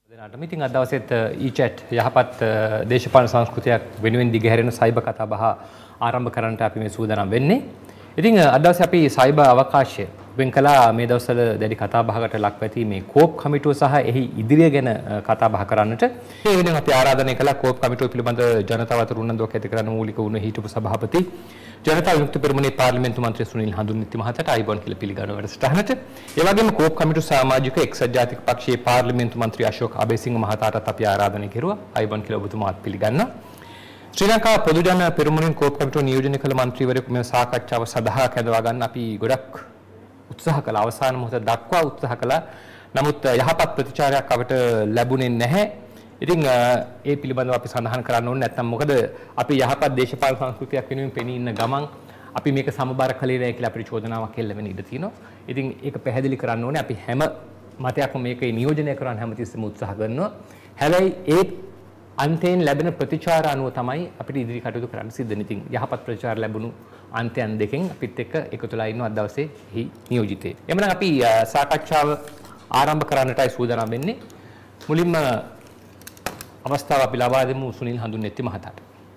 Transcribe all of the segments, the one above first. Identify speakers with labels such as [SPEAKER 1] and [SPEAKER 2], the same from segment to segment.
[SPEAKER 1] දෙනාටම ඉතින් අද දවසේත් e-chat යහපත් දේශපාලන සංස්කෘතියක් වෙනුවෙන් දිගහැරෙන සයිබර් කතා බහ ආරම්භ කරන්නට අපි මේ සූදානම් වෙන්නේ. ඉතින් අද දවසේ අපි සයිබර් අවකාශය වෙන් කළා මේ දවස්වල දැඩි කතා බහකට ලක්ව ඇති මේ කෝප් කමිටුව සහ එහි ඉදිරිය ගැන කතා බහ කරන්නට. ඒ වෙනුවෙන් අපි ආරාධනය කළා කෝප් කමිටුව පිළිබඳ ජනතාව අතර උනන්දුවක් ඇති කරන්න මූලික වුණ හිටපු සභාපති ජනතා විමුක්ති පෙරමුණේ පාර්ලිමේන්තු මන්ත්‍රී සුනිල් හඳුන්නිති මහතාට ආයිබෝන් කියලා පිළිගන්න වැඩසටහනට. ඒ වගේම කෝප් කමිටු සමාජික එක්සත් ජාතික පක්ෂයේ පාර්ලිමේන්තු මන්ත්‍රී අශෝක් අබේසිංහ මහතාටත් අපි ආරාධනය කෙරුවා. ආයිබෝන් කියලා ඔබතුමාත් පිළිගන්නවා. ශ්‍රී ලංකා පොදු ජන පෙරමුණෙන් කෝප් කමිටුව නියෝජනය කළ මන්ත්‍රීවරයෙකු මේ සාකච්ඡාව සඳහා කැඳවා ගන්න අපි ගොඩක් උත්සාහ කළා. අවසාන මොහොත දක්වා උත්සාහ කළා. නමුත් යහපත් ප්‍රතිචාරයක් අපට ලැබුණේ නැහැ. ඉතින් ඒ පිළිබඳව අපි සඳහන් කරන්න ඕනේ නැත්නම් මොකද අපි යහපත් දේශපාලන සංස්කෘතියක් වෙනුවෙන් පෙනී ඉන්න ගමන් අපි මේක සමබර කළේ නැහැ කියලා අපිට චෝදනාවක් එල්ල වෙන ඉඩ තියෙනවා. ඉතින් ඒක පැහැදිලි කරන්න ඕනේ අපි හැම මතයක්ම මේකේ නියෝජනය කරන්න හැමතිස්සෙම උත්සාහ කරනවා. හැබැයි ඒ අන්තයෙන් ලැබෙන ප්‍රතිචාර අනුව තමයි අපිට ඉදිරි කටයුතු කරන්න සිද්ධ වෙන්නේ. ඉතින් යහපත් ප්‍රතිචාර ලැබුණු අන්තයන් දෙකෙන් අපිත් එක්ක එකතුලා ඉන්නවා අද දවසේ හි නියෝජිතේ. එhmenan අපි සාකච්ඡාව ආරම්භ කරන්නටයි සූදානම් වෙන්නේ. මුලින්ම අවස්ථාව අපි ලබා දෙමු සුනිල් හඳුන්නෙත්ති මහතාට.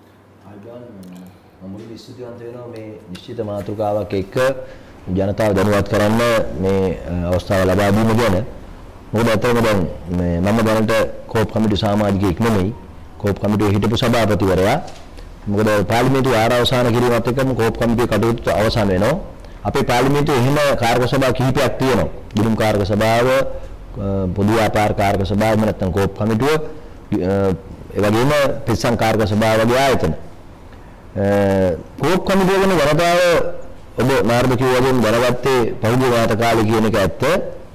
[SPEAKER 2] මම මුලින්ම ස්තුතිවන්ත වෙනවා මේ නිශ්චිත මාතෘකාවක් එක්ක ජනතාව දැනුවත් කරන්න මේ අවස්ථාව ලබා දීම ගැන. මොකද අතරම දැන් මම දැනට කෝප් කමිටු සමාජිකයෙක් නෙමෙයි. කෝප් කමිටුවේ හිටපු සභාපතිවරයා. මොකද පාර්ලිමේන්තුවේ ආරවසාන කිරීමත් එක්කම කෝප් කමිටුවේ කටයුතු අවසන් වෙනවා. අපේ පාර්ලිමේන්තුවේ එහෙම කාර්ක සභා කිහිපයක් තියෙනවා. ගිණුම් කාර්ක සභාව, පොදු ව්‍යාපාර කාර්ක සභාව නැත්නම් කෝප් කමිටුව ඒ වගේම පිරිසන් කාර්ක සභාව වගේ ආයතන. කෝප් කමිටුව ගැන ජනතාව ඔබ මාර්ග කිව්වගෙන් දැනගත්තේ පහුගිය වාත කාලේ කියන එක ඇත්ත.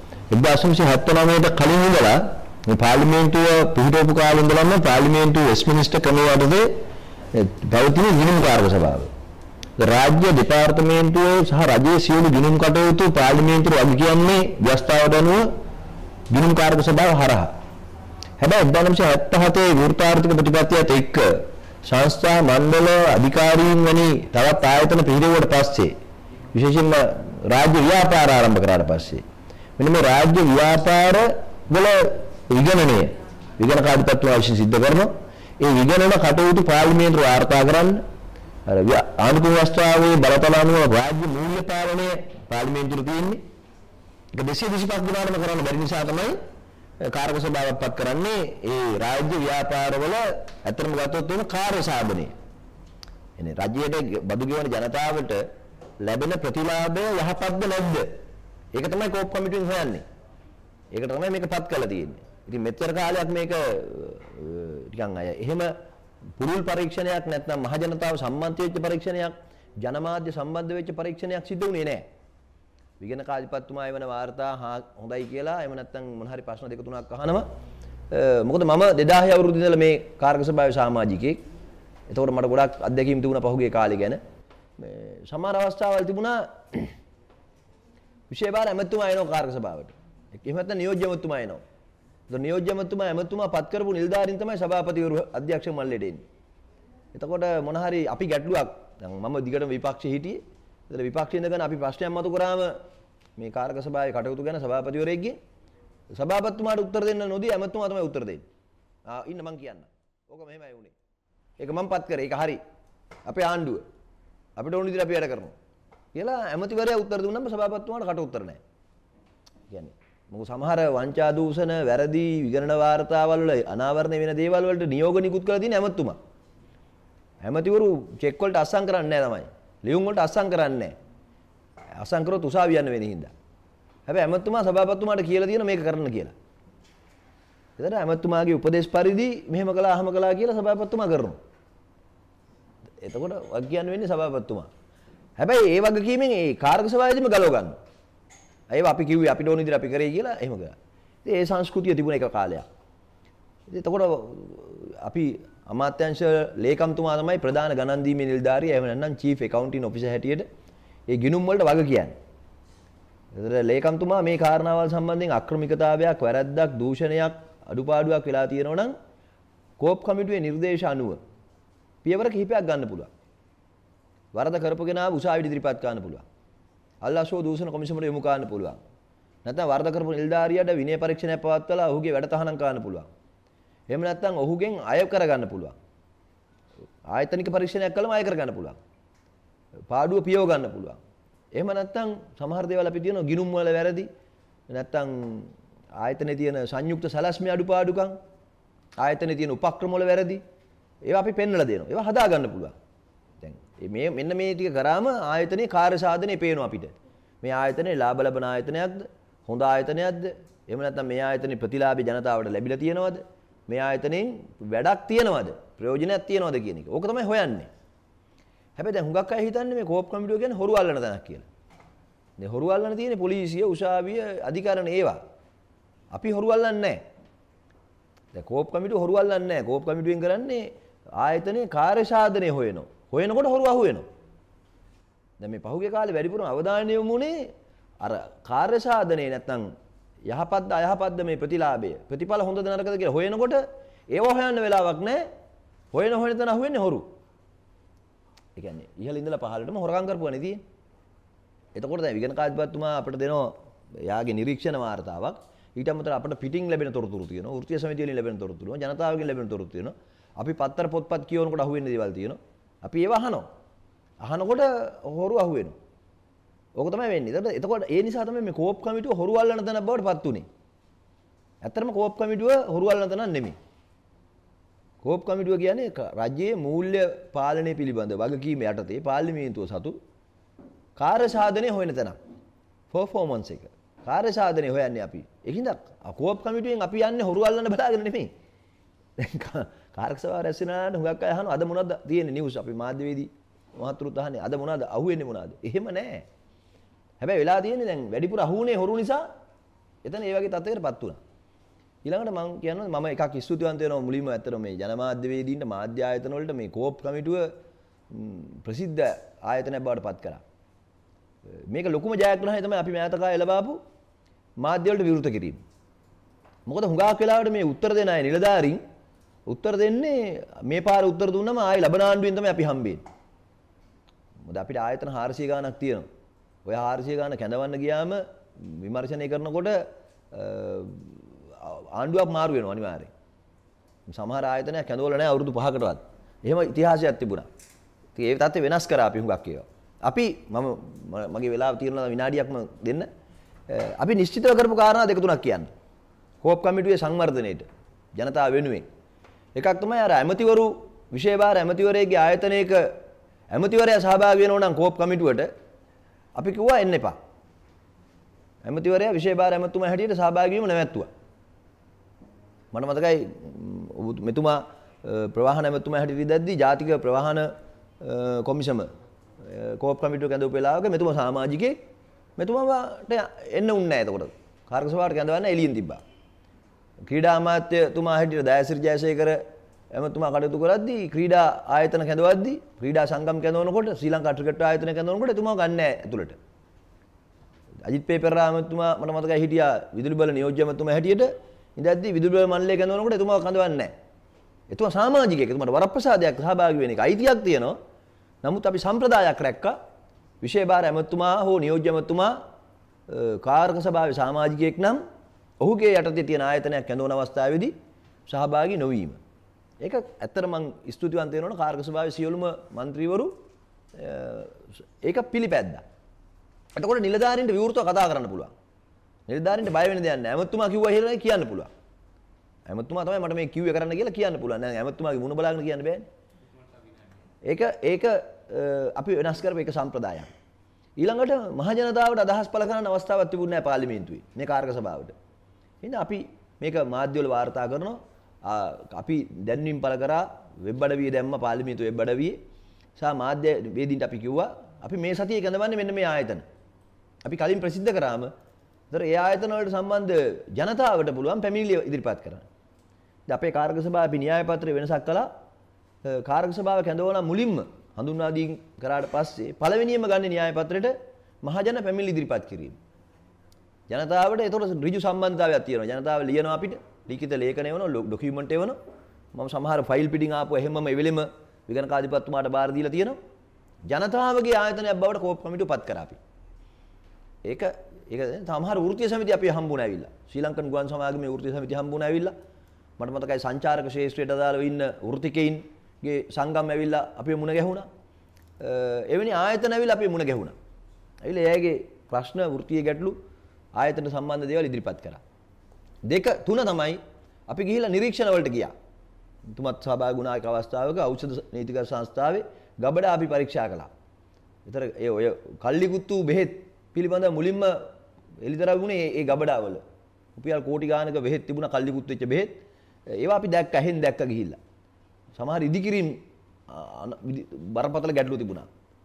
[SPEAKER 2] 1979ට කලින් ඉඳලා මේ පාර්ලිමේන්තුව පිහිටවපු කාලේ ඉඳලම පාර්ලිමේන්තුව වෙස්ට්මිනිස්ටර් ක්‍රමයේ යටතේ පවතින ගිණුම් කාර්ක සභාව. රාජ්‍ය දෙපාර්තමේන්තුවේ සහ රජයේ සියලු ගිණුම් කටයුතු පාර්ලිමේන්තුව වග කියන්නේ ව්‍යවස්ථාවට අනුව ගිණුම් කාර්ක සභාව හරහා. හැබැයි 1977 වෘත්තාර්ථික ප්‍රතිපත්තියත් එක්ක සංස්ථා මණ්ඩල අධිකාරීන් වැනි තවත් ආයතන පිළිවෙලට පස්සේ විශේෂයෙන්ම රාජ්‍ය ව්‍යාපාර ආරම්භ කරාට පස්සේ මෙන්න මේ රාජ්‍ය ව්‍යාපාර වල විගණනය විගණක අධිපත්‍ය විශ්ින් සිද්ධ කරනවා. ඒ විගණන කටයුතු පාර්ලිමේන්තුව වාර්තා කරන්න අර ආණ්ඩුක්‍රම ව්‍යවස්ථාවේ බලතල අනුව රාජ්‍ය මූල්‍ය පාලනය පාර්ලිමේන්තුවේ තියෙන්නේ. ඒක 225 දිනාටම කරන්න බැරි නිසා තමයි කාර්ක සභාවක් පත් කරන්නේ ඒ රාජ්‍ය ව්‍යාපාරවල ඇත්තටම ගත්තොත් වෙන කාර්ය සාධනය. එනේ රජයට බදු ගෙවන ජනතාවට ලැබෙන ප්‍රතිලාභය යහපත්ද නැද්ද? ඒක තමයි කෝප් කමිටුවෙන් හොයන්නේ. ඒකට තමයි මේක පත් කරලා තියෙන්නේ. ඉතින් මෙච්චර කාලයක් මේක ටිකන් අය එහෙම පුරුල් පරීක්ෂණයක් නැත්නම් මහ ජනතාව සම්බන්ධ වෙච්ච පරීක්ෂණයක් ජනමාධ්‍ය සම්බන්ධ වෙච්ච පරීක්ෂණයක් සිදු වුණේ නැහැ. විගණක අධිපතිතුමා එවන වාර්තා හොඳයි කියලා එහෙම නැත්නම් මොන හරි ප්‍රශ්න දෙක තුනක් අහනවා. මොකද මම 2000 අවුරුද්දේ ඉඳලා මේ කාර්ක සභාවේ සමාජිකයෙක්. එතකොට මට ගොඩක් අත්දැකීම් තිබුණා පහුගිය කාලේ ගැන. මේ සමහර අවස්ථාවල් තිබුණා විශේෂ බාර ඇමතුමා එනවා කාර්ක සභාවට. එහෙම නැත්නම් නියෝජ්‍ය ඇමතුමා එනවා. ඒතකොට නියෝජ්‍ය ඇමතුමා පත් කරපු නිලධාරීන් තමයි සභාපතිවරු අධ්‍යක්ෂ මණ්ඩලයට එන්නේ. එතකොට මොන හරි අපි ගැටලුවක් දැන් මම දිගටම විපක්ෂයේ හිටියේ. ඒතර විපක්ෂයේ ඉඳගෙන අපි ප්‍රශ්නයක් මතු කරාම මේ කාර්ක සභාවේ කටයුතු ගැන සභාපතිවරයෙක්ගේ සභාපතිතුමාට උත්තර දෙන්න නොදී ඇමතුමා තමයි උත්තර දෙන්නේ. ඉන්න මං කියන්න. ඕක මෙහෙමයි වුනේ. ඒක මම පත් කරේ. ඒක හරි. අපේ ආණ්ඩුව. අපිට ඕන විදිහට අපි වැඩ කරනවා. කියලා ඇමතිවරයා උත්තර දුන්නාම සභාපතිතුමාට කට උත්තර නැහැ. කියන්නේ මොකද සමහර වංචා දූෂණ වැරදි විගණන වාර්තාවල් වල අනාවරණය වෙන දේවල් වලට නියෝග නිකුත් කරලා තියෙන ඇමතුමා. ඇමතිවරු චෙක් වලට අස්සම් කරන්නේ නැහැ තමයි. ලියුම් වලට අස්සම් කරන්නේ නැහැ. අස්සම් කරොත් උසාවි යන්න වෙන හින්දා. හැබැයි ඇමතුමා සභාපතිතුමාට කියලා තියෙන මේක කරන්න කියලා. ඒතර ඇමතුමාගේ උපදේශ පරිදි මෙහෙම කළා අහම කළා කියලා සභාපතිතුමා කරනවා. එතකොට වග කියන්න වෙන්නේ සභාපතිතුමා. හැබැයි ඒ වගකීමෙන් ඒ කාර්ක සභාවේදීම ගලව ගන්නවා. ඒව අපි කිව්වේ අපිට ඕන විදිහට අපි කරේ කියලා එහෙම කරා. ඉතින් ඒ සංස්කෘතිය තිබුණ එක කාලයක්. ඉතින් එතකොට අපි අමාත්‍යාංශ ලේකම්තුමා තමයි ප්‍රධාන ගණන් දීමේ නිලධාරියා. එහෙම නැත්නම් චීෆ් ඇකවුන්ටින් ඔෆිසර් හැටියට ඒ ගිණුම් වලට වග කියන්නේ. ඒතර ලේකම්තුමා මේ කාරණාවල් සම්බන්ධයෙන් අක්‍රමිකතාවයක්, වැරැද්දක්, දූෂණයක්, අඩුපාඩුවක් වෙලා තියෙනවා නම් කෝප් කමිටුවේ නිර්දේශ අනුව පියවර කිහිපයක් ගන්න පුළුවන්. වරද කරපගෙන ආව උසාවියට ඉදිරිපත් කරන්න පුළුවන්. අල්ලාෂෝ දූෂණ කොමිසමට යොමු කරන්න පුළුවන්. නැත්නම් වරද කරපු නිලධාරියාට විනය පරීක්ෂණයක් පවත්වලා ඔහුගේ වැඩ තහනම් කරන්න පුළුවන්. එහෙම නැත්නම් ඔහුගෙන් අය කරගන්න පුළුවන්. ආයතනික පරීක්ෂණයක් කළම අය කරගන්න පුළුවන්. පාඩුව පියව ගන්න පුළුවන්. එහෙම නැත්නම් සමහර දේවල් අපි කියනවා ගිණුම් වල වැරදි. නැත්නම් ආයතනයේ තියෙන සංයුක්ත සැලැස්මේ අඩුපාඩුකම්, ආයතනයේ තියෙන උපක්‍රම වල වැරදි. ඒවා අපි පෙන්වලා දෙනවා. ඒවා හදා ගන්න පුළුවන්. දැන් මේ මෙන්න මේ ටික කරාම ආයතනයේ කාර්ය සාධනේ පේනවා අපිට. මේ ආයතනයේ ලාභ ලබන ආයතනයක්ද? හොඳ ආයතනයක්ද? එහෙම නැත්නම් මේ ආයතනයේ ප්‍රතිලාභී ජනතාවට ලැබිලා තියෙනවද? මේ ආයතනයෙන් වැඩක් තියෙනවද? ප්‍රයෝජනයක් තියෙනවද කියන එක. ඕක තමයි හොයන්නේ. හැබැයි දැන් හුඟක් අය හිතන්නේ මේ කෝප් කමිටුව කියන්නේ හොරු අල්ලන තැනක් කියලා. දැන් හොරු අල්ලන තියෙන්නේ පොලිසිය, උසාවිය, අධිකරණ ඒවා. අපි හොරු අල්ලන්නේ නැහැ. දැන් කෝප් කමිටුව හොරු අල්ලන්නේ නැහැ. කෝප් කමිටුවෙන් කරන්නේ ආයතනයේ කාර්ය සාධනේ හොයනවා. හොයනකොට හොරු අහු වෙනවා. දැන් මේ පහුගිය කාලේ වැඩිපුරම අවධානය යොමුනේ අර කාර්ය සාධනේ නැත්නම් යහපත්ද අයහපත්ද මේ ප්‍රතිලාභය. ප්‍රතිඵල හොඳද නරකද කියලා හොයනකොට ඒව හොයන්න වෙලාවක් නැහැ. හොයන තැන අහු වෙන්නේ හොරු. ඒ කියන්නේ ඉහළ ඉඳලා පහළටම හොරකම් කරපුවානේ තියෙන්නේ. එතකොට දැන් විගණ කාර්යපතිතුමා අපිට දෙනවා යාගේ නිරීක්ෂණ වාර්තාවක්. ඊට අමතරව අපිට පිටින් ලැබෙන තොරතුරු තියෙනවා. වෘත්තීය සමිතිය වලින් ලැබෙන තොරතුරු තියෙනවා. ජනතාවගෙන් ලැබෙන තොරතුරු තියෙනවා. අපි පත්තර පොත්පත් කියවනකොට අහු වෙන්නේ දේවල් තියෙනවා. අපි ඒව අහනවා. අහනකොට හොරු අහු වෙනවා. ඕක තමයි වෙන්නේ. එතකොට ඒ නිසා තමයි මේ කෝප් කමිටුව හොරු අල්ලන තැනක් බවට පත් උනේ. ඇත්තටම කෝප් කමිටුව හොරු අල්ලන තැනක් නෙමෙයි. කෝප් කමිටුව කියන්නේ රජයේ මූල්‍ය පාලනය පිළිබඳ වගකීම යටතේ පාර්ලිමේන්තුව සතු කාර්ය සාධනය හොයන තැනක්. පර්ෆෝමන්ස් එක. කාර්ය සාධනය හොයන්නේ අපි. ඒකින්ද කෝප් කමිටුවෙන් අපි යන්නේ හොරු අල්ලන්න බලාගෙන නෙමෙයි. දැන් කාර්ක සභාව රැස් වෙනාට හුඟක් අය අහනවා අද මොනවද තියෙන්නේ නිවුස් අපි මාධ්‍යවේදී මහතුරුත් අහන්නේ අද මොනවද අහුවෙන්නේ මොනවද? එහෙම නැහැ. හැබැයි වෙලා තියෙන්නේ දැන් වැඩිපුර අහුුනේ හොරු නිසා එතන ඒ වගේ තත්ත්වයකටපත් වුණා. ඊළඟට මම කියනවා මම එකක් ස්තුතිවන්ත වෙනවා මුලින්ම ඇත්තටම මේ ජනමාධ්‍යවේදීන්ට මාධ්‍ය ආයතන වලට මේ කෝප් කමිටුව ප්‍රසිද්ධ ආයතනයක් බවට පත් කරා. මේක ලොකුම ජයග්‍රහණය තමයි අපි මෑත කාලේ ලබාපු මාධ්‍ය වලට විරුද්ධ කිරීම. මොකද හුඟක් වෙලාවට මේ උත්තර දෙන අය නිලධාරීන් උත්තර දෙන්නේ මේ පාර උත්තර දුන්නම ආයි ලබන ආණ්ඩුවෙන් තමයි අපි හම්බෙන්නේ. මොකද අපිට ආයතන 400 ගාණක් තියෙනවා. ඔය 400 ගාණ කැඳවන්න ගියාම විමර්ශනය කරනකොට ආණ්ඩුවක් මාරු වෙනවා අනිවාර්යෙන්. සමහර ආයතනයක් කැඳවලා නැහැ අවුරුදු 5කටවත්. එහෙම ඉතිහාසයක් තිබුණා. ඉතින් ඒ තත්ත්වය වෙනස් කරා අපි හුඟක් ඒවා. අපි මගේ වෙලාව තියෙනවා විනාඩියක්ම දෙන්න. අපි නිශ්චිතව කරපු කාරණා දෙක තුනක් කියන්න. කෝප් කමිටුවේ සංවර්ධනයේට ජනතාව වෙනුවෙන්. එකක් තමයි අර ඇමතිවරු විශේෂ භාර ඇමතිවරයෙක්ගේ ආයතනයක ඇමතිවරයා සහභාගී වෙනවා නම් කෝප් කමිටුවට අපි කිව්වා එන්න එපා. ඇමතිවරයා විශේෂ භාර ඇමතුමා හැටියට සහභාගී වීම නැවැත්තුවා. මට මතකයි මෙතුමා ප්‍රවාහන ඇමතුමා හැටියට ඉඳද්දී ජාතික ප්‍රවාහන කොමිසම කෝප් කමිටුව කැඳවපු වෙලාවක මෙතුමා සමාජිකයෙක් මෙතුමාට එන්න උන්නේ නැහැ එතකොට. කාර්ක සභාවට කැඳවන්න එළියෙන් තිබ්බා. ක්‍රීඩා අමාත්‍යතුමා හැටියට දයාසිරි ජයසේකර එමතුමා කටයුතු කරද්දී ක්‍රීඩා ආයතන කැඳවද්දී ක්‍රීඩා සංගම් කැඳවනකොට ශ්‍රී ලංකා ක්‍රිකට් ආයතන කැඳවනකොට එතුමා ගන්න නැහැ ඇතුළට. අජිත් පේපරා එමතුමා මට මතකයි හිටියා විදුලි බල නියෝජ්‍ය එමතුමා හැටියට ඉඳද්දී විදුලි බල මණ්ඩලය කැඳවනකොට එතුමා කැඳවන්නේ නැහැ. එතුමා සමාජිකයෙක්. එතුමාට වරප්‍රසාදයක් සහභාගී වෙන එක අයිතියක් තියෙනවා. නමුත් අපි සම්ප්‍රදායක් රැක්කා. විශේෂ භාර එමතුමා හෝ නියෝජ්‍ය එමතුමා කාර්ක සභාවේ සමාජිකයෙක් නම් ඔහුගේ යටතේ තියෙන ආයතනයක් කැඳවන අවස්ථාවේදී සහභාගී නොවීම. ඒක ඇත්තට මම ස්තුතිවන්ත වෙනවා කාර්ක සභාවේ සියලුම മന്ത്രിවරු ඒක පිළිපැද්දා. එතකොට නිලධාරීන්ට විවෘතව කතා කරන්න පුළුවන්. නිලධාරීන්ට බය වෙන දෙයක් නැහැ. ඇමතුමා කිව්වා කියලා කියන්න පුළුවන්. ඇමතුමා තමයි මට මේ කිව්වේ කරන්න කියලා කියන්න පුළුවන්. නෑ ඇමතුමාගේ මුණ බලාගෙන කියන්න බෑනේ. ඒක අපි වෙනස් කරපු එක සම්ප්‍රදායක්. ඊළඟට මහ ජනතාවට අදහස් පළ කරන්න අවස්ථාවක් තිබුණේ නැහැ පාර්ලිමේන්තුවේ මේ කාර්ක සභාවට. එහෙනම් අපි මේක මාධ්‍ය වල වාර්තා කරනවා. අපි දැන්වීම් පළ කරා වෙබ් අඩවිය දැම්ම පාර්ලිමේන්තු වෙබ් අඩවියේ සහ මාධ්‍ය වේදින්ට අපි කිව්වා අපි මේ සතියේ කැඳවන්නේ මෙන්න මේ ආයතන. අපි කලින් ප්‍රසිද්ධ කරාම ඒතර ඒ ආයතන වලට සම්බන්ධ ජනතාවට පුළුවන් පැමිණිලි ඉදිරිපත් කරන්න. ඉතින් අපේ කාර්ක සභාව අපි න්‍යාය පත්‍රයේ වෙනසක් කළා. කාර්ක සභාව කැඳවන මුලින්ම හඳුන්වා දීම් කරාට පස්සේ පළවෙනියම ගන්න න්‍යාය පත්‍රයට මහජන පැමිණිලි ඉදිරිපත් කිරීම. ජනතාවට ඒතකොට ඍජු සම්බන්ධතාවයක් තියෙනවා. ජනතාව ලියනවා අපිට ලිඛිත ලේඛන එවනවා ડોකියුමන්ට් එවනවා. මම සමහර ෆයිල් පිටින් ආපුවා එහෙමම එවෙලෙම විගණන කාර්යපතිතුමාට බාර දීලා තියෙනවා. ජනතාවගේ ආයතනයක් බවට කෝප් කමිටුව පත් කරා අපි. ඒක ඒක සමහර වෘත්තීය සමිති අපි හම්බුණ ඇවිල්ලා. ශ්‍රී ලංකන් ගුවන් සමාගමේ වෘත්තීය සමිති හම්බුණ ඇවිල්ලා. මට මතකයි සංචාරක ශාස්ත්‍රයට අදාළව ඉන්න වෘත්තිකයින්ගේ සංගම් ඇවිල්ලා අපි මුණ ගැහුණා. එවැනි ආයතන ඇවිල්ලා අපි මුණ ගැහුණා. ඇවිල්ලා එයාගේ ප්‍රශ්න වෘත්තීය ගැටලු ආයතන සම්බන්ධ දේවල් ඉදිරිපත් කරා. 2 3 තමයි අපි ගිහිල්ලා නිරීක්ෂණ වලට ගියා. තුමත් සහභාගී වුණා එක් අවස්ථාවක ඖෂධ නීතිගත සංස්ථාවේ ගබඩා අපි පරීක්ෂා කළා. ඒතර ඒ ඔය කල්ලිකුත්තු බෙහෙත් පිළිබඳ මුලින්ම එළිදරව් වුණේ ඒ ගබඩාවල. රුපියල් කෝටි ගානක බෙහෙත් තිබුණා කල්ලිකුත්තු වෙච්ච බෙහෙත්. ඒවා අපි දැක්ක ඇහෙන් දැක්ක ගිහිල්ලා. සමහර ඉදිකිරීම් බරපතල ගැටලු තිබුණා.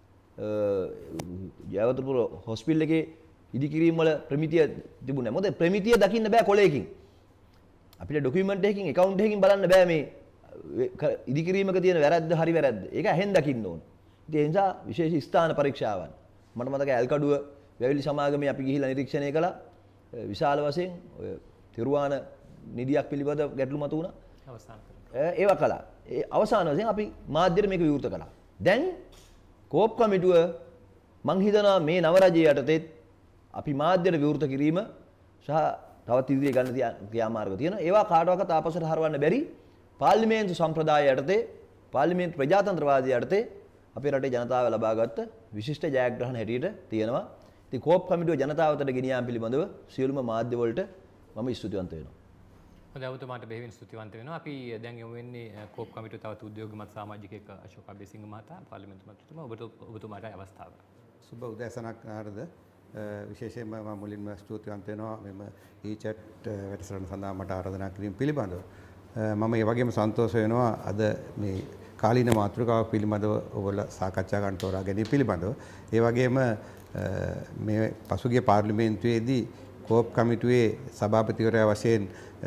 [SPEAKER 2] ජයවර්ධනපුර හොස්පිටල් එකේ ඉදිකිරීම් වල ප්‍රමිතිය තිබුණේ. මොකද ප්‍රමිතිය දකින්න බෑ කොලයකින්. අපිට ඩොකියුමන්ට් එකකින් account එකකින් බලන්න බෑ මේ ඉදිකිරීමක තියෙන වැරද්ද හරි වැරද්ද. ඒක ඇහෙන් දකින්න ඕන. ඉතින් ඒ නිසා විශේෂ ස්ථාන පරීක්ෂාවන් මට මතකයි ඇල්කඩුව වැවිලි සමාගමේ අපි ගිහිල්ලා නිරීක්ෂණය කළා. විශාල වශයෙන් ඔය තිරුවාන නිදියක් පිළිබඳ ගැටලු මතු වුණා. ඒවා කළා. ඒ අවසාන වශයෙන් අපි මාධ්‍යට මේක විවෘත කළා. දැන් කෝප් කමිටුව මං හිතනවා මේ නව රජයේ යටතේ අපි මාධ්‍යට විවෘත කිරීම සහ තවත් ඉදිරිය ගන්න ක්‍රියාමාර්ග තියෙනවා. ඒවා කාටවත් ආපසට හරවන්න බැරි පාර්ලිමේන්තු සම්ප්‍රදාය යටතේ පාර්ලිමේන්තු ප්‍රජාතන්ත්‍රවාදය යටතේ අපේ රටේ ජනතාව ලබාගත් විශිෂ්ට ජයග්‍රහණ හැටියට තියෙනවා. ඉතින් කෝප් කමිටුව ජනතාවට ගෙන යාම පිළිබඳව සියලුම මාධ්‍ය වලට මම ස්තුතිවන්ත වෙනවා.
[SPEAKER 1] හොඳයි ඔබතුමාට බෙහෙවින් ස්තුතිවන්ත වෙනවා. අපි දැන් යමු වෙන්නේ කෝප් කමිටුව තවත් උද්‍යෝගිමත් සමාජිකයෙක් අශෝක අබේසිංහ මහතා පාර්ලිමේන්තු මන්ත්‍රීතුමා ඔබතුමාට අවස්ථාව.
[SPEAKER 3] සුබ උදෑසනක් ආරද විශේෂයෙන්ම මම මුලින්ම ස්තුතිවන්ත වෙනවා මෙම ඊචැට් වැඩසටහන සඳහා මට ආරාධනා කිරීම පිළිබඳව. මම ඒ වගේම සන්තෝෂ වෙනවා අද මේ කාලීන මාතෘකාවක් පිළිබඳව ඔයගොල්ලෝ සාකච්ඡා කරන්න තෝරා ගැනීම පිළිබඳව. ඒ වගේම මේ පසුගිය පාර්ලිමේන්තුවේදී කෝප් කමිටුවේ සභාපතිවරයා වශයෙන්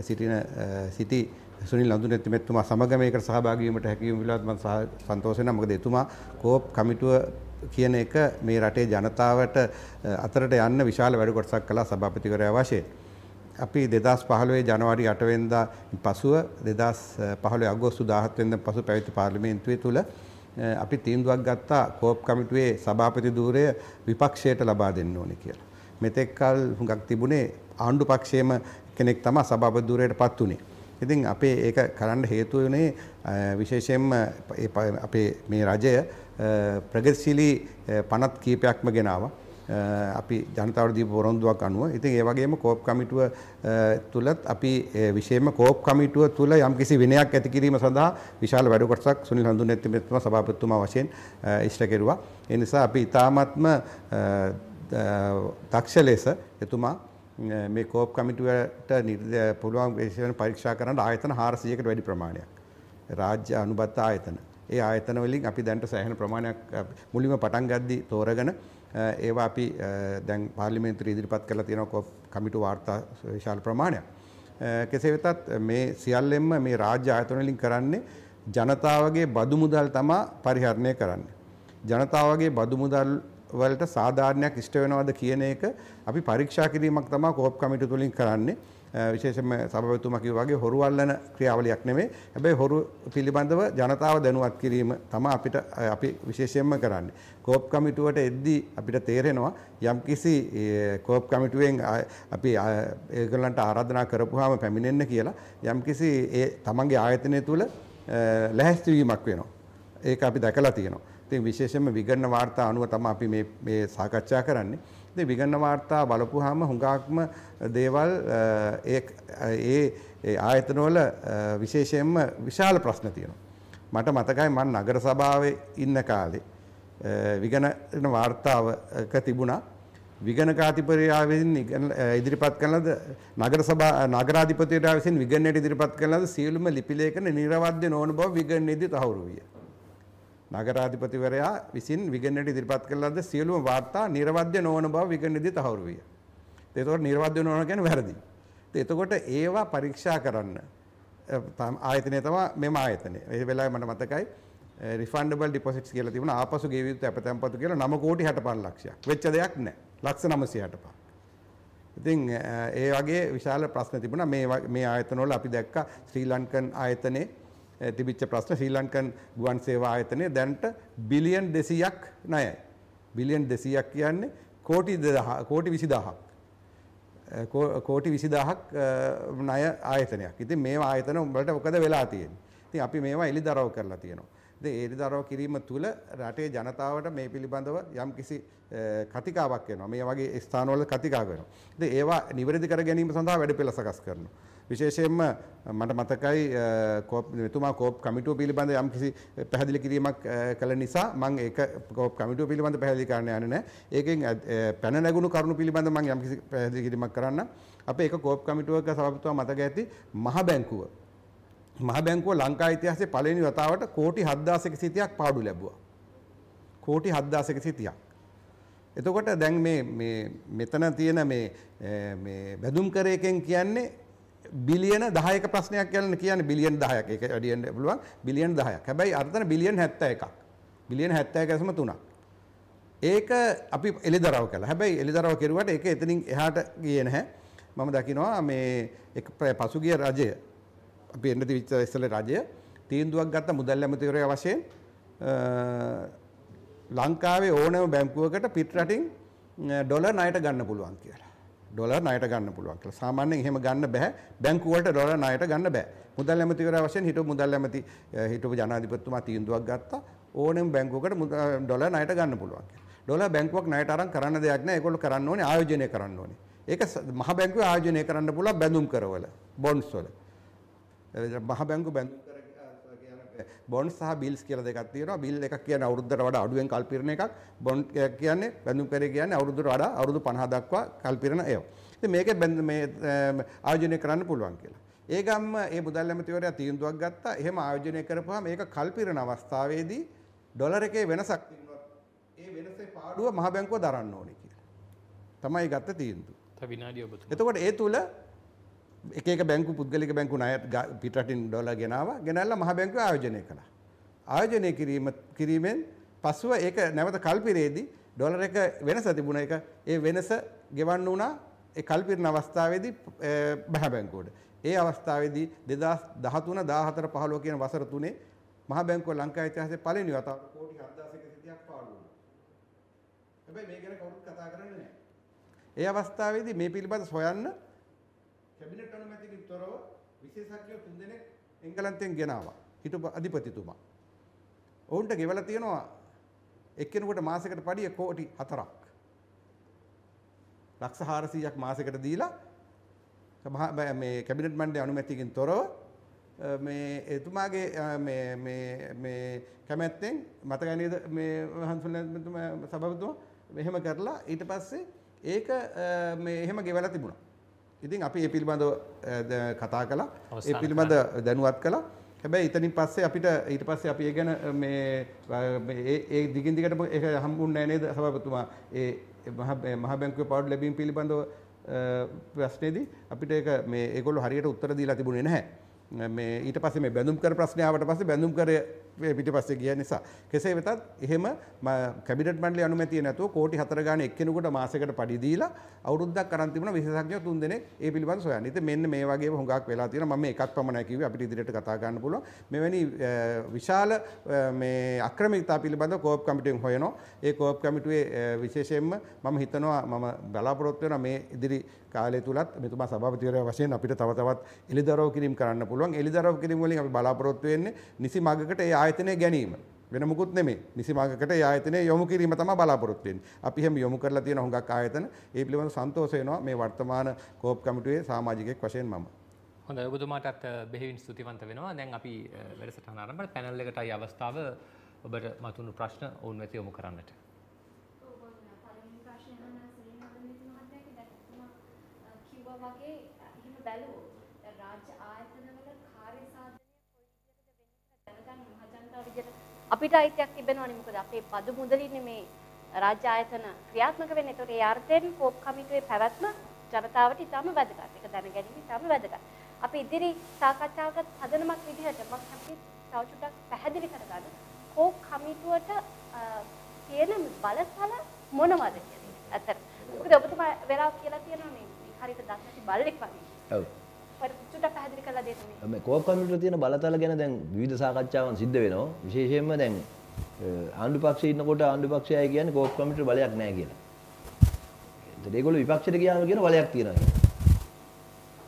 [SPEAKER 3] සිටි සුනිල් නඳුනේත් මෙතුමා සමග මේකට සහභාගී වීමට හැකි වීම පිළිබඳව මම සන්තෝෂ වෙනවා. මොකද එතුමා කෝප් කමිටුව කියන එක මේ රටේ ජනතාවට අතරට යන්න විශාල වැඩ කොටසක් කළා සභාපතිවරයා වශයෙන්. අපි 2015 ජනවාරි 8 වෙනිදා පසුව 2015 අගෝස්තු 17 වෙනිදා පසු පැවති පාර්ලිමේන්තුවේ තුල අපි තීන්දුවක් ගත්තා කෝප් කමිටුවේ සභාපති ධූරය විපක්ෂයට ලබා දෙන්න ඕනේ කියලා. මෙතෙක් කල හුඟක් තිබුණේ ආණ්ඩු පක්ෂයේම කෙනෙක් තමයි සභාපති ධූරයටපත් උනේ. ඉතින් අපේ ඒක කරන්න හේතුව වෙන්නේ විශේෂයෙන්ම අපේ මේ රජය ප්‍රගතිශීලී පනත් කීපයක්ම ගෙනාවා. අපි ජනතාවට දීපු පොරොන්දුවක් අනුව. ඉතින් ඒ වගේම කෝප් කමිටුව තුලත් අපි විශේෂයෙන්ම කෝප් කමිටුව තුල යම්කිසි විනයක් ඇති කිරීම සඳහා විශාල වැඩ කොටසක් සුනිල් හඳුනේත්තුමා සභාපතිතුමා වශයෙන් ඉෂ්ට කෙරුවා. ඒ නිසා අපි ඊ타ත්ම දක්ෂ ලෙස එතුමා මේ කෝප් කමිටුවට පුළුවන් විශේෂ පරීක්ෂා කරන්න ආයතන 400කට වැඩි ප්‍රමාණයක් රාජ්‍ය අනුබද්ධ ආයතන. ඒ ආයතන වලින් අපි දැන්ට සෑහෙන ප්‍රමාණයක් මුලින්ම පටන් ගද්දී තෝරගෙන ඒවා අපි දැන් පාර්ලිමේන්තුවේ ඉදිරිපත් කරලා තියෙනවා කෝප් කමිටුව වාර්තා විශාල ප්‍රමාණයක්. කෙසේ වෙතත් මේ සියල්ලෙන්ම මේ රාජ්‍ය ආයතන වලින් කරන්නේ ජනතාවගේ බදු මුදල් තමයි පරිහරණය කරන්නේ. ජනතාවගේ බදු මුදල් වලට සාධාරණයක් ඉෂ්ට වෙනවද කියන එක අපි පරීක්ෂා කිරීමක් තමයි කෝප් කමිටුව තුලින් කරන්නේ. විශේෂයෙන්ම සභාපතිතුමා කිව්වා වගේ හොරු අල්ලන ක්‍රියාවලියක් නෙමෙයි. හැබැයි හොරු පිළිබඳව ජනතාව දැනුවත් කිරීම තමයි අපි විශේෂයෙන්ම කරන්නේ. කෝප් කමිටුවට එද්දී අපිට තේරෙනවා යම්කිසි කෝප් කමිටුවෙන් අපි ඒගොල්ලන්ට ආරාධනා කරපුවාම පැමිණෙන්න කියලා යම්කිසි ඒ තමන්ගේ ආයතනය තුල ලැහැස්ති වීමක් වෙනවා. ඒක අපි දැකලා තියෙනවා. ඉතින් විශේෂයෙන්ම විගණන වාර්තා අනුව තමයි අපි මේ සාකච්ඡා කරන්නේ. ඉතින් විගණන වාර්තා බලපුවාම හුඟක්ම දේවල් ඒ ආයතනවල විශේෂයෙන්ම විශාල ප්‍රශ්න තියෙනවා. මට මතකයි මම නගර සභාවේ ඉන්න කාලේ විගණන වාර්තාවක තිබුණා විගණකාධිපතිවරයා විසින් ඉදිරිපත් කළද නගරාධිපතිවරයා විසින් විගණනයට ඉදිරිපත් කළද සියලුම ලිපි ලේඛන නිර්වද්‍ය නොවන බව විගණනයේදී තහවුරු විය. නගරාධිපතිවරයා විසින් විගණනයට ඉදිරිපත් කළාද සියලුම වාර්තා නිර්වද්‍ය නොවන බව විගණනයේදී තහවුරු විය. ඒතකොට නිර්වද්‍ය නොවන කියන්නේ වැරදි. එතකොට ඒවා පරීක්ෂා කරන්න ආයතනය තමයි මෙම ආයතනය. ඒ වෙලාවේ මට මතකයි රිෆන්ඩබල් ඩිපොසිට්ස් කියලා තිබුණා ආපසු ගෙවිය යුතු අපතැන්පතු කියලා 9,65 ලක්ෂයක්. වෙච්ච දෙයක් නැහැ. ලක්ෂ 965. ඉතින් ඒ වගේ විශාල ප්‍රශ්න තිබුණා මේ ආයතනවල අපි දැක්කා ශ්‍රී ලංකන් ආයතනයේ තිබිච්ච ප්‍රශ්න ශ්‍රී ලංකන් ගුවන් සේවා ආයතනයේ දැන්ට බිලියන් 200ක් ණයයි. බිලියන් 200ක් කියන්නේ කෝටි 20000ක්. කෝටි 20000ක් ණය ආයතනයක්. ඉතින් මේවා ආයතන වලට මොකද වෙලා තියෙන්නේ? ඉතින් අපි මේවා එලිදරව් කරලා තියෙනවා. ඉතින් ඒ එලිදරව් කිරීම තුළ රටේ ජනතාවට මේ පිළිබඳව යම්කිසි කතිකාවක් වෙනවා. මේ වගේ ස්ථානවල කතිකාවක් වෙනවා. ඉතින් ඒවා නිවැරදි කර ගැනීම සඳහා වැඩපිළිවෙළ සකස් කරනවා. විශේෂයෙන්ම මට මතකයි මෙතුමා කෝප් කමිටුව පිළිබඳ යම්කිසි පැහැදිලි කිරීමක් කළ නිසා මම ඒක කෝප් කමිටුව පිළිබඳ පැහැදිලි කරන්න යන්නේ නැහැ. ඒකෙන් පැන නැගුණු කරුණු පිළිබඳ මම යම්කිසි පැහැදිලි කිරීමක් කරන්න. අපේ ඒක කෝප් කමිටුවක සභාපතිතුමා මතක ඇති මහ බැංකුව ලංකා ඉතිහාසයේ පළවෙනි වතාවට කෝටි 7130ක් පාඩු ලැබුවා. කෝටි 7130ක්. එතකොට දැන් මෙතන තියෙන මේ බැඳුම් කරේකෙන් කියන්නේ බිලියන 10ක ප්‍රශ්නයක් කියන්නේ බිලියන 10ක්. ඒක වැඩි වෙන්න පුළුවන් බිලියන 10ක්. හැබැයි අර්ථන බිලියන 71ක්. බිලියන 71.3ක්. ඒක අපි එලිදරව් කළා. හැබැයි එලිදරව් කෙරුවට ඒක එතනින් එහාට ගියේ නැහැ. මම දකිනවා මේ එක පසුගිය රජය අපි එන්න තිබිච්ච ඉස්සෙල්ලා රජය තීන්දුවක් ගත්ත මුදල් ඇමතිවරයා වශයෙන් ලංකාවේ ඕනෑම බැංකුවකට පිට රටින් ඩොලර් ණයට ගන්න පුළුවන් කියලා. ඩොලර් ණයට ගන්න පුළුවන් කියලා. සාමාන්‍යයෙන් එහෙම ගන්න බෑ. බැංකු වලට ඩොලර් ණයට ගන්න බෑ. මුදල් ඇමතිවරයා වශයෙන් හිටපු ජනාධිපතිතුමා තීන්දුවක් ගත්තා ඕනෑම බැංකුවකට ඩොලර් ණයට ගන්න පුළුවන් කියලා. ඩොලර් බැංකුවක් ණයට අරන් කරන්න දෙයක් නෑ. ඒගොල්ලෝ කරන්න ඕනේ ආයෝජනය කරන්න ඕනේ. ඒක මහ බැංකුවේ ආයෝජනය කරන්න පුළුවන් බැඳුම් කරවල බොන්ඩ්ස් වල. මහ බැංකු බැඳුම් කර කියන බොන්ඩ් සහ බිල්ස් කියලා දෙකක් තියෙනවා. බිල් එකක් කියන්නේ අවුරුද්දට වඩා අඩුවෙන් කල්පිරණ එකක්. බොන්ඩ් කියන්නේ බැඳුම් කරේ කියන්නේ අවුරුද්දට වඩා අවුරුදු 50 දක්වා කල්පිරණ ඒවා. ඉතින් මේකේ මේ ආයෝජනය කරන්න පුළුවන් කියලා. ඒ ගම්ම ඒ මුදල් ඇමතිවරයා තීන්දුවක් ගත්තා. එහෙම ආයෝජනය කරපුවාම මේක කල්පිරණ අවස්ථාවේදී ඩොලර් එකේ වෙනසක් තිබුණා. ඒ වෙනසේ පාඩුව මහ බැංකුව දරන්න ඕනේ කියලා. තමයි ගත්ත තීන්දුව.
[SPEAKER 1] විනාඩිය ඔබතුමා.
[SPEAKER 3] එතකොට ඒ තුල එක බැංකු පුද්ගලික බැංකු ණය පිටරටින් ඩොලර් ගෙනල්ලා මහ බැංකුව ආයෝජනය කළා. ආයෝජනය කිරීමෙන් පසුව ඒක නැවත කල්පිරේදී ඩොලර් එක වෙනස තිබුණ එක ඒ වෙනස ගෙවන්න වුණා ඒ කල්පිරන අවස්ථාවේදී මහ බැංකුවට. ඒ අවස්ථාවේදී 2013 14 15 කියන වසර තුනේ මහ බැංකුව ලංකා ඉතිහාසයේ පළවෙනි වතාවට කෝටි 7130ක් පාඩු වුණා. හැබැයි මේ ගැන කවුරුත් කතා කරන්නේ නැහැ. ඒ අවස්ථාවේදී මේ පිළිබඳ සොයන්න කැබිනට් අනුමැතියකින් තොරව විශේෂඥයෝ 3 දෙනෙක් එංගලන්තයෙන් ගෙනාවා. හිටපු අධිපතිතුමා. ඔවුන්ට ගෙවලා තියෙනවා එක්කෙනෙකුට මාසෙකට පඩිය කෝටි 4ක්. ලක්ෂ 400ක් මාසෙකට දීලා මේ කැබිනට් මණ්ඩලයේ අනුමැතියකින් තොරව මේ එතුමාගේ මේ කැමැත්තෙන් මතකයි නේද මේ හංසුලතුමා සභාපතිතුමා එහෙම කරලා ඊට පස්සේ ඒක මේ එහෙම ගෙවලා තිබුණා. ඉතින් අපි ඒ පිළිබඳව කතා කළා. ඒ පිළිබඳ දැනුවත් කළා. හැබැයි ඉතින් පස්සේ අපිට ඊට පස්සේ අපි ඒ ගැන මේ දිගින් දිගට ඒක හම්බුන්නේ නැහැ නේද සභාපතිතුමා. ඒ මහ බැංකුවේ පාඩු ලැබීම පිළිබඳව ප්‍රශ්නේදී අපිට ඒක මේ ඒගොල්ලෝ හරියට උත්තර දීලා තිබුණේ නැහැ. මේ ඊට පස්සේ මේ බැඳුම් කර ප්‍රශ්නය ආවට පස්සේ බැඳුම් කරේ පිටිපස්සේ ගිය නිසා කෙසේ වෙතත් එහෙම කැබිනට් මණ්ඩලයේ අනුමැතිය නැතුව කෝටි 4 ගාන එක්කෙනෙකුට මාසයකට පඩි දීලා අවුරුද්දක් අරන් තිබුණා විශේෂඥයෝ 3 දෙනෙක් ඒ පිළිබඳව සොයන්න. ඉතින් මෙන්න මේ වගේම හුඟක් වෙලා තියෙනවා. මම මේ එකක් පමණයි කිව්වේ. අපිට ඉදිරියට කතා කරන්න පුළුවන්. මෙවැනි විශාල මේ අක්‍රමිකතා පිළිබඳව කෝප් කමිටුවෙන් හොයනවා. ඒ කෝප් කමිටුවේ විශේෂයෙන්ම මම හිතනවා මම බලාපොරොත්තු වෙනවා මේ ඉදිරි කාලය තුලත් මෙතුමා සභාපතිවරයා වශයෙන් අපිට තව තවත් එළිදරව් කිරීම කරන්න පුළුවන්. එළිදරව් කිරීම වලින් අපි බලාපොරොත්තු වෙන්නේ නිසි මාර්ගයකට ඒ ආයතනය ගැනීම. වෙන මුකුත් නෙමෙයි. නිසි මාර්ගයකට ඒ ආයතනය යොමු කිරීම තමයි බලාපොරොත්තු වෙන්නේ. අපි හැම යොමු කරලා තියෙන හුඟක් ආයතන ඒ පිළිබඳව සන්තෝෂ වෙනවා මේ වර්තමාන කෝප් කමිටුවේ සමාජිකයෙක් වශයෙන් මම.
[SPEAKER 1] හොඳයි ඔබතුමාටත් බෙහෙවින් ස්තුතිවන්ත වෙනවා. දැන් අපි වැඩසටහන ආරම්භ පැනල් එකටයි අවස්ථාව ඔබට මතුණු ප්‍රශ්න ඔවුන් වෙත යොමු කරන්නට.
[SPEAKER 4] වගේ එහෙම බැලුවොත් රාජ්‍ය ආයතනවල කාර්ය සාධනය කොයි විදිහටද වෙන්නේ දැනගන්න මහජනතාව විදිහට අපිට අයිතියක් තිබෙනවනේ. මොකද අපේ පදු මුදලින්නේ මේ රාජ්‍ය ආයතන ක්‍රියාත්මක වෙන්නේ. ඒතකොට ඒ අර්ථයෙන් කෝප් කමිටුවේ පැවැත්ම ජනතාවට ඉතාම වැදගත්. ඒක දැනගැනීම ඉතාම වැදගත්. අපි ඉදිරි සාකච්ඡාවකට හදනමක් විදිහට මම අපි තව චුට්ටක් පැහැදිලි කරගන්න. කෝප් කමිටුවට තියෙන බලතල මොනවද කියන්නේ? අතට මොකද ඔබතුමා වෙලාව කියලා තියෙනවා මේ හරියට දන්නටි බල්ලෙක් වගේ.
[SPEAKER 2] ඔව්.
[SPEAKER 4] පරිපූර්ණ පැහැදිලි කරලා දෙන්න මේ.
[SPEAKER 2] මේ කෝප් කමිටුවේ තියෙන බලතල ගැන දැන් විවිධ සාකච්ඡාවන් සිද්ධ වෙනවා. විශේෂයෙන්ම දැන් ආණ්ඩු පක්ෂයේ ඉන්නකොට ආණ්ඩු පක්ෂයයි කියන්නේ කෝප් කමිටුවේ බලයක් නැහැ කියලා. ඒත් ඒගොල්ලෝ විපක්ෂයට ගියාම කියන බලයක් තියෙනවා කියලා.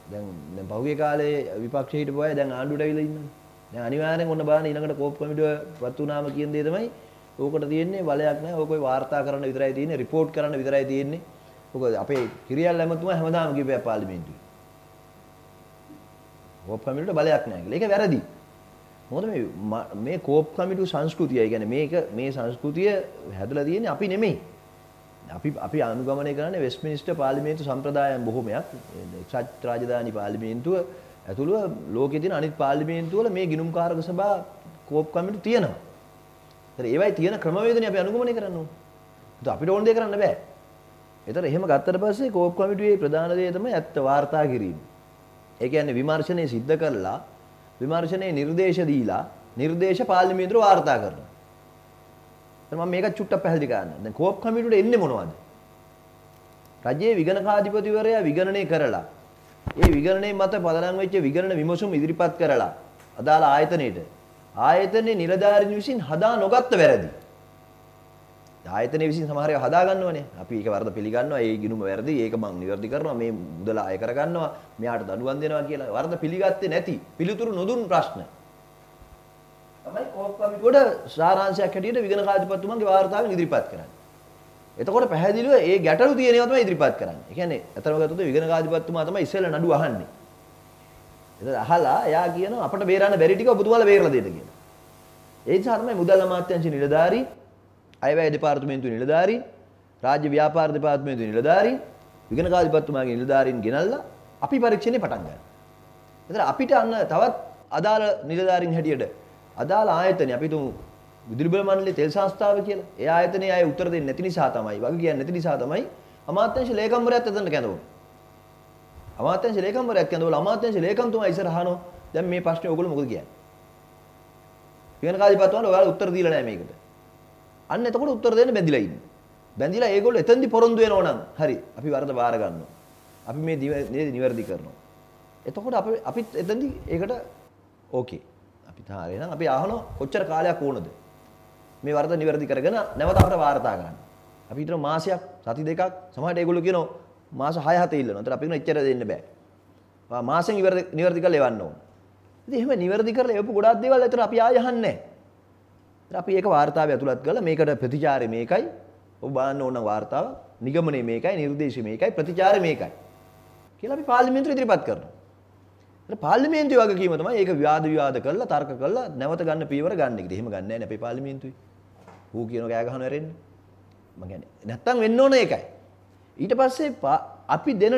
[SPEAKER 2] දැන් පහුගිය කාලේ විපක්ෂයේ හිටපු අය දැන් ආණ්ඩුවට ඇවිල්ලා ඉන්නවා. දැන් අනිවාර්යෙන් ඔන්න බලන්න ඊළඟට කෝප් කමිටුවපත් වුණාම කියන දේ තමයි ඕකට තියෙන්නේ බලයක් නැහැ. ඕක ඔය වාර්තා කරන්න විතරයි තියෙන්නේ, රිපෝට් කරන්න විතරයි තියෙන්නේ. ඕක අපේ කිරියල් ඇමතුමා හැමදාම කියපෑ පාර්ලිමේන්තුවේ. කෝප් කමිටුවට බලයක් නැහැ කියලා. ඒක වැරදි. මොකද මේ කෝප් කමිටු සංස්කෘතිය, කියන්නේ මේ සංස්කෘතිය හැදලා තියෙන්නේ අපි නෙමෙයි. අපි අනුගමනය කරන්නේ වෙස්ට්මිනිස්ටර් පාර්ලිමේන්තු සම්ප්‍රදායන් බොහොමයක්. එක්සත් රාජධානි පාර්ලිමේන්තුව ඇතුළුව ලෝකයේ තියෙන අනිත් පාර්ලිමේන්තු වල මේ ගිණුම්කාරක සභා කෝප් කමිටු තියෙනවා. ඒතර ඒවයි තියෙන ක්‍රමවේදනේ අපි අනුගමනය කරන්න ඕනේ. ඒත් අපිට ඕන දේ කරන්න බෑ. ඒතර එහෙම ගත්තට පස්සේ කෝප් කමිටුවේ ප්‍රධාන දේ තමයි ඇත්ත වාර්තා කිරීම. ඒ කියන්නේ විමර්ශනය සිද්ධ කරලා විමර්ශනයේ නිර්දේශ දීලා නිර්දේශ පාර්ලිමේන්තුවට වාර්තා කරනවා. මම මේක චුට්ටක් පැහැදිලි කරන්න. දැන් කෝප් කමිටුවට එන්නේ මොනවද? රජයේ විගණකාධිපතිවරයා විගණනය කරලා ඒ විගණනයේ මත පදනම් වෙච්ච විගණන විමසුම් ඉදිරිපත් කරලා අදාළ ආයතනයේ නිලධාරීන් විසින් හදා නොගත්ත වැරදි. ආයතනයේ විසින් සමහර ඒවා හදා ගන්නවනේ. අපි ඒක වරද පිළිගන්නවා. ඒ ගිණුම වැරදි. ඒක මං නිවැරදි කරනවා. මේ මුදල අය කර ගන්නවා. මෙයාට දඬුවම් දෙනවා කියලා වරද පිළිගත්තේ නැති පිළිතුරු නොදුන් ප්‍රශ්න තමයි කෝප් කමිටුවට සාරාංශයක් හැටියට විගණකාධිපතිතුමන්ගේ වාර්තාවෙන් ඉදිරිපත් කරන්නේ. එතකොට පැහැදිලිව ඒ ගැටලු තියෙනවා තමයි ඉදිරිපත් කරන්නේ. ඒ කියන්නේ අතරම ගත්තොත් විගණකාධිපතිතුමා තමයි ඉස්සෙල්ලා නඩුව අහන්නේ. ඒක අහලා එයා කියනවා අපිට බේරන්න බැරි ටික ඔබතුමාලා බේරලා දෙන්න කියලා. ඒ නිසා තමයි මුදල් අමාත්‍යාංශ නිලධාරී, අයවැය දෙපාර්තමේන්තුවේ නිලධාරී, රාජ්‍ය ව්‍යාපාර දෙපාර්තමේන්තුවේ නිලධාරී, විගණකාධිපතිතුමාගේ නිලධාරීන් ගෙනල්ලා අපි පරීක්ෂණේ පටන් ගන්නවා. එතන අපිට අන්න තවත් අදාළ නිලධාරීන් හැටියට අදාළ ආයතනය අපි තුමු විදුලි බල මණ්ඩලයේ තෙල් සංස්ථාව කියලා. ඒ ආයතනයේ අය උත්තර දෙන්නේ නැති නිසා තමයි, වග කියන්නේ නැති නිසා තමයි අමාත්‍යාංශ ලේකම්වරයාත් එතනට කැඳවුනේ. අමාත්‍යාංශ ලේකම්වරයාත් කැඳවලා අමාත්‍යාංශ ලේකම්තුමා ඉස්සර අහනවා දැන් මේ ප්‍රශ්නේ ඔයගොල්ලෝ මොකද කියන්නේ? විගණකාධිපතිතුමාලා ඔයාලා උත්තර දීලා නැහැ මේකට. අන්න එතකොට උත්තර දෙන්න බැඳිලා ඉන්නේ. බැඳිලා ඒගොල්ලෝ එතෙන්දි පොරොන්දු වෙනව නම් හරි අපි වරද බාර ගන්නවා. අපි මේ නිවැරදි කරනවා. එතකොට අපිත් එතෙන්දි ඒකට ඕකේ. අපි තාරේ නම් අපි අහනවා කොච්චර කාලයක් ඕනද? මේ වරද නිවැරදි කරගෙන නැවත අපට වාර්තා කරන්න. අපි හිතන මාසයක්, සති දෙකක්, සමහරට ඒගොල්ලෝ කියනවා මාස 6-7 ඉල්ලනවා. ඒතර අපි කියන එච්චර දෙන්න බෑ. මාසෙන් නිවැරදි කරලා එවන්න ඕන. ඉතින් එහෙම නිවැරදි කරලා එවපු ගොඩාක් දේවල් ඒතර අපි ආය අහන්නේ නැහැ. ඒතර අපි ඒක වාර්තාවේ ඇතුළත් කරලා මේකට ප්‍රතිචාරය මේකයි. ඔබ බලන්න ඕන වාර්තාව, නිගමනය මේකයි, නිර්දේශය මේකයි, ප්‍රතිචාරය මේකයි. කියලා අපි පාර්ලිමේන්තුවට ඉදිරිපත් කරනවා. ඒතර පාර්ලිමේන්තුවේ වගකීම තමයි ඒක විවාද කරලා තර්ක කරලා නැවත ගන්න පියවර ගන්න එක. එහෙම ගන්න නැහැ නේ අපේ පාර්ලිමේන්තුවේ. ඌ කියන කෑ ගහනවා ඇරෙන්නේ. මම කියන්නේ නැත්තම් වෙන්න ඕන ඒකයි. ඊට පස්සේ අපි දෙන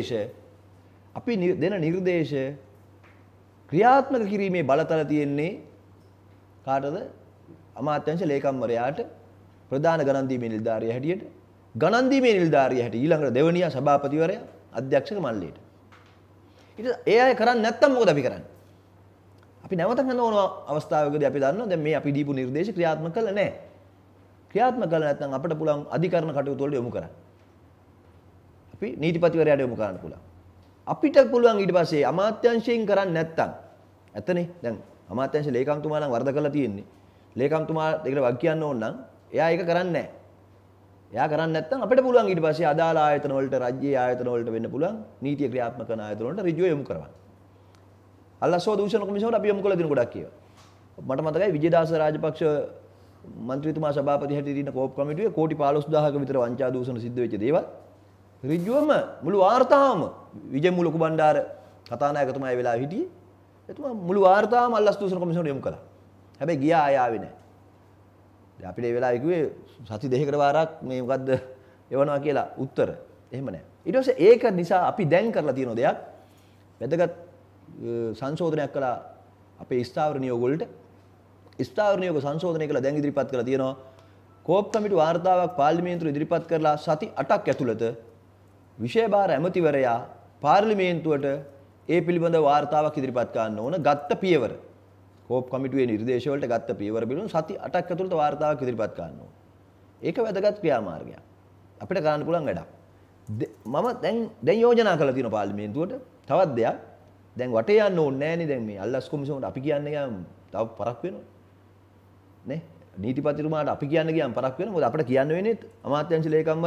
[SPEAKER 2] නිර්දේශ ක්‍රියාත්මක කිරීමේ බලතල තියෙන්නේ කාටද? අමාත්‍යාංශ ලේකම්වරයාට, ප්‍රධාන ගණන් දීමේ නිලධාරියා හැටියට, ගණන් දීමේ නිලධාරියා හැටියට, ඊළඟට දෙවනියා සභාපතිවරයා, අධ්‍යක්ෂක මණ්ඩලයට. ඊට ඒ අය කරන්නේ නැත්තම් මොකද අපි කරන්නේ? අපි නැවත කරන ඕන අවස්ථාවකදී අපි දන්නවා දැන් මේ අපි දීපු නිර්දේශ ක්‍රියාත්මක කළා නැහැ. ක්‍රියාත්මක කළා නැත්නම් අපිට පුළුවන් අධිකරණ කටයුතු වලට යොමු කරන්න. අපි නීතිපතිවරයාට යොමු කරන්න පුළුවන්. අපිට පුළුවන් ඊට පස්සේ අමාත්‍යාංශයෙන් කරන්නේ නැත්තම් ඇත්තනේ දැන් අමාත්‍යාංශ ලේකම්තුමා නම් වරද කරලා තියෙන්නේ. ලේකම්තුමා ඒකට වග කියන්න ඕන නම් එයා ඒක කරන්නේ නැහැ. එයා කරන්නේ නැත්තම් අපිට පුළුවන් ඊට පස්සේ අදාළ ආයතන වලට, රාජ්‍යීය ආයතන වලට වෙන්න පුළුවන් නීතිය ක්‍රියාත්මක කරන ආයතන වලට ඍජුව යොමු කරවන්න. අල්ලස්සෝ දූෂණ කොමිසමට අපි යොමු කළ දින ගොඩක් ඒවා. මට මතකයි විජේදාස රාජපක්ෂ මන්ත්‍රීතුමා සභාපති හැටියට ඉන්න කෝප් කමිටුවේ කෝටි 15000ක විතර වංචා දූෂණ සිද්ධ වෙච්ච දේවල් ඍජුවම මුළු වාර්තාවම විජය මුලකු බණ්ඩාර කතානායකතුමා ඒ වෙලාවේ හිටියේ. එතුමා මුළු වාර්තාවම අල්ලස් දූෂණ කොමිසමට යොමු කළා. හැබැයි ගියා ආවේ නැහැ. දැන් අපිට ඒ වෙලාවේ කිව්වේ සති දෙකකට වාරක් මේ මොකද්ද එවනවා කියලා උත්තර. එහෙම නැහැ. ඊට පස්සේ ඒක නිසා අපි දැන් කරලා තියෙන දෙයක් වැදගත් සංශෝධනයක් කළා අපේ ස්ථාවර නියෝග වලට. ස්ථාවර නියෝග සංශෝධනය කළා දැන් ඉදිරිපත් කරලා තියෙනවා. කෝප් කමිටු වාර්තාවක් පාර්ලිමේන්තුවට ඉදිරිපත් කරලා සති 8ක් ඇතුළත විෂයභාර ඇමතිවරයා පාර්ලිමේන්තුවට ඒ පිළිබඳ වාර්තාවක් ඉදිරිපත් කරන්න ඕන. ගත්ත පියවර කෝප් කමිටුවේ නිර්දේශ වලට ගත්ත පියවර පිළිබඳව සති 8ක් ඇතුළත වාර්තාවක් ඉදිරිපත් කරන්න ඕන. ඒක වැදගත් ක්‍රියාමාර්ගයක්. අපිට කරන්න පුළුවන් වැඩක්. මම දැන් යෝජනා කරලා තියෙනවා පාර්ලිමේන්තුවට තවත් දෙයක්. දැන් වටේ යන්න ඕනේ නෑනේ දැන් මේ අල්ලස් කොමිසමට අපි කියන්නේ ගියාම තව පරක් වෙනවා. නේ? නීතිපතිතුමාට අපි කියන්න ගියාම පරක් වෙනවා. මොකද අපිට කියන්න වෙන්නේ අමාත්‍යාංශ ලේකම්වරයා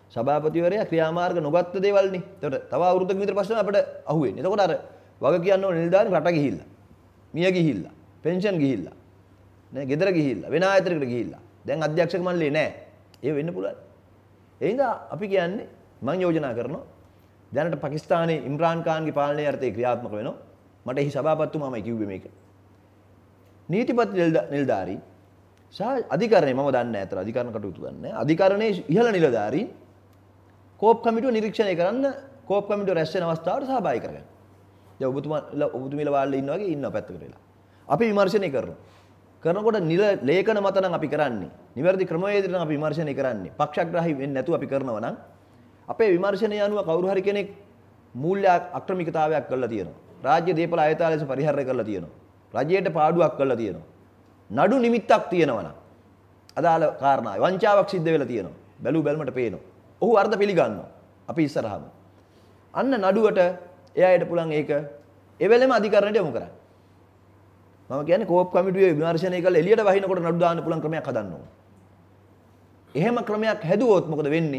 [SPEAKER 2] සභාපතිවරයා ක්‍රියාමාර්ග නොගත්ත දේවල්නේ. එතකොට තව අවුරුද්දක විතර පස්සේ අපිට අහුවෙන්නේ. එතකොට අර වග කියන්න ඕනේ නිලධාරි රට ගිහිල්ලා. මිය ගිහිල්ලා. පෙන්ෂන් ගිහිල්ලා. නේ ගෙදර ගිහිල්ලා. වෙන ආයතනයකට ගිහිල්ලා. දැන් අධ්‍යක්ෂක මණ්ඩලේ නැහැ. ඒ වෙන්න පුළුවන්. ඒ හින්දා අපි කියන්නේ මම යෝජනා කරනවා දැනට පාකිස්තානයේ ඉම්රාන් ඛාන්ගේ පාලනය යටතේ ක්‍රියාත්මක වෙනවා. මට එහි සභාපතිතුමාමයි කිව්වේ මේක. නීතිපති නිලධාරීන් සහ අධිකරණය මම දන්නේ නැහැ අතර අධිකරණ කටයුතු දන්නේ නැහැ. අධිකරණයේ ඉහළ නිලධාරීන් කෝප් කමිටුව නිරීක්ෂණය කරන්න කෝප් කමිටුව රැස් වෙන අවස්ථාවට සහභාගී කරගන්න. දැන් ඔබතුමීලා වාල්ලේ ඉන්න වගේ ඉන්න පැත්තකට වෙලා. අපි විමර්ශනය කරනවා. කරනකොට නිල ලේඛන මත නම් අපි කරන්නේ. නිවැරදි ක්‍රමවේදයට නම් අපි විමර්ශනය කරන්නේ. පක්ෂග්‍රාහී වෙන්නේ නැතුව අපි කරනවා නම් අපේ විමර්ශනය අනුව කවුරු හරි කෙනෙක් මූල්‍ය අක්‍රමිකතාවයක් කරලා තියෙනවා. රාජ්‍ය දේපල අයථා ලෙස පරිහරණය කරලා තියෙනවා. රජයට පාඩුවක් කරලා තියෙනවා. නඩු නිමිත්තක් තියෙනවා නම් අදාළ කාරණායි වංචාවක් සිද්ධ වෙලා තියෙනවා. බැලු බැලමට පේනවා. ඔහු අර්ධ පිළිගන්නවා. අපි ඉස්සරහම. අන්න නඩුවට එයාට පුළුවන් ඒක එවෙලෙම අධිකරණයට යොමු කරන්න. මම කියන්නේ කෝප් කමිටුවේ විමර්ශනය කරලා එළියට වහිනකොට නඩු දාන්න පුළුවන් ක්‍රමයක් හදන්න ඕන. එහෙම ක්‍රමයක් හැදුවොත් මොකද වෙන්නේ?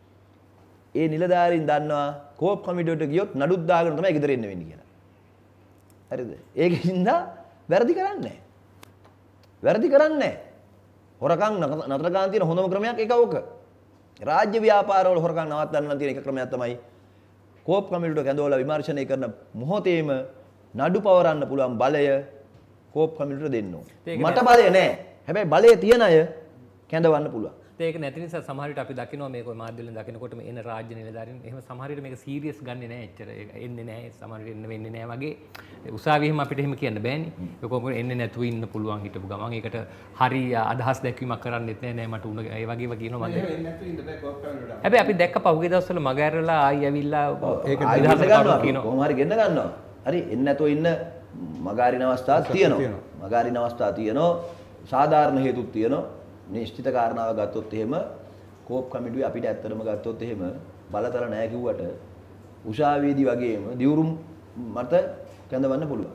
[SPEAKER 2] ඒ නිලධාරීන් දන්නවා කෝප් කමිටුවට ගියොත් නඩුත් දාගෙන තමයි ගෙදර එන්න වෙන්නේ කියලා. හරිද? ඒකින්ද වැරදි කරන්නේ නැහැ. වැරදි කරන්නේ නැහැ. හොරකම් නතර ගන්න තියෙන හොඳම ක්‍රමයක් ඒක ඕක. රාජ්‍ය ව්‍යාපාරවල හොරකම් නවත්තන්න තියෙන එක ක්‍රමයක් තමයි කෝප් කමිටුවට කැඳවලා විමර්ශනය කරන මොහොතේම නඩු පවරන්න පුළුවන් බලය කෝප් කමිටුවට දෙන්න ඕනේ. මට බලය නැහැ. හැබැයි බලය තියෙන අය කැඳවන්න පුළුවන්.
[SPEAKER 1] ඒක නැති නිසා සමහර විට අපි දකිනවා මේක මාධ්‍ය වලින් දකිනකොට එන රාජ්‍ය නිලධාරීන් එහෙම සමහර විට මේක සීරියස් ගන්නෙ නැහැ එච්චර. එන්නේ නැහැ සමහර විට එන්න වෙන්නේ නැහැ වගේ. උසාවියෙ එහෙම අපිට එහෙම කියන්න බෑනේ. ඒක කොහොමද එන්නේ නැතුව ඉන්න පුළුවන් හිටපු ගමන්. ඒකට හරි අදහස් දැක්වීමක් කරන්නෙත් නැහැ මට උණ ඒ වගේම කියනවා මම. හැබැයි අපි දැක්ක පහුගිය දවස්වල මග ඇරලා ආයි ඇවිල්ලා
[SPEAKER 2] ඒක අදහස් ගන්නවා කියනවා. කොහොම හරි ගෙන්න ගන්නවා. හරි එන්නේ නැතුව ඉන්න මගාරින අවස්ථා තියෙනවා. මගාරින අවස්ථා තියෙනවා. සාධාරණ හේතුත් තියෙනවා. නිශ්චිත කාරණාව ගත්තොත් එහෙම කෝප් කමිටුවේ අපිට ඇත්තටම ගත්තොත් එහෙම බලතල නැහැ කිව්වට උසාවියේදී වගේම දිවුරුම් මත කැඳවන්න පුළුවන්.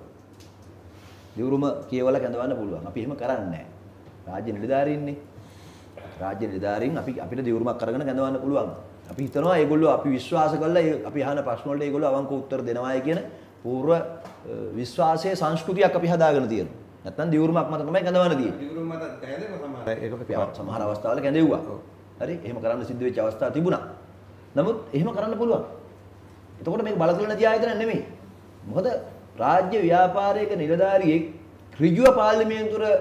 [SPEAKER 2] දිවුරුම කියවලා කැඳවන්න පුළුවන්. අපි එහෙම කරන්නේ නැහැ. රාජ්‍ය නිලධාරීන්නේ. රාජ්‍ය නිලධාරීන් අපිට දිවුරුමක් අරගෙන කැඳවන්න පුළුවන්. අපි හිතනවා ඒගොල්ලෝ අපි විශ්වාස කරලා අපි අහන ප්‍රශ්න වලට ඒගොල්ලෝ අවංක උත්තර දෙනවායි කියන පූර්ව විශ්වාසයේ සංස්කෘතියක් අපි හදාගෙන තියෙනවා. නැත්නම් දිවුරුමක් මත තමයි කැඳවන්න තියෙන්නේ. දිවුරුම මත කැඳෙම සමහර අවස්ථාවල කැඳෙව්වා. හරි එහෙම කරන්න සිද්ධ වෙච්ච අවස්ථා තිබුණා. නමුත් එහෙම කරන්න පුළුවන්. එතකොට මේක බලතල නැති ආයතන නෙමෙයි. මොකද රාජ්‍ය ව්‍යාපාරයක නිලධාරියෙක් ඍජුව පාර්ලිමේන්තුවේ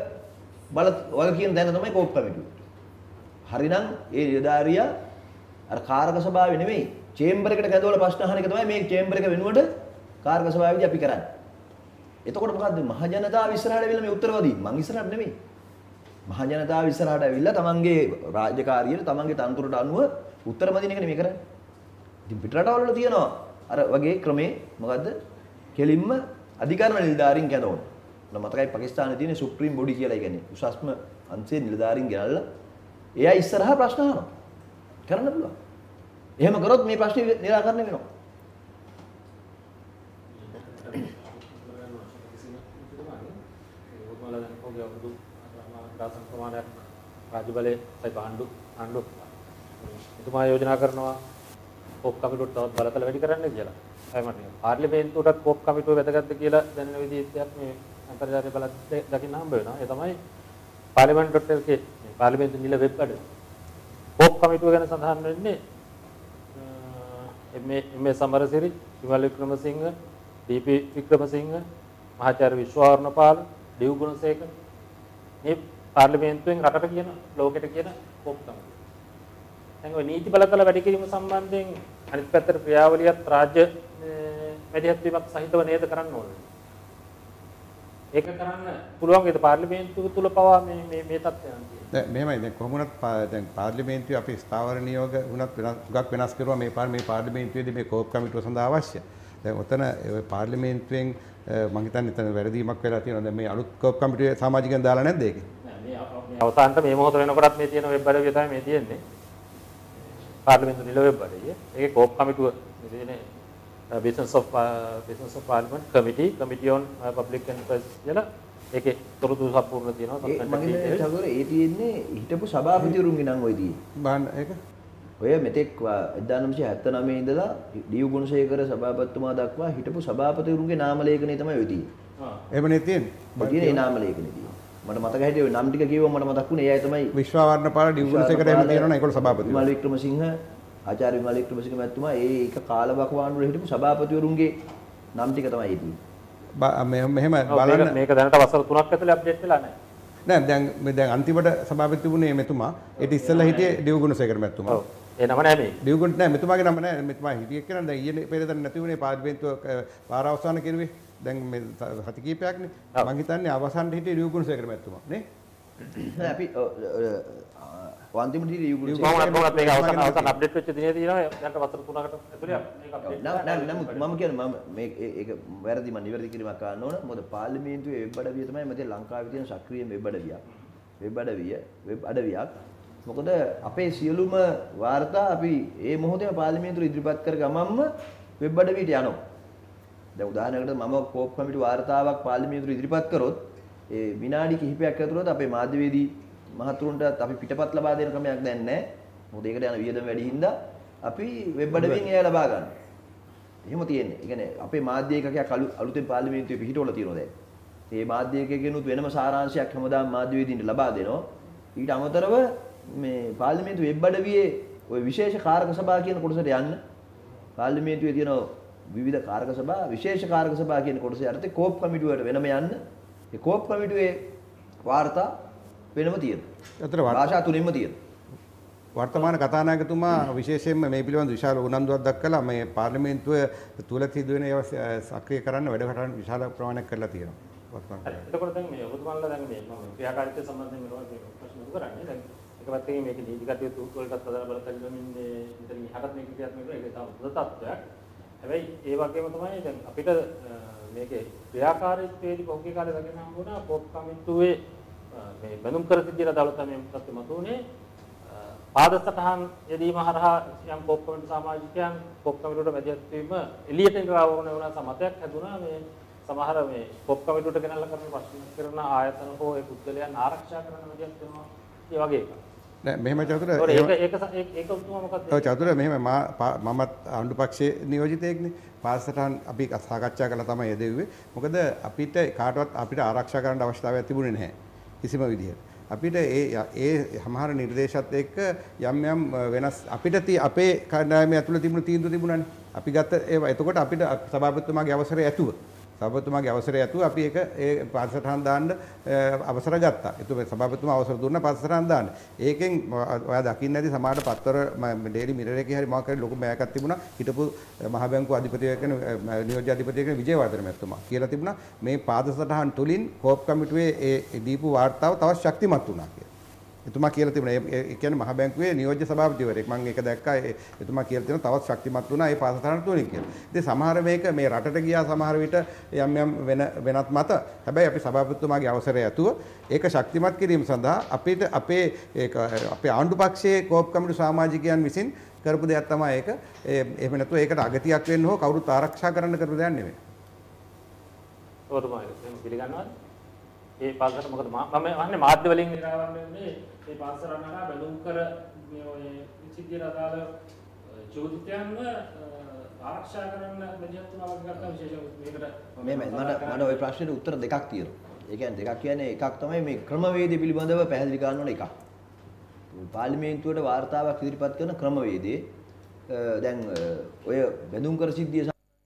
[SPEAKER 2] වල කියන දැන තමයි කෝප් කමිටුව. හරිනම් ඒ නිලධාරියා අර කාරක සභාවේ නෙමෙයි චේම්බර් එකට කැඳවලා ප්‍රශ්න අහන එක තමයි මේ චේම්බර් එක වෙනුවට කාරක සභාවේදී අපි කරන්නේ. එතකොට මොකද්ද මහ ජනතාව ඉස්සරහට ඇවිල්ලා මේ උත්තර වදී මං ඉස්සරහට නෙමෙයි. මහ ජනතාව ඉස්සරහට ඇවිල්ලා තමන්ගේ රාජකාරියට තමන්ගේ තනතුරට අනුව උත්තර මදින එක නෙමෙයි කරන්නේ. ඉතින් පිටරටවල තියෙනවා අර වගේ ක්‍රමේ මොකද්ද? කෙලින්ම අධිකරණ නිලධාරීන් කැඳවන. මතකයි පාකිස්තානයේ තියෙන සුප්‍රීම බොඩි කියලා කියන්නේ උසස්ම අංශයේ නිලධාරීන් ගෙනල්ලා එයා ඉස්සරහා ප්‍රශ්න අහනවා. කරන්න පුළුවන්. එහෙම කරොත් මේ ප්‍රශ්නේ නිරාකරණය වෙනවා.
[SPEAKER 5] දාසන් ප්‍රමාණයක් රාජ්‍ය බලයේ ආණ්ඩුව එතුමා යෝජනා කරනවා කෝප් කමිටුවට තවත් බලතල වැඩි කරන්න කියලා. අය මට පාර්ලිමේන්තුවටත් කෝප් කමිටුව වැදගත්ද කියලා දැනෙන විදිහට මේ අන්තර්ජාලය බල දකින්න හම්බ වෙනවා. ඒ තමයි parliament.lk මේ පාර්ලිමේන්තු නිල වෙබ් අඩ. කෝප් කමිටුව ගැන සඳහන් වෙන්නේ එම්.ඒ. සමරසිරි, විමල් වික්‍රමසිංහ, ඩී.පී. වික්‍රමසිංහ, මහාචාර්ය විශ්වවර්ණපාල, ඩිව් ගුණසේකර මේ පාර්ලිමේන්තුවෙන් රටට කියන ලෝකෙට කියන කෝප් කමිටුව. දැන් ඔය නීති බලතල වැඩි කිරීම සම්බන්ධයෙන් අනිත් පැත්තට ක්‍රියාවලියත් රාජ්‍ය මැදිහත් වීමක් සහිතව නේද කරන්න ඕනේ. ඒක කරන්න පුළුවන් වේද පාර්ලිමේන්තුව තුල පවා මේ තත්ත්වයන් තියෙනවා.
[SPEAKER 3] දැන් මෙහෙමයි දැන් කොහොමුණත් දැන් පාර්ලිමේන්තුවේ අපි ස්ථාවර නියෝග වුණත් ගොඩක් වෙනස් කරුවා මේ පාර්ලිමේන්තුවේදී මේ කෝප් කමිටුව සඳහා අවශ්‍ය. දැන් ඔතන ඔය පාර්ලිමේන්තුවෙන් මම හිතන්නේ එතන වැරදීමක් වෙලා තියෙනවා. දැන් මේ අලුත් කෝප් කමිටුවේ සමාජිකයන් දාලා නැද්ද ඒකේ?
[SPEAKER 5] මේ අවසානට මේ මොහොත වෙනකොටත් මේ තියෙන වෙබ් අඩවිය තමයි මේ තියෙන්නේ. පාර්ලිමේන්තු නිල වෙබ් අඩවිය. ඒකේ කෝප් කමිටුව තියෙන්නේ business of parliament committee on public enterprise කියලා ඒකේ තොරතුරු සම්පූර්ණ තියෙනවා.
[SPEAKER 2] මම කියන්නේ චතුර ඒ තියෙන්නේ හිටපු සභාපතිවරුන්ගේ නම් ඔය තියෙන්නේ.
[SPEAKER 3] බාන්න ඒක
[SPEAKER 2] ඔය මෙතෙක් 1979 ඉඳලා ඩී.යු. ගුණසේකර සභාපතිතුමා දක්වා හිටපු සභාපතිවරුන්ගේ නාම ලේඛනය තමයි ඔය තියෙන්නේ.
[SPEAKER 3] එහෙම නේ තියෙන්නේ.
[SPEAKER 2] ඔය තියෙන ඒ නාම ලේඛනය තියෙන්නේ. මට මතක හිටියේ ඔය නම් ටික කිව්වම මට මතක් වුණේ ඒ අය තමයි
[SPEAKER 3] විශ්වවර්ණපාල ඩී.යු. ගුණසේකර එහෙම තියෙනවනේ ඒගොල්ලෝ සභාපති.
[SPEAKER 2] විමල් වික්‍රමසිංහ ආචාර්ය විමල් වික්‍රමසිංහ මහත්මයා ඒක කාලවකවානුවර හිටපු සභාපතිවරුන්ගේ නම් ටික තමයි තියෙන්නේ.
[SPEAKER 3] මෙහෙම බලන්න
[SPEAKER 5] මේක දැනට වසර 3ක් ඇතුලේ අප්ඩේට් වෙලා නැහැ.
[SPEAKER 3] නෑ දැන් අන්තිමට සභාපති වුණේ මෙතුමා. ඒට ඉස්සෙල්ලා හිටියේ ඩී.යු. ගුණසේකර මහත්මයා.
[SPEAKER 5] ඔව්. ඒ නම නෑ මේ.
[SPEAKER 3] ඩී.යු. ගුණ නෑ මෙතුමාගේ නම නෑ. මෙතුමා හිටියේ කියලා දැන් ඊයේ පෙරේද නැති වුණේ පාර්ලිමේන්තුව වාර අවසන් කෙරුවේ. දැන් මේ සති කීපයක්නේ. මං හිතන්නේ අවසන්ට හිටියේ ඩී.යු. ගුණසේකර මහත්මයා නේ.
[SPEAKER 2] අපි අන්තිමට ඩී.යු.
[SPEAKER 5] කොහොමද මේක අවසන් අප්ඩේට් වෙච්ච දිනේ තියෙනවා දැනට වසර 3කට ඇතුලේ මේක අප්ඩේට්
[SPEAKER 2] නමුත් මම කියන්නේ මම මේ ඒක වැරදි මම නිවැරදි කිරීමක් කරන්න ඕන. මොකද පාර්ලිමේන්තුවේ වෙබ් අඩවිය තමයි මත ලංකාවේ තියෙන සක්‍රීය වෙබ් අඩවියක්. වෙබ් අඩවියක්. මොකද අපේ සියලුම වාර්තා අපි මේ මොහොතේම පාර්ලිමේන්තුවේ ඉදිරිපත් කර ගමන්ම වෙබ් අඩවියට යනවා. දැන් උදාහරණයකට මම කෝප් කමිටු වාර්තාවක් පාර්ලිමේන්තුවේ ඉදිරිපත් කරොත් ඒ විනාඩි කිහිපයක් ඇතුළත අපේ මාධ්‍යවේදී මහතුරුන්ට අපි පිටපත් ලබා දෙන ක්‍රමයක් දැන් නැහැ. මොකද ඒකට යන වියදම වැඩි හින්දා අපි වෙබ් අඩවියෙන් ඒවා ලබා ගන්න. එහෙම තියෙන්නේ. ඒ කියන්නේ අපේ මාධ්‍ය ඒකකයක් අලුතෙන් පාර්ලිමේන්තුවේ පිහිටවල තියෙනවා දැන්. මේ මාධ්‍ය ඒකකෙනුත් වෙනම සාරාංශයක් හැමදාම මාධ්‍යවේදීන්ට ලබා දෙනවා. ඊට අමතරව මේ පාර්ලිමේන්තු වෙබ් අඩවියේ ওই විශේෂ කාරක සභා කියන කොටසට යන්න පාර්ලිමේන්තුවේ තියෙන විවිධ කාරක සභා විශේෂ කාරක සභා කියන කොටසේ යටතේ කෝප් කමිටුවට වෙනම යන්න. ඒ කෝප් කමිටුවේ වාර්තා වෙනම තියෙනවා.
[SPEAKER 3] අතර
[SPEAKER 2] භාෂා තුනින්ම තියෙනවා.
[SPEAKER 3] වර්තමාන කතානායකතුමා විශේෂයෙන්ම මේ පිළිබඳ විශාල උනන්දුවක් දක්වලා මේ පාර්ලිමේන්තුව තුල සිදුවෙන ඒවා සක්‍රිය කරන්න වැඩ කටයුතු විශාල ප්‍රමාණයක් කරලා තියෙනවා.
[SPEAKER 5] එතකොට දැන් මේ ඔබතුමාලා දැන් මේ මම ක්‍රියාකාරීත්වය සම්බන්ධයෙන් මේවා ප්‍රශ්න උදු කරන්නේ. දැන් එක පැත්තකින් මේක නීති කටයුතු වලටත් අදාළ බලතලමින් මේ ඉතින් ඉහකට මේක ක්‍රියාත්මක වෙනවා. ඒක තමයි හොඳ තත්ත්වයක්. හැබැයි ඒ වගේම තමයි දැන් අපිට මේකේ ක්‍රියාකාරීත්වයේදී පොහුගේ කාලේ දකින්න හම්බුණා පොත් කමිටුවේ මේ බඳුම් කර සිටින දවල්ත මේ මුක්ත් මතුනේ පාදසටහන් යෙදීම හරහා යම් පොත් කමිටු සමාජිකයන් පොත් කමිටුවට මැදිහත් වීම එළියට ඉඳලාවරණ වෙන සමතයක් හැදුනා මේ සමහර මේ පොත් කමිටුවට ගෙනල්ලා කරන ප්‍රශ්න කරන ආයතන හෝ ඒ පුද්ගලයන් ආරක්ෂා කරන මැදිහත් වෙනවා ඒ වගේ එකක්.
[SPEAKER 3] නෑ මෙහෙම චතුර
[SPEAKER 5] ඒක උතුම මොකක්ද?
[SPEAKER 3] ඔව් චතුර මෙහෙම මමත් ආණ්ඩු පක්ෂයේ නියෝජිතයෙක්නේ. පාසටහන් අපි සාකච්ඡා කළා තමයි යෙදුවේ. මොකද අපිට කාටවත් අපිට ආරක්ෂා කරන්න අවශ්‍යතාවයක් තිබුණේ නැහැ. කිසිම විදිහකට. අපිට ඒ සමහර නිර්දේශات එක්ක යම් වෙනස් අපිට අපේ කණ්ඩායමේ ඇතුළේ තිබුණු තීන්දුව තිබුණානේ. අපි ගත්ත ඒවා එතකොට අපිට සභාපතිතුමාගේ අවසරය ඇතුව සභාපතිතුමාගේ අවසරය ඇතුව අපි ඒක ඒ පාසටහන් දාන්න අවසර ගත්තා. ඒතුමේ සභාපතිතුමා අවසර දුන්නා පාසටහන් දාන්න. ඒකෙන් ඔයා දකින්න ඇති සමහර පත්තර ඩේලි මිරර් එකේ හරි මොකක් හරි ලොකු බෑගයක් තිබුණා. හිටපු මහ බැංකුව අධිපතියෙක් වෙන නියෝජ්‍ය අධිපතියෙක් වෙන විජේවර්ධන මහත්මයා කියලා තිබුණා මේ පාසටහන් තුලින් කෝප් කමිටුවේ ඒ දීපු වාර්තාව තවත් ශක්තිමත් වුණා කියලා. එතුමා කියලා තිබුණා ඒ කියන්නේ මහ බැංකුවේ නියෝජ්‍ය සභාපතිවරයෙක් මම ඒක දැක්කා එතුමා කියලා තියෙනවා තවත් ශක්තිමත් වුණා ඒ පාසටහන තුලින් කියලා. ඉතින් සමහර මේක මේ රටට ගියා සමහර විට යම් වෙනත් මත හැබැයි අපි සභාපතිතුමාගේ අවසරය ඇතුව ඒක ශක්තිමත් කිරීම සඳහා අපිට අපේ ආණ්ඩු පක්ෂයේ කෝප් කමිටු සමාජිකයන් විසින් කරපු දෙයක් තමයි ඒක. එහෙම නැත්නම් ඒකට අගතියක් වෙන්න හෝ කවුරුත් ආරක්ෂා කරන්න කරපු දෙයක් නෙමෙයි.
[SPEAKER 5] ඔබතුමා එහෙම පිළිගන්නවද? ඒ පාසලට මොකද මම අහන්නේ මාධ්‍ය වලින් නිරාවරණය වෙන්නේ මේ පාසල අනහා බැලුම් කර මේ ඔය විචිත්‍ර අදාළ චෝදිතයන්ව ආරක්ෂා කරන්න මැදිහත් වුණා වගේ ගත්තා විශේෂයෙන් මේකට
[SPEAKER 2] මට ওই ප්‍රශ්නෙට උත්තර දෙකක් තියෙනවා. ඒ කියන්නේ දෙකක් කියන්නේ එකක් තමයි මේ ක්‍රමවේදය පිළිබඳව පැහැදිලි කරන්න ඕන එකක්. පාර්ලිමේන්තුවට වාර්තාවක් ඉදිරිපත් කරන ක්‍රමවේදයේ දැන් ඔය බැඳුම් කර සිද්ධිය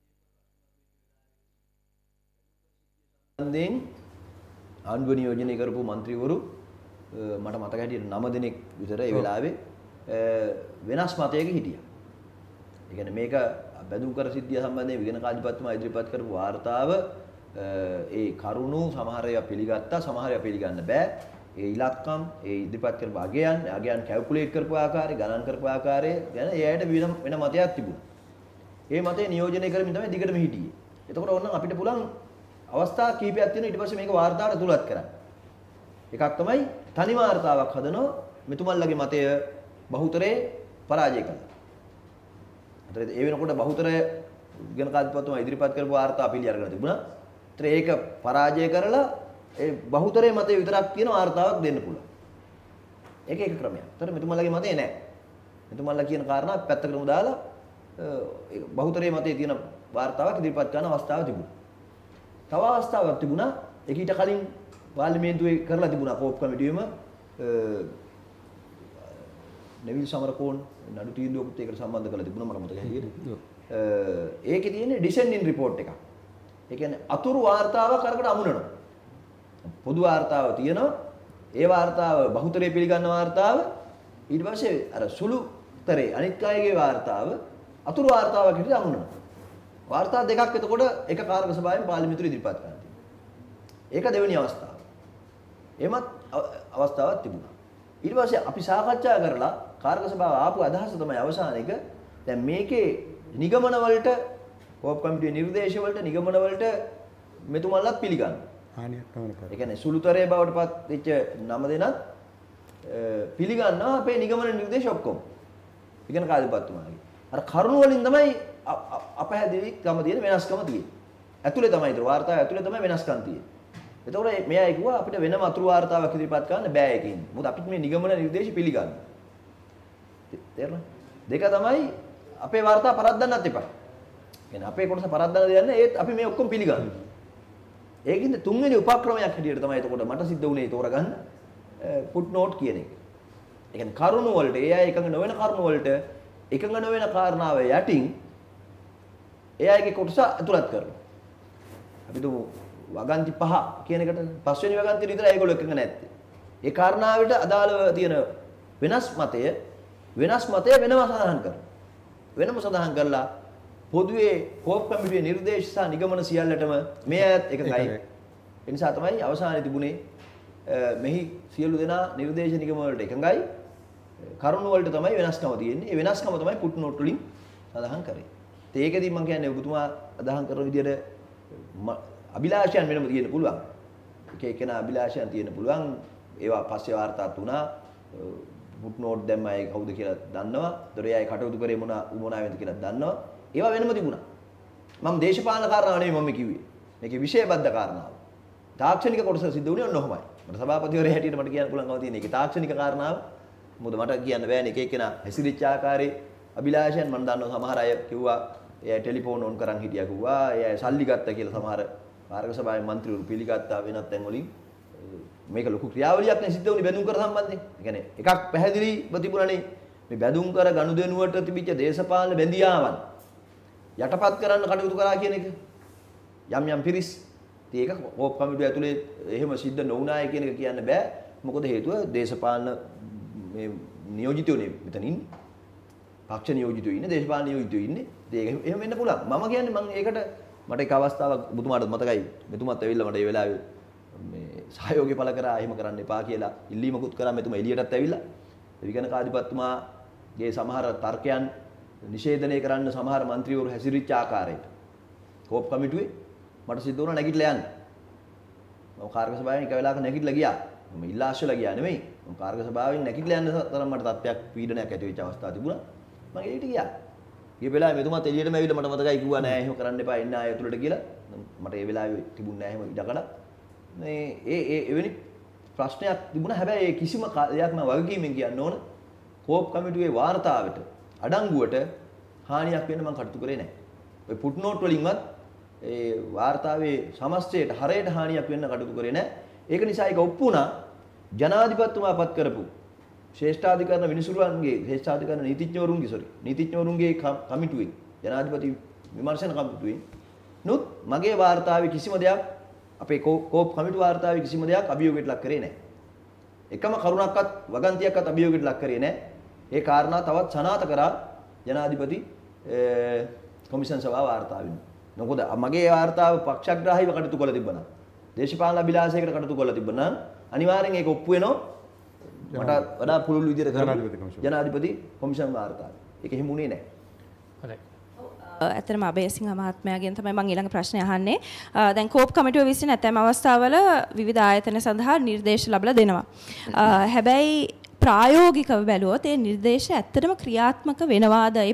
[SPEAKER 2] සම්බන්ධයෙන් ආණ්ඩුව නියෝජනය කරපු മന്ത്രിවරු මට මතක හැටියට 9 දෙනෙක් විතර ඒ වෙලාවේ වෙනස් මතයක හිටියා. ඒ කියන්නේ මේක බැඳුම් කර සිද්ධිය සම්බන්ධයෙන් විගණක අධිපතිතුමා ඉදිරිපත් කරපු වාර්තාව ඒ කරුණු සමහර ඒවා පිළිගත්තා සමහර ඒවා පිළිගන්න බෑ. ඒ ඉලක්කම් ඒ ඉදිරිපත් කරපු අගයන් කැල්කියුලේට් කරපු ආකාරය ගණන් කරපු ආකාරය ගැන ඒ අයට වෙන මතයක් තිබුණා. ඒ මතය නියෝජනය කරමින් තමයි දිගටම හිටියේ. එතකොට ඕනනම් අපිට පුළුවන් අවස්ථා කීපයක් තියෙනවා ඊට පස්සේ මේක වාර්තාවට තුලත් කරන්න. එකක් තමයි තනි වාර්තාවක් හදනවා මෙතුමන්ලගේ මතය බහුතරේ පරාජය කළා. අතට ඒ වෙනකොට බහුතරය ඉගෙන කාර්යපත්තුමා ඉදිරිපත් කරපු වාර්තා පිළි අරගෙන තිබුණා. ඒතර ඒක පරාජය කරලා ඒ බහුතරේ මතය විතරක් තියෙන වාර්තාවක් දෙන්න පුළුවන්. ඒක එක ක්‍රමයක්. ඒතර මෙතුමන්ලගේ මතය නැහැ. මෙතුමන්ලා කියන කාරණා පැත්තකටම දාලා බහුතරයේ මතයේ තියෙන වාර්තාවක් ඉදිරිපත් කරන අවස්ථාවක් තිබුණා. තව අවස්ථාවක් තිබුණා ඒක ඊට කලින් පාර්ලිමේන්තුවේ කරලා තිබුණා කෝප් කමිටුවේම නෙවිල් සමරකෝන් නඩු තීන්දුවකුත් ඒකට සම්බන්ධ කරලා තිබුණා මට මතක හැටියට. ඒකේ තියෙන්නේ ඩිසෙන්ඩින් රිපෝට් එකක්. ඒ කියන්නේ අතුරු වාර්තාවක් අරකට අමුණනවා. පොදු වාර්තාව තියෙනවා. ඒ වාර්තාව බහුතරය පිළිගන්න වාර්තාව ඊට පස්සේ අර සුළුතරේ අනිත් අයගේ වාර්තාව අතුරු වාර්තාවක් හැටියට අමුණනවා. වාර්තා දෙකක් එතකොට එක කාර්ක සභාවෙන් පාර්ලිමේන්තුවේ ඉදිරිපත් කරනවා. ඒක දෙවෙනි අවස්ථාව. එමත් අවස්ථාවක් තිබුණා. ඊට පස්සේ අපි සාකච්ඡා කරලා කාර්ක සභාව ආපු අදහස තමයි අවසාන එක. දැන් මේකේ නිගමන වලට කෝප් කමිටුවේ නිර්දේශ වලට නිගමන වලට මෙතුමන්ලත් පිළිගන්නවා.
[SPEAKER 3] හානියක් නොවන කර.
[SPEAKER 2] ඒ කියන්නේ සුළුතරේ බවට පත් වෙච්ච නම දෙනත් පිළිගන්නවා අපේ නිගමන නිර්දේශ ඔක්කොම. ඉගෙන කාර්යපත්තුමාගේ. අර කරුණු වලින් තමයි අපහැදිලිකම තියෙන වෙනස්කම තියෙන්නේ. ඇතුලේ තමයි ඒක වාර්තාව ඇතුලේ තමයි වෙනස්කම් තියෙන්නේ. එතකොට මෙයා කිව්වා අපිට වෙනම අතුරු වාර්තාවක් ඉදිරිපත් කරන්න බෑ ඒකින්. මොකද අපිට මේ නිගමන නිර්දේශ පිළිගන්න. තේරෙනවද? දෙක තමයි අපේ වාර්තා පරද්දන්නත් එපා. කියන්නේ අපේ කොටස පරද්දන්න දෙන්නේ ඒත් අපි මේ ඔක්කොම පිළිගන්නවා. ඒකින්ද තුන්වෙනි උපක්‍රමයක් හැටියට තමයි එතකොට මට සිද්ධ වුණේ තෝරගන්න පුට් නෝට් කියන එක. ඒ කියන්නේ කරුණු වලට ඒ අය එකඟ නොවන කරුණු වලට එකඟ නොවන කාරණාව යටින් ඒ අයගේ කොටස අතුලත් කරනවා. අපි දුමු වගන්ති 5 කියන එකට පස්වෙනි වගන්තිය විතර ඒගොල්ලෝ එකඟ නැත්තේ. ඒ කාරණාවට අදාළව තියෙන වෙනස් මතය වෙනම සඳහන් කරනවා. වෙනම සඳහන් කරලා පොදුවේ කෝප් කමිටුවේ නිර්දේශ සහ නිගමන සියල්ලටම මේ අයත් එකඟයි. ඒ නිසා තමයි අවසානයේ තිබුණේ මෙහි සියලු දෙනා නිර්දේශ නිගමන වලට එකඟයි. කරුණු වලට තමයි වෙනස්කම තියෙන්නේ. ඒ වෙනස්කම තමයි පුට් නෝට් වලින් සඳහන් කරේ. ඒකෙදී මම කියන්නේ ඔබතුමා අදහන් කරන විදිහට අභිලාෂයන් වෙනම තියෙන්න පුළුවන්. එක එකනා අභිලාෂයන් තියෙන්න පුළුවන්. ඒවා පස්සේ වාර්තාත් වුණා. පුට් නෝට් දැම්මයි කවුද කියලා දන්නවා. දොරයයි කටයුතු කරේ මොනාවෙන්ද කියලා දන්නවා. ඒවා වෙනම තිබුණා. මම දේශපාලන කාරණාව නෙමෙයි මම කිව්වේ. මේකේ විෂයබද්ධ කාරණාව. තාක්ෂණික කොටස සිද්ධ වුණේ ඔන්න ඔහොමයි. මට සභාපතිවරයා හැටියට මට කියන්න පුළුවන්කම තියෙන ඒකේ තාක්ෂණික කාරණාව. මොකද මට කියන්න බෑනේ එක එකනා හැසිරිච්ච ආකාරයේ අභිලාෂයන් මම දන්නවා සමහර අය කිව්වා එයා ටෙලිෆෝන් ඔන් කරන් හිටියා කිව්වා. එයා සල්ලි ගත්තා කියලා සමහර කාර්ක සභාවේ മന്ത്രിවරු පිළිගත්තා වෙනත් තැන් වලින්. මේක ලොකු ක්‍රියාවලියක් නේ සිද්ධ වුණේ බැඳුම් කර සම්බන්ධයෙන්. ඒ කියන්නේ එකක් පැහැදිලිව තිබුණානේ මේ බැඳුම් කර ගනුදෙනුවට තිබිච්ච දේශපාලන බැඳියාවන් යටපත් කරන්න කටයුතු කරා කියන එක. යම් පිරිස් ඒක කෝප් කමිටුව ඇතුලේ එහෙම සිද්ධ නොවුනායි කියන එක කියන්න බෑ. මොකද හේතුව දේශපාලන මේ නියෝජිතයෝ නේ මෙතන ඉන්නේ. පක්ෂ නියෝජිතයෝ ඉන්නේ, දේශපාලන නියෝජිතයෝ ඉන්නේ. ඒක එහෙම වෙන්න පුළුවන්. මම කියන්නේ මම ඒකට මට එක අවස්ථාවක් ඔබතුමාට මතකයි. මෙතුමාත් ඇවිල්ලා මට ඒ වෙලාවේ මේ සහයෝගය පළ කරා එහෙම කරන්න එපා කියලා ඉල්ලීමකුත් කරා. මෙතුමා එළියටත් ඇවිල්ලා විගණ කාදිපත්තුමාගේ සමහර තර්කයන් නිෂේධනය කරන්න සමහර മന്ത്രിවරු හැසිරිච්ච ආකාරයට කෝප් කමිටුවේ මට සිද්ධ වුණා නැගිටලා යන්න. මම කාර්ක සභාවෙන් එක වෙලාවක නැගිටලා ගියා. මම ඉල්ලාශ්වලා ගියා නෙමෙයි. මම කාර්ක සභාවෙන් නැගිටලා යන්න තරම් මට තත්ත්වයක් පීඩනයක් ඇති වෙච්ච අවස්ථා තිබුණා. මම එළියට ගියා. ඊයේ වෙලාවේ මෙතුමාත් එළියටම ඇවිල්ලා මට මතකයි කිව්වා නෑ එහෙම කරන්න එපා එන්න ආයෙ ඇතුළට කියලා. මට ඒ වෙලාවේ තිබුණ නෑ එහෙම ඉඩකඩ. මේ එවැනි ප්‍රශ්නයක් තිබුණා. හැබැයි ඒ කිසිම දෙයක් මම වගකීමෙන් කියන්න ඕන කෝප් කමිටුවේ වාර්තාවට අඩංගුවට හානියක් වෙන්න මම කටයුතු කරේ නැහැ. ඔය පුට් නෝට් වලින්වත් ඒ වාර්තාවේ සමස්තයට හරයට හානියක් වෙන්න කටයුතු කරේ නැහැ. ඒක නිසා ඒක ඔප්පු වුණා ජනාධිපතිතුමාපත් කරපු ශ්‍රේෂ්ඨාධිකරණ විනිසුරුවන්ගේ ශ්‍රේෂ්ඨාධිකරණ නීතිඥවරුන්ගේ කමිටුවේ ජනාධිපති විමර්ශන කමිටුවේ නුත් මගේ වාර්තාවේ කිසිම දෙයක් අපේ කෝප් කමිටු වාර්තාවේ කිසිම දෙයක් අභියෝගයට ලක් කරේ නැහැ. එකම කරුණක්වත් වගන්තියක්වත් අභියෝගයට ලක් කරේ නැහැ. ඒ කාරණා තවත් සනාථ කරා ජනාධිපති කොමිෂන් සභාව වාර්තාවෙන්. මොකද මගේ වාර්තාව පක්ෂග්‍රාහීව කටයුතු කළ තිබුණා. දේශපාලන අභිලාෂයකට කටයුතු කළ තිබුණා. අනිවාර්යෙන් ඒක ඔප්පු වෙනවා. මට වඩා පුළුල් විදියට කරා ජනාධිපති කොමිෂන් වාර්තාව. ඒක එහෙම උනේ නැහැ.
[SPEAKER 1] හොඳයි.
[SPEAKER 6] ඇත්තටම අබේසිංහ මහත්මයාගෙන් තමයි මම ඊළඟ ප්‍රශ්නේ අහන්නේ. දැන් කෝප් කමිටුව විසින් ඇතැම් අවස්ථාවල විවිධ ආයතන සඳහා නිර්දේශ ලැබලා දෙනවා. හැබැයි ප්‍රායෝගිකව බැලුවොත් ඒ නිර්දේශ ඇත්තටම ක්‍රියාත්මක වෙනවාද? ඒ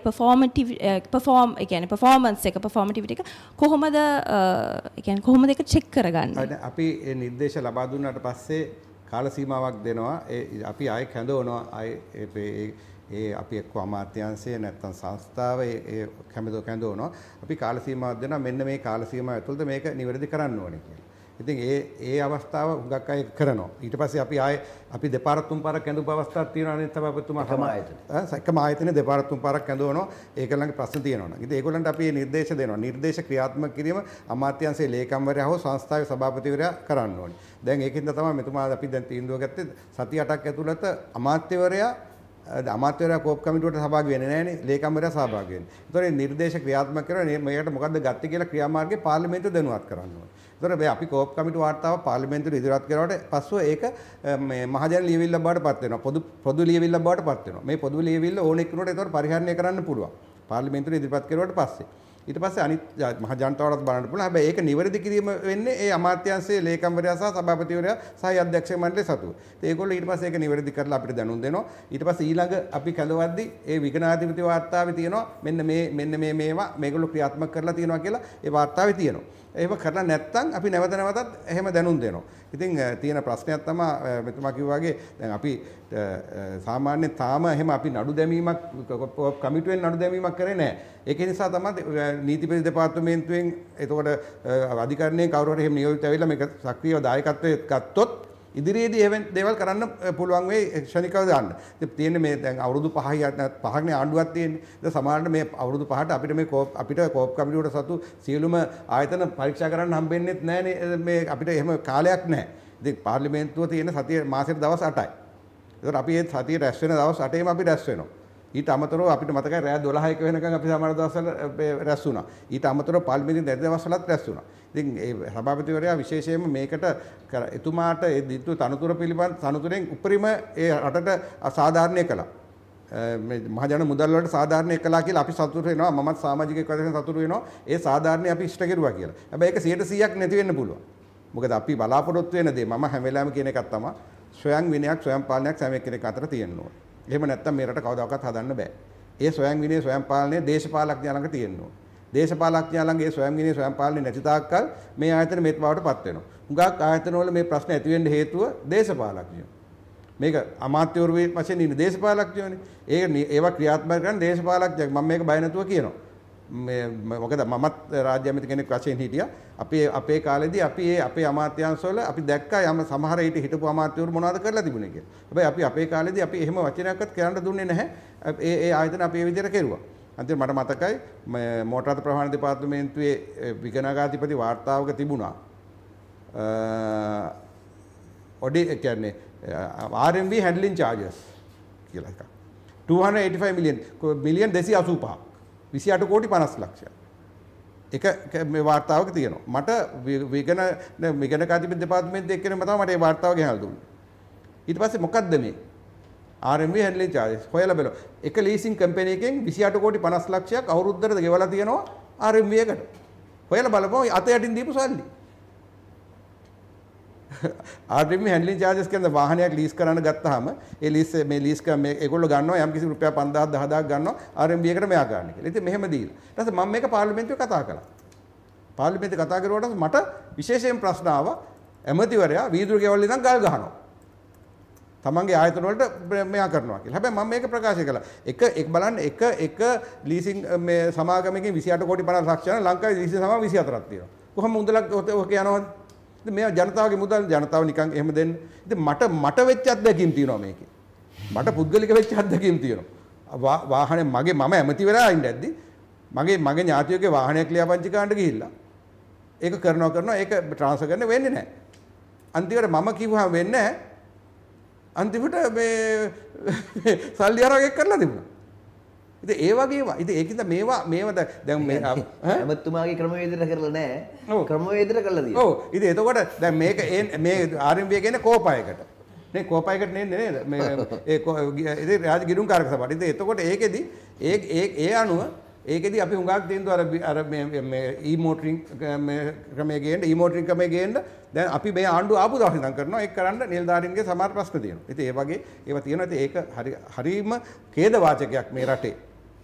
[SPEAKER 6] performance එක performativity එක කොහොමද කොහොමද ඒක චෙක් කරගන්නේ?
[SPEAKER 3] අපි ඒ නිර්දේශ ලබා දුන්නාට පස්සේ කාල සීමාවක් දෙනවා. අපි ආයෙ කැඳවනවා. ආයෙ ඒ අපි එක්ක අමාත්‍යාංශය නැත්නම් සංස්ථාව ඒ කැඳවනවා. අපි කාල සීමාවක් දෙනවා මෙන්න මේ කාල සීමාව ඇතුළත මේක නිවැරදි කරන්න ඕනේ කියලා. ඉතින් ඒ අවස්ථාව හුඟක් අය කරනවා. ඊට පස්සේ අපි දෙපාරක් තුන් පාරක් කැඳවපු අවස්ථාවක් තියෙනවා නේද සභාපතිතුමා? එකම ආයතනේ දෙපාරක් තුන් පාරක් කැඳවනවා. ඒකලඟේ ප්‍රශ්න තියෙනවා. ඉතින් ඒගොල්ලන්ට අපි නිර්දේශ දෙනවා. නිර්දේශ ක්‍රියාත්මක කිරීම අමාත්‍යාංශයේ ලේකම්වරයා හෝ සංස්ථාවේ සභාපතිවරයා කරන්න ඕනේ. දැන් ඒකින්ද තමයි මෙතුමා අපි දැන් තීන්දුව ගත්තේ සති 8ක් ඇතුළත අමාත්‍යවරයා කෝප් කමිටුවට සහභාගී වෙන්නේ නැහැනේ. ලේකම්වරයා සහභාගී වෙන්නේ. ඒතකොට මේ නිර්දේශ ක්‍රියාත්මක කරන මේකට මොකද්ද ගත්තේ කියලා ක්‍රියාමාර්ගයේ පාර්ලිමේන්තුව දැනුවත් කරන්න ඕනේ. ඒතකොට අපි කෝප් කමිටුව වාර්තාව පාර්ලිමේන්තුවට ඉදිරිපත් කරනකොට පස්සුව ඒක මේ මහජන ලියවිල්ල බවට පත් වෙනවා. පොදු ලියවිල්ල බවට පත් වෙනවා. මේ පොදු ලියවිල්ල ඕනෙක් කෙනෙකුට ඒතකොට පරිහරණය කරන්න පුළුවන්. පාර්ලිමේන්තුවට ඉදිරිපත් කරුවාට පස්සේ ඊට පස්සේ අනිත් මහ ජනතාවටත් බලන්න පුළුවන්. හැබැයි ඒක නිවැරදි කිරීම වෙන්නේ ඒ අමාත්‍යාංශයේ ලේකම්වරයා සහ සභාපතිවරයා සහ අධ්‍යක්ෂක මණ්ඩලයේ සතුව. ඉතින් ඒගොල්ලෝ ඊට පස්සේ ඒක නිවැරදි කරලා අපිට දැනුම් දෙනවා. ඊට පස්සේ ඊළඟ අපි කැඳවද්දි ඒ විගණාධිපති වාර්තාවේ තියෙනවා මෙන්න මේවා මේගොල්ලෝ ක්‍රියාත්මක කරලා තියෙනවා කියලා ඒ වාර්තාවේ තියෙනවා. එහෙම කරලා නැත්නම් අපි නැවත නැවතත් එහෙම දැනුම් දෙනවා. ඉතින් තියෙන ප්‍රශ්නයක් තමයි මෙතුමා කිව්වා වගේ දැන් අපි සාමාන්‍යයෙන් තාම එහෙම අපි නඩු දැමීමක් කමිටුවෙන් නඩු දැමීමක් කරේ නැහැ. ඒක නිසා තමයි නීතිපති දෙපාර්තමේන්තුවෙන් එතකොට අධිකරණයේ කවුරු හරි එහෙම නියෝජිත වෙලා මේක සක්‍රියව දායකත්වයේ ගත්තොත් ඉදිරියේදී එහෙම දේවල් කරන්න පුළුවන් වෙයි ක්ෂණිකව දාන්න. ඉතින් තියෙන්නේ මේ දැන් අවුරුදු 5ක්නේ ආණ්ඩුවක් තියෙන්නේ. ඉතින් සමහරවිට මේ අවුරුදු 5ට අපිට කෝප් කමිටුවට සතු සියලුම ආයතන පරීක්ෂා කරන්න හම්බෙන්නේ නැහැනේ. මේ අපිට එහෙම කාලයක් නැහැ. ඉතින් පාර්ලිමේන්තුව තියෙන සතිය මාසෙට දවස් 8යි. ඒතකොට අපි මේ සතිය රැස් වෙන දවස් 8ේම අපි රැස් වෙනවා. ඊට අමතරව අපිට මතකයි රෑ 12ක වෙනකන් අපි සමහර දවස්වල රැස් වුණා. ඊට අමතරව පාර්ලිමේන්තුවේ දැඩි දවස්වලත් රැස් වුණා. ඉතින් ඒ සභාපතිවරයා විශේෂයෙන්ම මේකට එතුමාට ඒ දිට්ටු තනතුර පිළිබඳ තනතුරෙන් උපරිම ඒ රටට අසාධාරණය කළා. මේ මහජන මුදල් වලට සාධාරණය කළා කියලා අපි සතුටු වෙනවා. මමත් සමාජිකයෙක් වශයෙන් සතුටු වෙනවා. ඒ සාධාරණය අපි ඉෂ්ට කෙරුවා කියලා. හැබැයි ඒක 100%ක් නැති වෙන්න පුළුවන්. මොකද අපි බලාපොරොත්තු වෙන දේ මම හැම වෙලාවෙම කියන එකක් තමයි ස්වයං විනයක් ස්වයං පාලනයක් හැම කෙනෙක් අතර තියෙන්න ඕනේ. එහෙම නැත්නම් මේ රට කවදාකවත් හදන්න බෑ. ඒ ස්වයං විනය ස්වයං පාලනය දේශපාලඥයා ළඟ තියෙන්න ඕනේ. දේශපාලඥයා ළඟ ඒ ස්වයං විනය ස්වයං පාලනය නැති තාක්කල් මේ ආයතන මෙත් බවටපත් වෙනවා. හුඟක් ආයතන වල මේ ප්‍රශ්න ඇති වෙන්න හේතුව දේශපාලඥයෝ. මේක අමාත්‍යවරු වශයෙන් ඉන්න දේශපාලඥයෝනේ. ඒවා ක්‍රියාත්මක කරන දේශපාලඥයෙක් මම මේක බය නැතුව කියනවා. මොකද මමත් රාජ්‍ය ඇමති කෙනෙක් වශයෙන් හිටියා. අපේ කාලේදී අපි අපේ අමාත්‍යාංශවල අපි දැක්කා යම් සමහර ඊට හිටපු අමාත්‍යවරු මොනවද කරලා තිබුණේ කියලා. හැබැයි අපේ කාලේදී අපි එහෙම වචනයක්වත් කරන්න දුන්නේ නැහැ. ඒ ආයතන අපි ඒ විදිහට කෙරුවා. අන්තිමට මට මතකයි මෝටර් ප්‍රවාහන දෙපාර්තමේන්තුවේ විගණකාධිපති වාර්තාවක තිබුණා. කියන්නේ RMB handling charges කියලා එකක්. 285 මිලියන් 285. 28 කෝටි 50 ලක්ෂයක්. එක මේ වාර්තාවක තියෙනවා. මට විගණකාධිපති දෙපාර්තමේන්තුවේ එක්කෙනෙක් තමයි මට මේ වාර්තාව ගෙනල්ලා දුන්නේ. ඊට පස්සේ මොකද්ද මේ RMB handling charges හොයලා බලුවා. එක ලීසින් කම්පැනි එකෙන් 28 කෝටි 50 ලක්ෂයක් අවුරුද්දකට ගෙවලා තියෙනවා RMB එකට. හොයලා බලපුවම අත යටින් දීපු සල්ලි. RMB handling charges කියන්නේ වාහනයක් ලීස් කරන්න ගත්තාම ඒ ලීස් මේ ඒගොල්ලෝ ගන්නවා යම් කිසි රුපියල් 5000 10000ක් ගන්නවා RMB එකට මෙයා ගන්න කියලා. ඉතින් මෙහෙම දීලා. ඊට පස්සේ මම මේක පාර්ලිමේන්තුවේ කතා කළා. පාර්ලිමේන්තුවේ කතා කරුවාට මට විශේෂයෙන් ප්‍රශ්න ආවා. ඇමතිවරයා වීදුරු ගෙවල් ඉඳන් ගල් ගහනවා. තමන්ගේ ආයතන වලට මෙයා කරනවා කියලා. හැබැයි මම මේක ප්‍රකාශ කළා. එක බලන්න එක ලීසින් මේ සමාගමකින් 28 කෝටි 50 ලක්ෂ යන ලංකාවේ ලීසින් සමාගම 24ක් තියෙනවා. කොහොම මුදලක් ඔක යනවද? ඉතින් මේ ජනතාවගේ මුදල් ජනතාව නිකන් එහෙම දෙන්න. ඉතින් මට වෙච්ච අත්දැකීම් තියෙනවා මේකේ. මට පුද්ගලික වෙච්ච අත්දැකීම් තියෙනවා. වාහනේ මම ඇමතිවරයා ඉන්න ඇද්දි මගේ ඥාතියෙකුගේ වාහනයක් ලියාපදිංචි කරන්න ගිහිල්ලා ඒක කරනවා ඒක ට්‍රාන්ස්ෆර් කරන්න වෙන්නේ නැහැ. අන්තිමට මම කිව්වහම වෙන්නේ නැහැ. අන්තිමට මේ සල්ලි අරගෙන කරලා තිබුණා. ඉතින් ඒ වගේවා. ඉතින් ඒකින්ද මේවා දැන් මේ
[SPEAKER 2] ඇමතුමාගේ ක්‍රමවේදයට කරලා නැහැ. ක්‍රමවේදයට කරලා තියෙනවා. ඔව්.
[SPEAKER 3] ඉතින් එතකොට දැන් මේ RMB කියන්නේ කෝපයකට. නේ කෝපයකට නෙන්නේ නේද? මේ ඉතින් රාජ්‍ය ගිණුම් කාරක සභාවට. ඉතින් එතකොට ඒකෙදි ඒ අනුව ඒකෙදි අපි හුඟක් තීන්දුව අර මේ ඊ-මෝටරින් ක්‍රමයේ ගේන්න දැන් අපි මේ ආණ්ඩුව ආපු දවස් ඉඳන් කරනවා ඒක කරන්න නිලධාරීන්ගේ සමහර ප්‍රශ්න තියෙනවා. ඉතින් ඒ වගේ ඒවා තියෙනවා. ඉතින් ඒක හරීම ඛේද වාචකයක් මේ රටේ.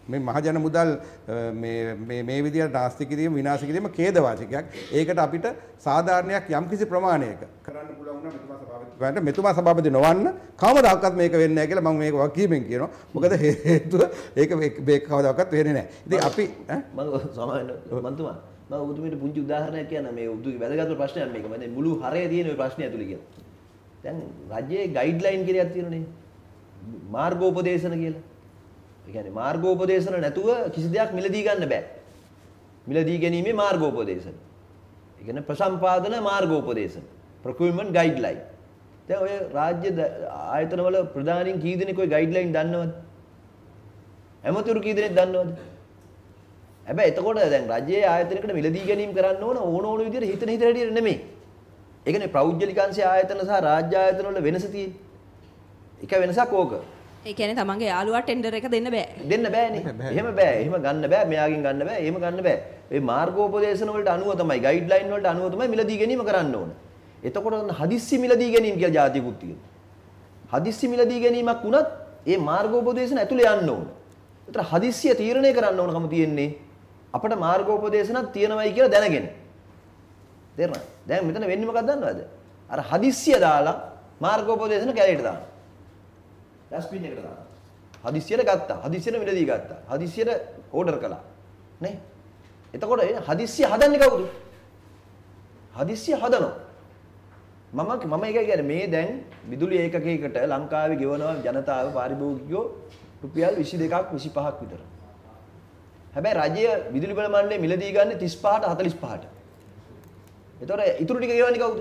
[SPEAKER 3] මේ මහජන මුදල් මේ විදිහට නාස්ති කිරීම විනාශ කිරීම ඛේදවාචකයක්. ඒකට අපිට සාධාරණයක් යම්කිසි ප්‍රමාණයක කරන්න පුළුවන් වුණා මෙතුමා සභාපති නොවන්න කවමදාකවත් මේක වෙන්නේ නැහැ කියලා මම මේක වගකීමෙන් කියනවා. මොකද හේතුව ඒක මේක කවදාකවත් වෙන්නේ නැහැ. ඉතින් අපි
[SPEAKER 2] මම සමාවෙන්න මන්තුමා මම ඔබතුමීට පුංචි උදාහරණයක් කියන්න මේ ඔබතුමීගේ වැදගත් ප්‍රශ්නයක් මේක. මම මුළු හරය තියෙන ওই ප්‍රශ්නේ ඇතුලේ කියලා. දැන් රජයේ ගයිඩ්ලයින් කියලාක් තියෙනනේ. මාර්ගෝපදේශන කියලා. ඒ කියන්නේ මාර්ගෝපදේශන නැතුව කිසි දෙයක් මිලදී ගන්න බෑ. මිලදී ගැනීමේ මාර්ගෝපදේශන. ඒ කියන්නේ ප්‍රසම්පාදන මාර්ගෝපදේශන. procurement guideline. දැන් ඔය රාජ්‍ය ආයතනවල ප්‍රධානීන් කී දෙනෙක් ඔය ගයිඩ්ලයින් දන්නවද? ඇමතුරු කී දෙනෙක් දන්නවද? හැබැයි එතකොට දැන් රජයේ ආයතනයකට මිලදී ගැනීම කරන්න ඕන විදිහට හිතන හැටියට නෙමෙයි. ඒ කියන්නේ ප්‍රෞද්ගලික අංශයේ ආයතන සහ රාජ්‍ය ආයතන වල වෙනස තියෙන්නේ. එක වෙනසක් ඕක.
[SPEAKER 6] ඒ කියන්නේ තමන්ගේ යාළුවා ටෙන්ඩර් එක දෙන්න බෑ.
[SPEAKER 2] දෙන්න බෑනේ. එහෙම බෑ. එහෙම ගන්න බෑ. මෙයාගෙන් ගන්න බෑ. එහෙම ගන්න බෑ. මේ මාර්ගෝපදේශන වලට අනුව තමයි ගයිඩ්ලයින් වලට අනුව තමයි මිලදී ගැනීම කරන්න ඕන. එතකොට හදිස්සි මිලදී ගැනීම කියලා જાතියකුත් තියෙනවා. හදිස්සි මිලදී ගැනීමක් වුණත් ඒ මාර්ගෝපදේශන ඇතුලේ යන්න ඕන. ඒතර හදිස්සිය තීරණය කරන්න ඕනකම තියෙන්නේ අපිට මාර්ගෝපදේශනක් තියෙනවයි කියලා දැනගෙන. තේරුණාද? දැන් මෙතන වෙන්නේ මොකක්ද දන්නවද? අර හදිස්සිය දාලා මාර්ගෝපදේශන කැලේට දානවා. ඩස්බින් එකට දානවා. හදිස්සියට ගත්තා. හදිස්සියට මිලදී ගත්තා. හදිස්සියට ඕඩර් කළා. නේ? එතකොට හදිස්සිය හදන්නේ කවුද? හදිස්සිය හදනවා. මම ඒක කියන්නේ මේ දැන් විදුලි ඒකකයකට ලංකාවේ ගෙවනවා ජනතාව පාරිභෝගිකයෝ රුපියල් 22ක් 25ක් විතර. හැබැයි රජය විදුලි බල මණ්ඩලය මිලදී ගන්න 35ට 45ට. ඒතොර ඉතුරු ටික ගෙවන්නේ කවුද?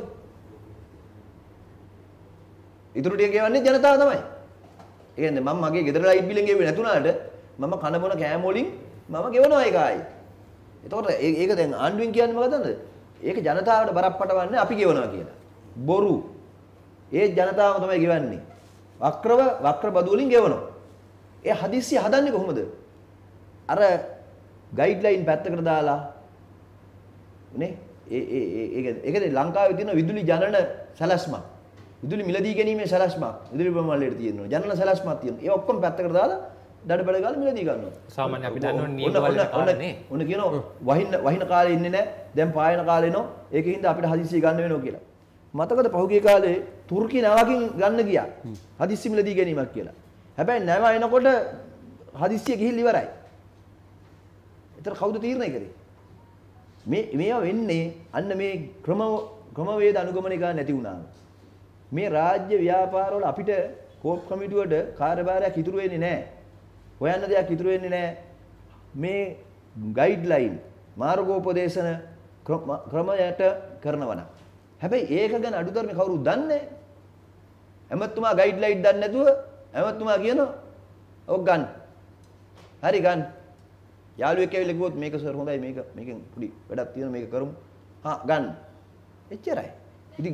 [SPEAKER 2] ඉතුරු ටික ගෙවන්නේ ජනතාව තමයි. ඒ කියන්නේ මම මගේ ගෙදර ලයිට් බිලෙන් ගෙවුවේ නැතුණාට මම කන බොන කෑම වලින් මම ගෙවනවා ඒක ආයි. ඒතකොට ඒක දැන් ආණ්ඩුවෙන් කියන්නේ මොකදද? ඒක ජනතාවට බරක් පටවන්නේ අපි ගෙවනවා කියලා. බොරු. ඒ ජනතාවම තමයි ගෙවන්නේ. වක්‍ර බදු වලින් ගෙවනවා. ඒ හදිස්සිය හදන්නේ කොහොමද? අර ගයිඩ්ලයින් පැත්තකට දාලා නේ ඒකනේ ලංකාවේ තියෙන විදුලි ජනන සැලැස්මක්. විදුලි මිලදී ගැනීමේ සැලැස්මක්. විදුලි ප්‍රමාණයට තියෙනවා. ජනන සැලැස්මක් තියෙනවා. ඒ ඔක්කොම පැත්තකට දාලා දඩබඩ ගාලා මිලදී ගන්නවා.
[SPEAKER 1] සාමාන්‍ය අපි දන්නවනේ නියමවල කාලේ.
[SPEAKER 2] ඔන්න කියනවා වහින කාලේ ඉන්නේ නැහැ. දැන් පායන කාලේ එනවා. ඒකින්ද අපිට හදිස්සිය ගන්න වෙනවා කියලා. මතකද පහුගිය කාලේ තුර්කි නැවකින් ගන්න ගියා. හදිස්සි මිලදී ගැනීමක් කියලා. හැබැයි නැව එනකොට හදිස්සිය ගිහිල්ලා ඉවරයි. ඒතර කවුද තීරණය කරේ? මේවා වෙන්නේ අන්න මේ ක්‍රමවේද අනුගමනය කරන්න නැති වුණාම. මේ රාජ්‍ය ව්‍යාපාරවල අපිට කෝප් කමිටුවට කාර්යභාරයක් ඉතුරු වෙන්නේ නැහැ. හොයන්න දෙයක් ඉතුරු වෙන්නේ නැහැ. මේ ගයිඩ්ලයින් මාර්ගෝපදේශන ක්‍රමයට කරනවා නම්. හැබැයි ඒක ගැන අඩුතරමේ කවුරුත් දන්නේ නැහැ. ඇමතුමා ගයිඩ්ලයින් දන්නේ නැතුව ඇමතුමා කියනවා ඔක් ගන්න. හරි ගන්න. යාළුවෙක් ඇවිල්ලා කිව්වොත් මේක සර් හොඳයි මේකෙන් පුඩි වැඩක් තියෙනවා මේක කරමු. හා ගන්න. එච්චරයි. ඉතින්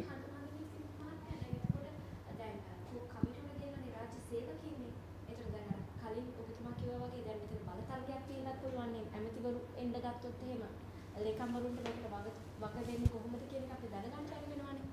[SPEAKER 4] ලේකම්වරුන්ට මේකට වග වෙන්නේ කොහොමද කියන එක අපි දැනගන්න වෙනවානේ.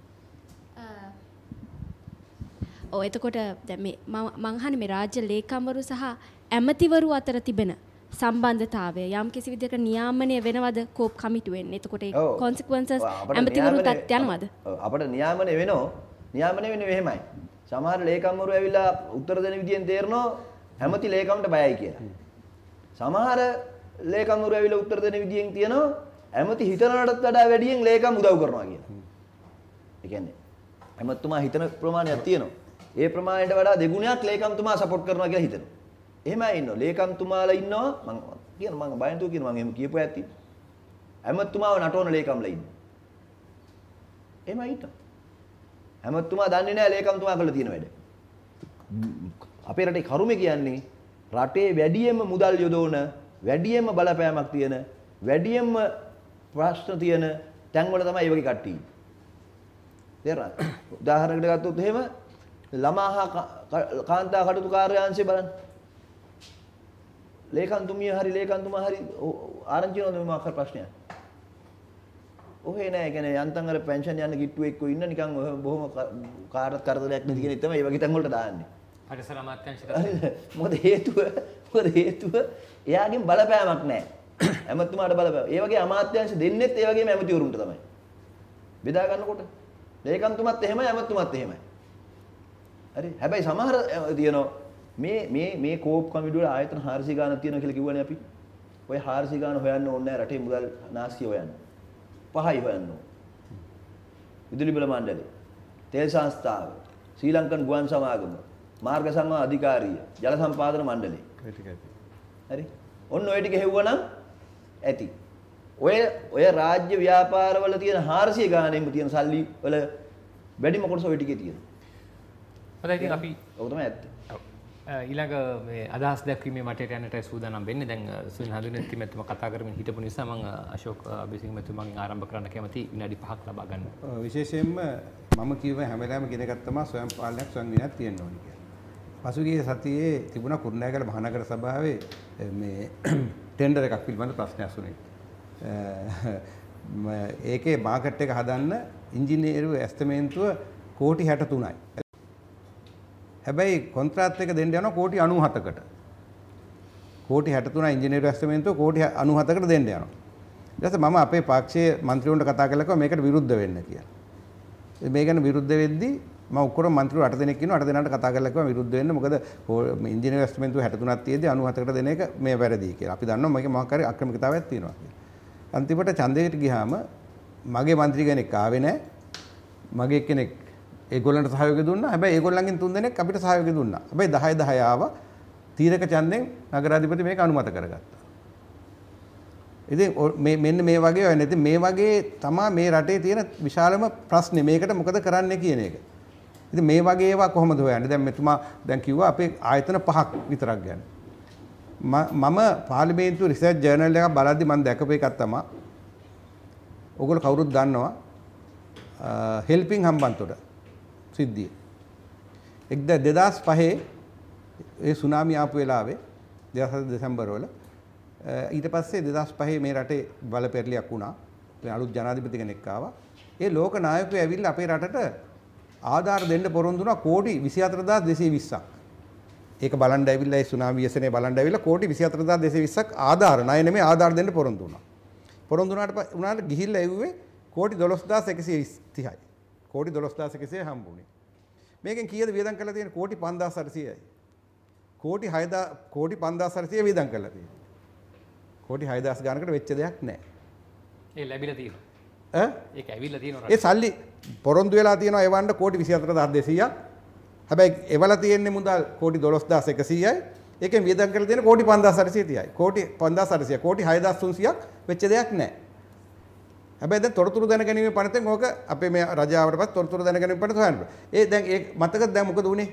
[SPEAKER 4] ඔව් එතකොට දැන් මේ මම අහන්නේ මේ රාජ්‍ය ලේකම්වරු සහ ඇමතිවරු අතර තිබෙන සම්බන්ධතාවය යම් කිසි විදිහක නියාමනය වෙනවද කෝප් කමිටුවෙන්? එතකොට ඒ කොන්සික්වන්සස් ඇමතිවරුන්ට යනවද?
[SPEAKER 2] අපිට නියාමනය වෙනෝ. නියාමනය වෙන්නේ මෙහෙමයි. සමහර ලේකම්වරු ඇවිල්ලා උත්තර දෙන විදියෙන් තේරෙනවා ඇමති ලේකම්ට බයයි කියලා. සමහර ලේකම්වරු ඇවිල්ලා උත්තර දෙන විදියෙන් තියෙනවා ඇමති හිතනටත් වඩා වැඩියෙන් ලේකම් උදව් කරනවා කියලා. ඒ කියන්නේ ඇමතුමා හිතන ප්‍රමාණයක් තියෙනවා. ඒ ප්‍රමාණයට වඩා දෙගුණයක් ලේකම්තුමා සපෝට් කරනවා කියලා හිතනවා. එහෙමයි ඉන්නවා. ලේකම්තුමාලා ඉන්නවා මම බය නැතුව කියන මම එහෙම කියපු ඇත්ති. ඇමතුමාව නටවන ලේකම්ලා ඉන්නවා. එහෙමයි ඉන්නවා. ඇමතුමා දන්නේ නැහැ ලේකම්තුමා කරලා තියෙන වැඩ. අපේ රටේ කරුමේ කියන්නේ රටේ වැඩියෙන්ම මුදල් යොදවන වැඩියෙන්ම බලපෑමක් තියෙන වැඩියෙන්ම ප්‍රශ්න තියෙන තැන්වල තමයි මේ වගේ කට්ටිය. තේරුණාද? උදාහරණයකට ගත්තොත් එහෙම ළමා හා කාන්තා කටයුතු කාර්යාංශය බලන්න. ලේකම්තුමිය හරි ලේකම්තුමා හරි ආරංචි වෙනවද මේ මාකර් ප්‍රශ්නයක්? ඔහේ නෑ. ඒ කියන්නේ යන්තම් අර පෙන්ෂන් යන කිට්ටු එක්ක ඉන්න නිකන් බොහොම කාටවත් කරදරයක් නැති කෙනෙක් තමයි මේ වගේ තැන් වලට දාන්නේ.
[SPEAKER 1] පරිසර අමාත්‍යාංශ
[SPEAKER 2] මොකද හේතුව මොකද හේතුව එයාගෙන් බලපෑමක් නැහැ. ඇමතුමාට බලපෑම. ඒ වගේ අමාත්‍යාංශ දෙන්නෙත් ඒ වගේම ඇමතිවරුන්ට තමයි. බෙදා ගන්නකොට ලේකම්තුමත් එහෙමයි ඇමතුමත් එහෙමයි. හරි. හැබැයි සමහර තියෙනවා මේ කෝප් කමිටුවල ආයතන 400 ගානක් තියෙනවා කියලා කිව්වනේ අපි. ඔය 400 ගාන හොයන්න ඕනේ නැහැ රටේ මුදල් නාස්තිය හොයන්න. 5යි හොයන්න ඕනේ. විදුලි බල මණ්ඩලය, තෙල් සංස්ථාව, ශ්‍රී ලංකන් ගුවන් සමාගම, මාර්ග සංවාද අධිකාරිය, ජල සම්පාදන මණ්ඩලය. හරි. ඔන්න ඔය ටික හෙව්වනම් ඇති. ඔය රාජ්‍ය ව්‍යාපාරවල තියෙන 400 ගානෙම තියෙන සල්ලි වල වැඩිම කොටස ඔය ටිකේ තියෙනවා.
[SPEAKER 1] හොඳයි ඉතින් අපි
[SPEAKER 2] ඔක තමයි ඇත්ත.
[SPEAKER 1] ඊළඟ මේ අදහස් දැක්වීමේ මටයට යන්නටයි සූදානම් වෙන්නේ. දැන් සුනිල් හඳුනන මෙතුමා කතා කරමින් හිටපු නිසා මම අශෝක් අබේසිංහ මෙතුමාගෙන් ආරම්භ කරන්න කැමති විනාඩි 5ක් ලබා ගන්න.
[SPEAKER 3] විශේෂයෙන්ම මම කිව්ව හැම වෙලාවෙම ගෙන එකක් තමයි ස්වයං පාලනයක් ස්වයං විනයක් තියෙන්න ඕනේ කියලා. පසුගිය සතියේ තිබුණා කුරුණෑගල මහනගර සභාවේ මේ ටෙන්ඩර් එකක් පිළිබඳ ප්‍රශ්නයක් වුණේ. ඒකේ මාකට් එක හදන්න ඉංජිනේරු ඇස්තමේන්තුව කෝටි 63යි. හැබැයි කොන්ත්‍රාත් එක දෙන්න යනවා කෝටි 97කට. කෝටි 63 ඉංජිනේරු ඇස්තමේන්තුව කෝටි 97කට දෙන්න යනවා. ඊට පස්සේ මම අපේ පක්ෂයේ മന്ത്രിවරුන්ට කතා කළා කිව්වා මේකට විරුද්ධ වෙන්න කියලා. මේ ගැන විරුද්ධ වෙද්දී මම ඔක්කොම മന്ത്രിවරු 8 දෙනෙක් ඉන්නවා 8 දෙනාට කතා කරලා කිව්වා විරුද්ධ වෙන්න. මොකද ඉංජිනේරු ඇස්තමේන්තුව 63ක් තියෙද්දි 97කට දෙන එක මේ වැරදි කියලා. අපි දන්නවා මේකේ මොකක් හරි අක්‍රමිකතාවයක් තියෙනවා කියලා. අන්තිමට ඡන්දයට ගියාම මගේ മന്ത്രി කෙනෙක් ආවේ නැහැ. මගේ කෙනෙක් ඒගොල්ලන්ට සහයෝගය දුන්නා. හැබැයි ඒගොල්ලන්ගෙන් 3 දෙනෙක් අපිට සහයෝගය දුන්නා. හැබැයි 10 ආවා. තීරක ඡන්දෙන් නගරාධිපති මේක අනුමත කරගත්තා. ඉතින් මෙන්න මේ වගේ වෙන්නේ. ඉතින් මේ වගේ තමයි මේ රටේ තියෙන විශාලම ප්‍රශ්නේ. මේකට මොකද කරන්න කියන එක. ඉතින් මේ වගේ ඒවා කොහොමද හොයන්නේ? දැන් මෙතුමා දැන් කිව්වා අපේ ආයතන 5ක් විතරක් ගැන. මම පාර්ලිමේන්තු රිසර්ච් ජර්නල් එකක් බලද්දි මම දැකපු එකක් තමයි. ඔයගොල්ලෝ කවුරුත් දන්නවා හෙල්පින් හම්බන්තොට සිද්ධිය. 2005 ඒ සුනාමි ආපු වෙලාවේ 2007 දෙසැම්බර් වල ඊට පස්සේ 2005 මේ රටේ බලපෙරලියක් වුණා. මේ අලුත් ජනාධිපති කෙනෙක් ආවා. ඒ ලෝක නායකයෝ ඇවිල්ලා අපේ රටට ආධාර දෙන්න පොරොන්දු වුණා කෝටි 24220ක්. ඒක බලන්න ඇවිල්ලා ඒ සුනාමි ව්‍යසනයේ බලන්න ඇවිල්ලා කෝටි 24220ක් ආධාර ණය නෙමෙයි ආධාර දෙන්න පොරොන්දු වුණා. පොරොන්දු වුණාට ගිහිල්ලා එව්වේ කෝටි 12130යි. කෝටි 12100 හම්බුනේ. මේකෙන් කීයද වියදම් කරලා තියෙන්නේ? කෝටි 5800යි. කෝටි 5800 වියදම් කරලා තියෙන්නේ. කෝටි 6000 ගානකට වෙච්ච දෙයක් නැහැ.
[SPEAKER 1] ඒ ලැබිලා තියෙනවා. ඒක ඇවිල්ලා තියෙනවා.
[SPEAKER 3] ඒ සල්ලි පොරොන්දු වෙලා තියෙනවා එවන්න කෝටි 24200ක්. හැබැයි එවලා තියෙන්නේ මුදල් කෝටි 12100යි. ඒකෙන් වියදම් කරලා තියෙන්නේ කෝටි 5830යි. කෝටි 5800 කෝටි 6300ක් වෙච්ච දෙයක් නැහැ. හැබැයි දැන් තොරතුරු දැනගැනීමේ පනතෙන් ඕක අපේ මේ රජාවට පස්සේ තොරතුරු දැනගැනීමේ පනත හොයන්න. ඒ දැන් ඒ මතකද දැන් මොකද උනේ?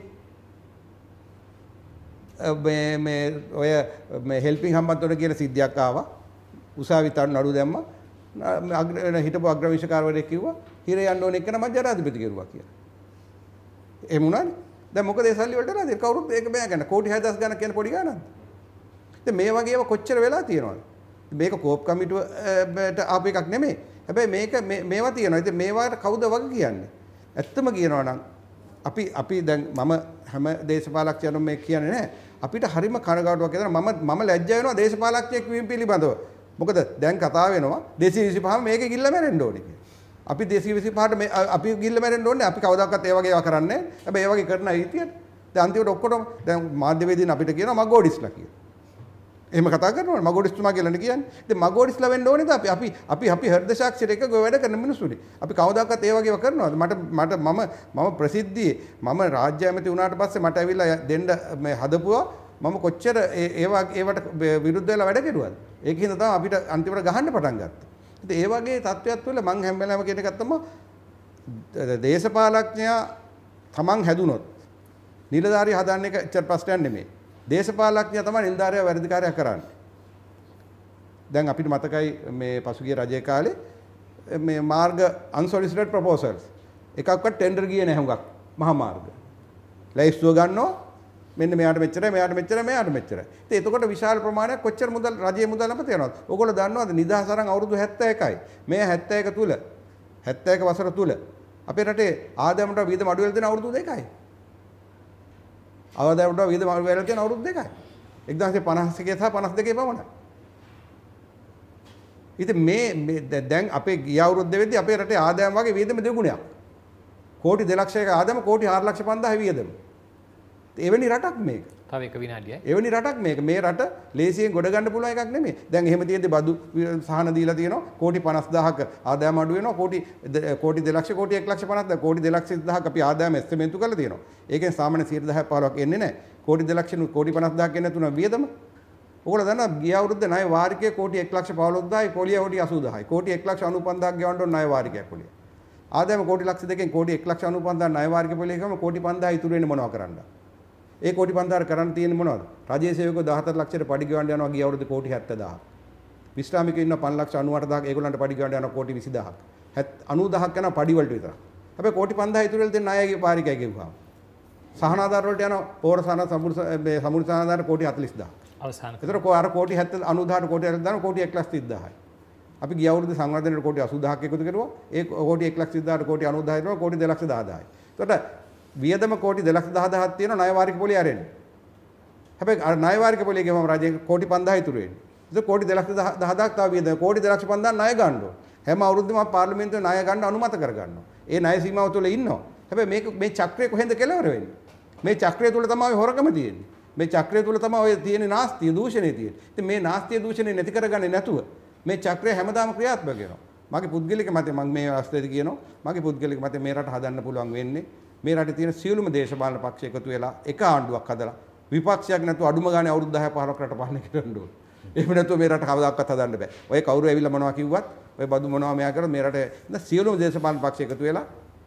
[SPEAKER 3] මේ ඔය මේ හෙල්පින් හම්බන්තොට කියලා සිද්ධියක් ආවා. උසාවි තරු නඩු දැම්මා. හිටපු අග්‍රවිශකාරවරයෙක් කිව්වා හිර යන්න ඕන එක නම් මම ජනාධිපති කෙරුවා කියලා. එහෙම වුණානේ. දැන් මොකද ඒ සල්ලි වලට නේද? කවුරුත් ඒක බෑ ගන්න. කෝටි 6000 ගණන් කියන පොඩි ගානක්ද? දැන් මේ වගේ ඒවා කොච්චර වෙලා තියෙනවද? මේක කෝප් කමිටුවට ආපු එකක් නෙමෙයි. හැබැයි මේක මේවා තියෙනවා. ඉතින් මේවාට කවුද වගේ කියන්නේ? ඇත්තම කියනවා නම් අපි දැන් මම හැම දේශපාලකයන්ම මේ කියන්නේ නැහැ. අපිට හරිම කනගාටුවක් එනවා. මම ලැජ්ජා වෙනවා දේශපාලකයෙක් වීම පිළිබඳව. මොකද දැන් කතා වෙනවා 225 මේක ගිල්ල මැරෙන්න ඕනේ කියලා. අපි 225ට අපි ගිල්ල මැරෙන්න ඕනේ. අපි කවදාකවත් ඒ වගේ ඒවා කරන්නේ නැහැ. හැබැයි ඒ වගේ කරන හිටියට දැන් අන්තිමට ඔක්කොටම දැන් මාධ්‍යවේදීන් අපිට කියනවා මගෝඩිස්ලා කියලා. එහෙම කතා කරනවනේ මගෝඩිස්තුමා කියලානේ කියන්නේ. ඉතින් මගෝඩිස්ලා වෙන්න ඕනේද අපි හෘද සාක්ෂියට එක වැඩ කරන මිනිස්සුනේ. අපි කවදාකවත් ඒ වගේ ඒවා කරනවද? මම ප්‍රසිද්ධියේ මම රාජ්‍ය ඇමති වුණාට පස්සේ මට ඇවිල්ලා දෙන්න මේ හදපුවා මම කොච්චර ඒවට විරුද්ධ වෙලා වැඩ කෙරුවද? ඒක හින්දා තමයි අපිට අන්තිමට ගහන්න පටන් ගත්තේ. ඉතින් ඒ වගේ තත්ත්වයක් තුළ මම හැම වෙලාවෙම කියන එකක් තමයි දේශපාලඥයා තමන් හැදුනොත් නිලධාරිය හදන්න එක එච්චර ප්‍රශ්නයක් නෙමෙයි. දේශපාලඥයා තමයි නිලධාරියා වැඩිකාරයා කරන්නේ. දැන් අපිට මතකයි මේ පසුගිය රජයේ කාලේ මේ මාර්ග unsolicited proposals එකක්වත් ටෙන්ඩර් ගියේ නැහැ හුඟක් මහා මාර්ග. ලයිස්තුව ගන්නවා මෙන්න මෙයාට මෙච්චරයි මෙයාට මෙච්චරයි මෙයාට මෙච්චරයි. ඉතින් එතකොට විශාල ප්‍රමාණයක් කොච්චර මුදල් රජයේ මුදල් අපත යනවද? ඕගොල්ලෝ දන්නවද නිදහස් අරන් අවුරුදු 71යි. මේ 71 තුල 71 වසර තුල අපේ රටේ ආදායමට වියදම අඩු වෙලා තියෙන අවුරුදු 2යි. ආදායමට වියදම අඩු වෙලා තියෙන අවුරුදු 2යි. 1951 සහ 52 පමණයි. ඉතින් මේ දැන් අපේ ගිය අවුරුද්ද වෙද්දී අපේ රටේ ආදායම වගේ වියදම දෙගුණයක්. කෝටි 2 ලක්ෂයක ආදායම කෝටි 4 ලක්ෂ 5000 වියදම. එවැනි රටක් මේක.
[SPEAKER 1] තව එක විනාඩියයි.
[SPEAKER 3] එවැනි රටක් මේක. මේ රට ලේසියෙන් ගොඩ ගන්න පුළුවන් එකක් නෙමෙයි. දැන් එහෙම තියෙද්දි බදු සහන දීලා තියෙනවා කෝටි 50000ක ආදායම අඩු වෙනවා කෝටි 2 ලක්ෂ කෝටි 1 ලක්ෂ 50 කෝටි 2 ලක්ෂ 10000ක අපි ආදායම එස්ටිමේට් කරලා තියෙනවා. ඒකෙන් සාමාන්‍ය 10% 15ක් එන්නේ නැහැ. කෝටි 2 ලක්ෂ කෝටි 50000ක් එන්නේ තුන වියදම. ඔයගොල්ලෝ දන්නවා ගිය අවුරුද්ද ණය වාරිකය කෝටි 1 ලක්ෂ 15000යි පොලිය කෝටි 80000යි. කෝටි 1 ලක්ෂ 95000ක් ගෙවන්න ඕන ණය වාරිකයක් පොලිය. ආදායම කෝටි ලක්ෂ දෙකෙන් කෝටි 1 ලක්ෂ 95000 ණය වාරික පොලිය ගම කෝටි 5000 ඉතුරු වෙන්නේ මොනව කරන්නද? ඒ කෝටි 5000 කරන්න තියෙන්නේ මොනවද? රජයේ සේවකයෝ 14 ලක්ෂයට පඩි ගෙවන්න යනවා ගිය අවුරුද්ද කෝටි 70000ක්. විශ්‍රාමිකයෝ ඉන්න 5 ලක්ෂ 98000ක් ඒගොල්ලන්ට පඩි ගෙවන්න යනවා කෝටි 20000ක්. 90000ක් යනවා පඩි වලට විතර. හැබැයි කෝටි 5000 ඉතුරු වෙලා තියෙන ණයගේ පාරිකයි ගෙවුවා. සහනාධාර වලට යනවා පෝර සහන සමුරු සහනාධාර කෝටි 40000ක්.
[SPEAKER 1] අවසාන.
[SPEAKER 3] ඒතර අර කෝටි 90 කෝටි 90 කෝටි 1,30,000යි. අපි ගිය අවුරුද්ද සංවර්ධනයට කෝටි 80000ක් එකතු කරුවා. ඒ කෝටි 1,30,000ට කෝටි 90,000 ඊට කෝටි 2,10,000යි. එතකොට වියදම කෝටි 2,10,000ක් තියෙනවා ණය වාරික පොලිය ආරෙන්නේ. හැබැයි අර ණය වාරික පොලිය ගෙවම රජයෙන් කෝටි 5000 ඉතුරු වෙන්නේ. ඒක කෝටි 2,10,000ක් තව වියදම කෝටි 2,50,000 ණය ගන්න ඕන. හැම අවුරුද්දම පාර්ලිමේන්තුවේ ණය ගන්න අනුමත කර ගන්නවා. ඒ ණය සීමාව තුළ ඉන්නවා. හැබැයි මේ චක්‍රය කොහෙන්ද කෙලවර වෙන්නේ? මේ චක්‍රය තුළ තමයි හොරකම තියෙන්නේ. මේ චක්‍රය තුළ තමයි ඔය තියෙන නාස්තිය දූෂණය තියෙන්නේ. ඉතින් මේ නාස්තිය දූෂණය නැති කරගන්නේ නැතුව මේ චක්‍රය හැමදාම ක්‍රියාත්මක වෙනවා. මගේ පුද්ගලික මතය මම මේ අවස්ථාවේදී කියනවා. මගේ පුද්ගලික මතය මේ රට හදන්න පුළුවන් වෙන්නේ මේ රටේ තියෙන සියලුම දේශපාලන පක්ෂ එකතු වෙලා එක ආණ්ඩුවක් හදලා විපක්ෂයක් නැතුව අඩුම ගානේ අවුරුදු 10 15ක් රට පාලනය කරන්න ඕනේ. එහෙම නැතුව මේ රට කවදාකවත් හදන්න බෑ. ඔය කවුරු ඇවිල්ලා මොනවා කිව්වත් ඔය බදු මොනවා මෙයා කරලා මේ රටේ සියලුම දේශපාලන පක්ෂ එකතු වෙලා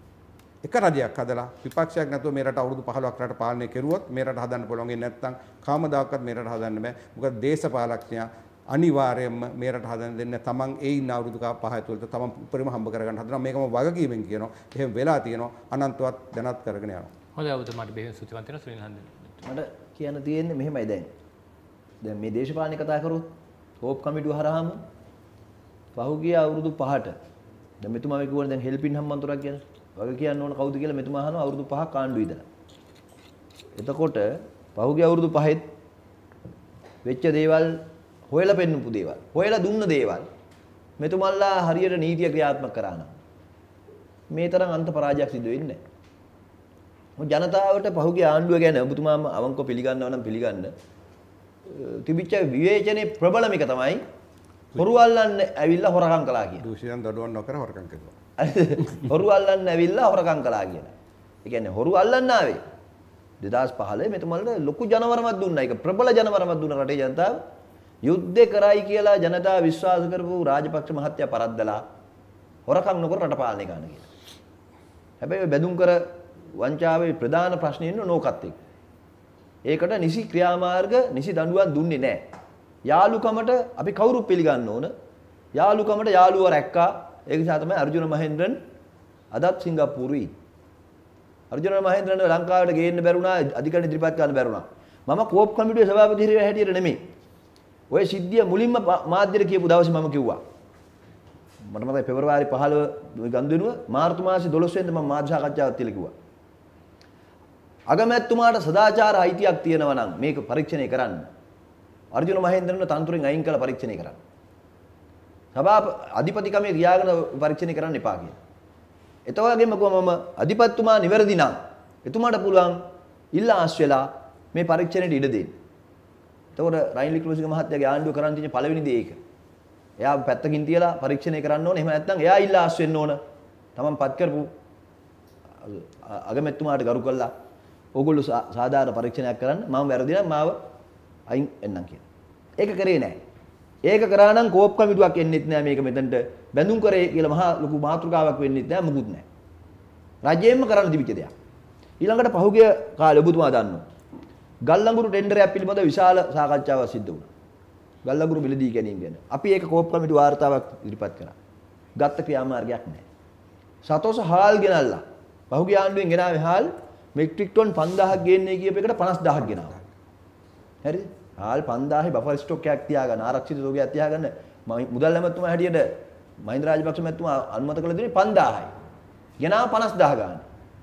[SPEAKER 3] එක රජයක් හදලා විපක්ෂයක් නැතුව මේ රට අවුරුදු 15ක් රට පාලනය කෙරුවොත් මේ රට හදන්න පුළුවන් වෙන්නේ නැත්නම් කවමදාකවත් මේ රට හදන්න බෑ. මොකද දේශපාලඥයා අනිවාර්යයෙන්ම මේ රට හදන්න දෙන්නේ තමන් ඒ ඉන්න අවුරුදු 5 ඇතුළත තමන් උපරිම හම්බ කරගන්න හදනවා. මේකම වගකීමෙන් කියනවා. එහෙම වෙලා තියෙනවා. අනන්තවත් දැනත් කරගෙන යනවා.
[SPEAKER 1] හොඳයි අවුරුද්දට බෙහෙවින් සුතිවන්ත වෙන සුනිල් හන්දේ.
[SPEAKER 2] මට කියන්න තියෙන්නේ මෙහෙමයි දැන් මේ දේශපාලන කතා කරොත් හෝප් කමිටුව හරහාම පහුගිය අවුරුදු 5ට දැන් මෙතුමා කිව්වනේ දැන් හෙල්පින් හම්බන්තොටක් ගැන වගේ කියන්න ඕන කවුද කියලා මෙතුමා අහනවා අවුරුදු 5ක් ආණ්ඩුවේ ඉඳලා. එතකොට පහුගිය අවුරුදු 5ෙත් වෙච්ච දේවල් හොයලා පෙන්නපු දේවල් හොයලා දුන්න දේවල් මෙතුමල්ලා හරියට නීතිය ක්‍රියාත්මක කරා නම් මේ තරම් අන්ත පරාජයක් සිදු වෙන්නේ නැහැ. ජනතාවට පහුගිය ආණ්ඩුව ගැන ඔබතුමාම අවංකව පිළිගන්නවා නම් පිළිගන්න තිබිච්ච විවේචනයේ ප්‍රබලම එක තමයි හොරු අල්ලන්න ඇවිල්ලා හොරකම් කළා කියන.
[SPEAKER 3] දූෂණයන් දඩුවම් නොකර හොරකම් කළා.
[SPEAKER 2] හොරු අල්ලන්න ඇවිල්ලා හොරකම් කළා කියලා. ඒ කියන්නේ හොරු අල්ලන්න ආවේ 2015 මෙතුමල්ට ලොකු ජනවරමක් දුන්නා. ඒක ප්‍රබල ජනවරමක් දුන්න රටේ ජනතාව යුද්ධේ කරයි කියලා ජනතාව විශ්වාස කරපු රාජපක්ෂ මහත්තයා පරද්දලා හොරකම් නොකර රට පාලනය කරන්න කියලා. හැබැයි ඔය බැදුම් කර වංචාවේ ප්‍රධාන ප්‍රශ්නේ ඉන්න නෝකත් එක්ක. ඒකට නිසි ක්‍රියාමාර්ග නිසි දඬුවම් දුන්නේ නැහැ. යාළුකමට අපි කවුරු පිළිගන්න ඕන? යාළුකමට යාළුව රැක්කා. ඒ නිසා තමයි අර්ජුන මහේන්ද්‍රන් අදත් සිංගප්පූරුයි. අර්ජුන මහේන්ද්‍රන් ලංකාවට ගේන්න බැරුණා අධිකරණ ඉදිරිපත් කරන්න බැරුණා. මම කෝප් කමිටුවේ සභාපති හැටියට නෙමෙයි. ඔය සිද්ධිය මුලින්ම මාධ්‍යට කියපු දවසේ මම කිව්වා. මට මතකයි පෙබරවාරි 15 ගන්දුවෙනුව මාර්තු මාසේ 12 වෙනිදා මම මාධ්‍ය සාකච්ඡාවක් තියලා කිව්වා. අගමැතිතුමාට සදාචාර අයිතියක් තියෙනවා නම් මේක පරීක්ෂණය කරන්න. අර්ජුන මහේන්ද්‍රන්ව තනතුරෙන් අයින් කරලා පරීක්ෂණය කරන්න. සභා අධිපතිකමේ ක්‍රියාගෙන පරීක්ෂණය කරන්න එපා කියලා. එතකොටම කිව්වා මම අධිපතිතුමා නිවැරදි නම් එතුමාට පුළුවන් ඉල්ලාස් වෙලා මේ පරීක්ෂණයට ඉඩ දෙන්න. එතකොට රනිල් වික්‍රමසිංහ මහත්තයාගේ ආණ්ඩුව කරන් තියෙන පළවෙනි දේ ඒක. එයා පැත්තකින් තියලා පරීක්ෂණය කරන්න ඕනේ. එහෙම නැත්නම් එයා ඉල්ලාස් වෙන්න ඕන. තමන් පත් කරපු අගමැතිතුමාට ගරු කළා. ඕගොල්ලෝ සාධාරණ පරීක්ෂණයක් කරන්න. මම වැරදි නම් මාව අයින් එන්නම් කියලා. ඒක කරේ නැහැ. ඒක කරා නම් කෝප් කමිටුවක් එන්නෙත් නැහැ මේක මෙතනට බැඳුම් කරේ කියලා මහා ලොකු මාතෘකාවක් වෙන්නෙත් නැහැ මුකුත් නැහැ. රජයෙන්ම කරන්න තිබිච්ච දෙයක්. ඊළඟට පහුගිය කාලේ ඔබතුමා දන්නවා. ගල්ලඟුරු ටෙන්ඩරයක් පිළිබඳව විශාල සාකච්ඡාවක් සිද්ධ වුණා. ගල්ලඟුරු මිලදී ගැනීම ගැන. අපි ඒක කෝප් කමිටු වාර්තාවක් ඉදිරිපත් කරා. ගත්ත ක්‍රියාමාර්ගයක් නැහැ. සතෝස හාල් ගෙනල්ලා. පහුගිය ආණ්ඩුවෙන් ගෙනාවේ හාල් මෙට්‍රික් ටන් 5000ක් ගේන්නේ කියප එකට 50000ක් ගෙනාවා. හරිද? හාල් 5000 බෆර් ස්ටොක් එකක් තියාගන්න ආරක්ෂිත තෝගයක් තියාගන්න මුදල් ඇමතුමා හැටියට මහින්ද රාජපක්ෂ මැතිතුමා අනුමත කළ දෙන්නේ 5000යි. ගෙනාව 50000 ගන්න.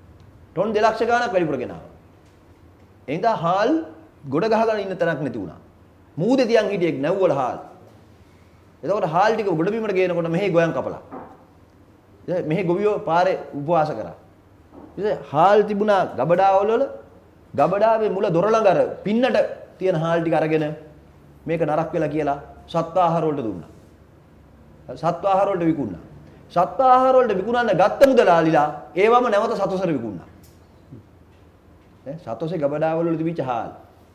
[SPEAKER 2] ටොන් 2 ලක්ෂ ගාණක් වැඩිපුර ගෙනාවා. එනිසා හාල් ගොඩ ගහගෙන ඉන්න තරක් නැති වුණා. මූදේ තියන් හිටියේ නැව්වල හාල්. එතකොට හාල් ටික ගොඩ බිමට ගේනකොට මෙහි ගෝයන් කපලා. ඉතින් මෙහි ගොවියෝ පාරේ උපවාස කරා. ඉතින් හාල් තිබුණා ගබඩාවල වල ගබඩාවේ මුල දොර ළඟ අර පින්නට තියෙන හාල් ටික අරගෙන මේක නරක් වෙලා කියලා සත්ව ආහාර වලට දුන්නා. සත්ව ආහාර වලට විකුණා. සත්ව ආහාර වලට විකුණන්න ගත්ත මුදලාලිලා ඒවම නැවත සතොසර විකුණා. සතොසේ ගබඩාවල වල තිබිච්ච හාල්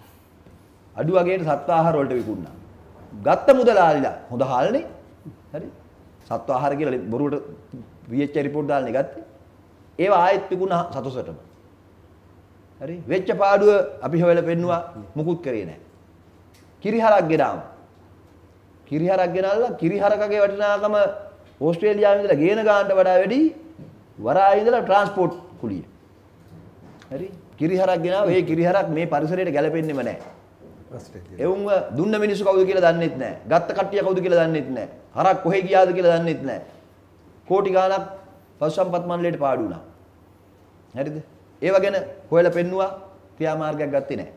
[SPEAKER 2] අඩු වගේට සත්ව ආහාර වලට විකුණා. ගත්ත මුදලාලිලා හොඳ හාල්නේ. හරි. සත්ව ආහාර කියලා බොරුවට VH රිපෝට් දාන්නේ ගත්තේ. ඒවා ආයෙත් විකුණා සතොසටම. හරි. වෙච්ච පාඩුව අපි හොයලා පෙන්නුවා මුකුත් කරේ නැහැ. කිරිහරක් ගෙනාම. කිරිහරක් ගෙනල්ලා කිරිහරකගේ වටිනාකම ඕස්ට්‍රේලියාවේ ඉඳලා ගේන ගානට වඩා වැඩි වරායේ ඉඳලා ට්‍රාන්ස්පෝර්ට් කුලිය. හරි. කිරිහරක් ගෙනාව ඒ කිරිහරක් මේ පරිසරයට ගැලපෙන්නෙම නැහැ. එවුන්ව දුන්න මිනිස්සු කවුද කියලා දන්නෙත් නැහැ. ගත්ත කට්ටිය කවුද කියලා දන්නෙත් නැහැ. හරක් කොහෙ ගියාද කියලා දන්නෙත් නැහැ. කෝටි ගාණක් පශු සම්පත් මණ්ඩලයට පාඩු වුණා. හරිද? ඒව ගැන හොයලා පෙන්නුවා ක්‍රියාමාර්ගයක් ගත්තේ නැහැ.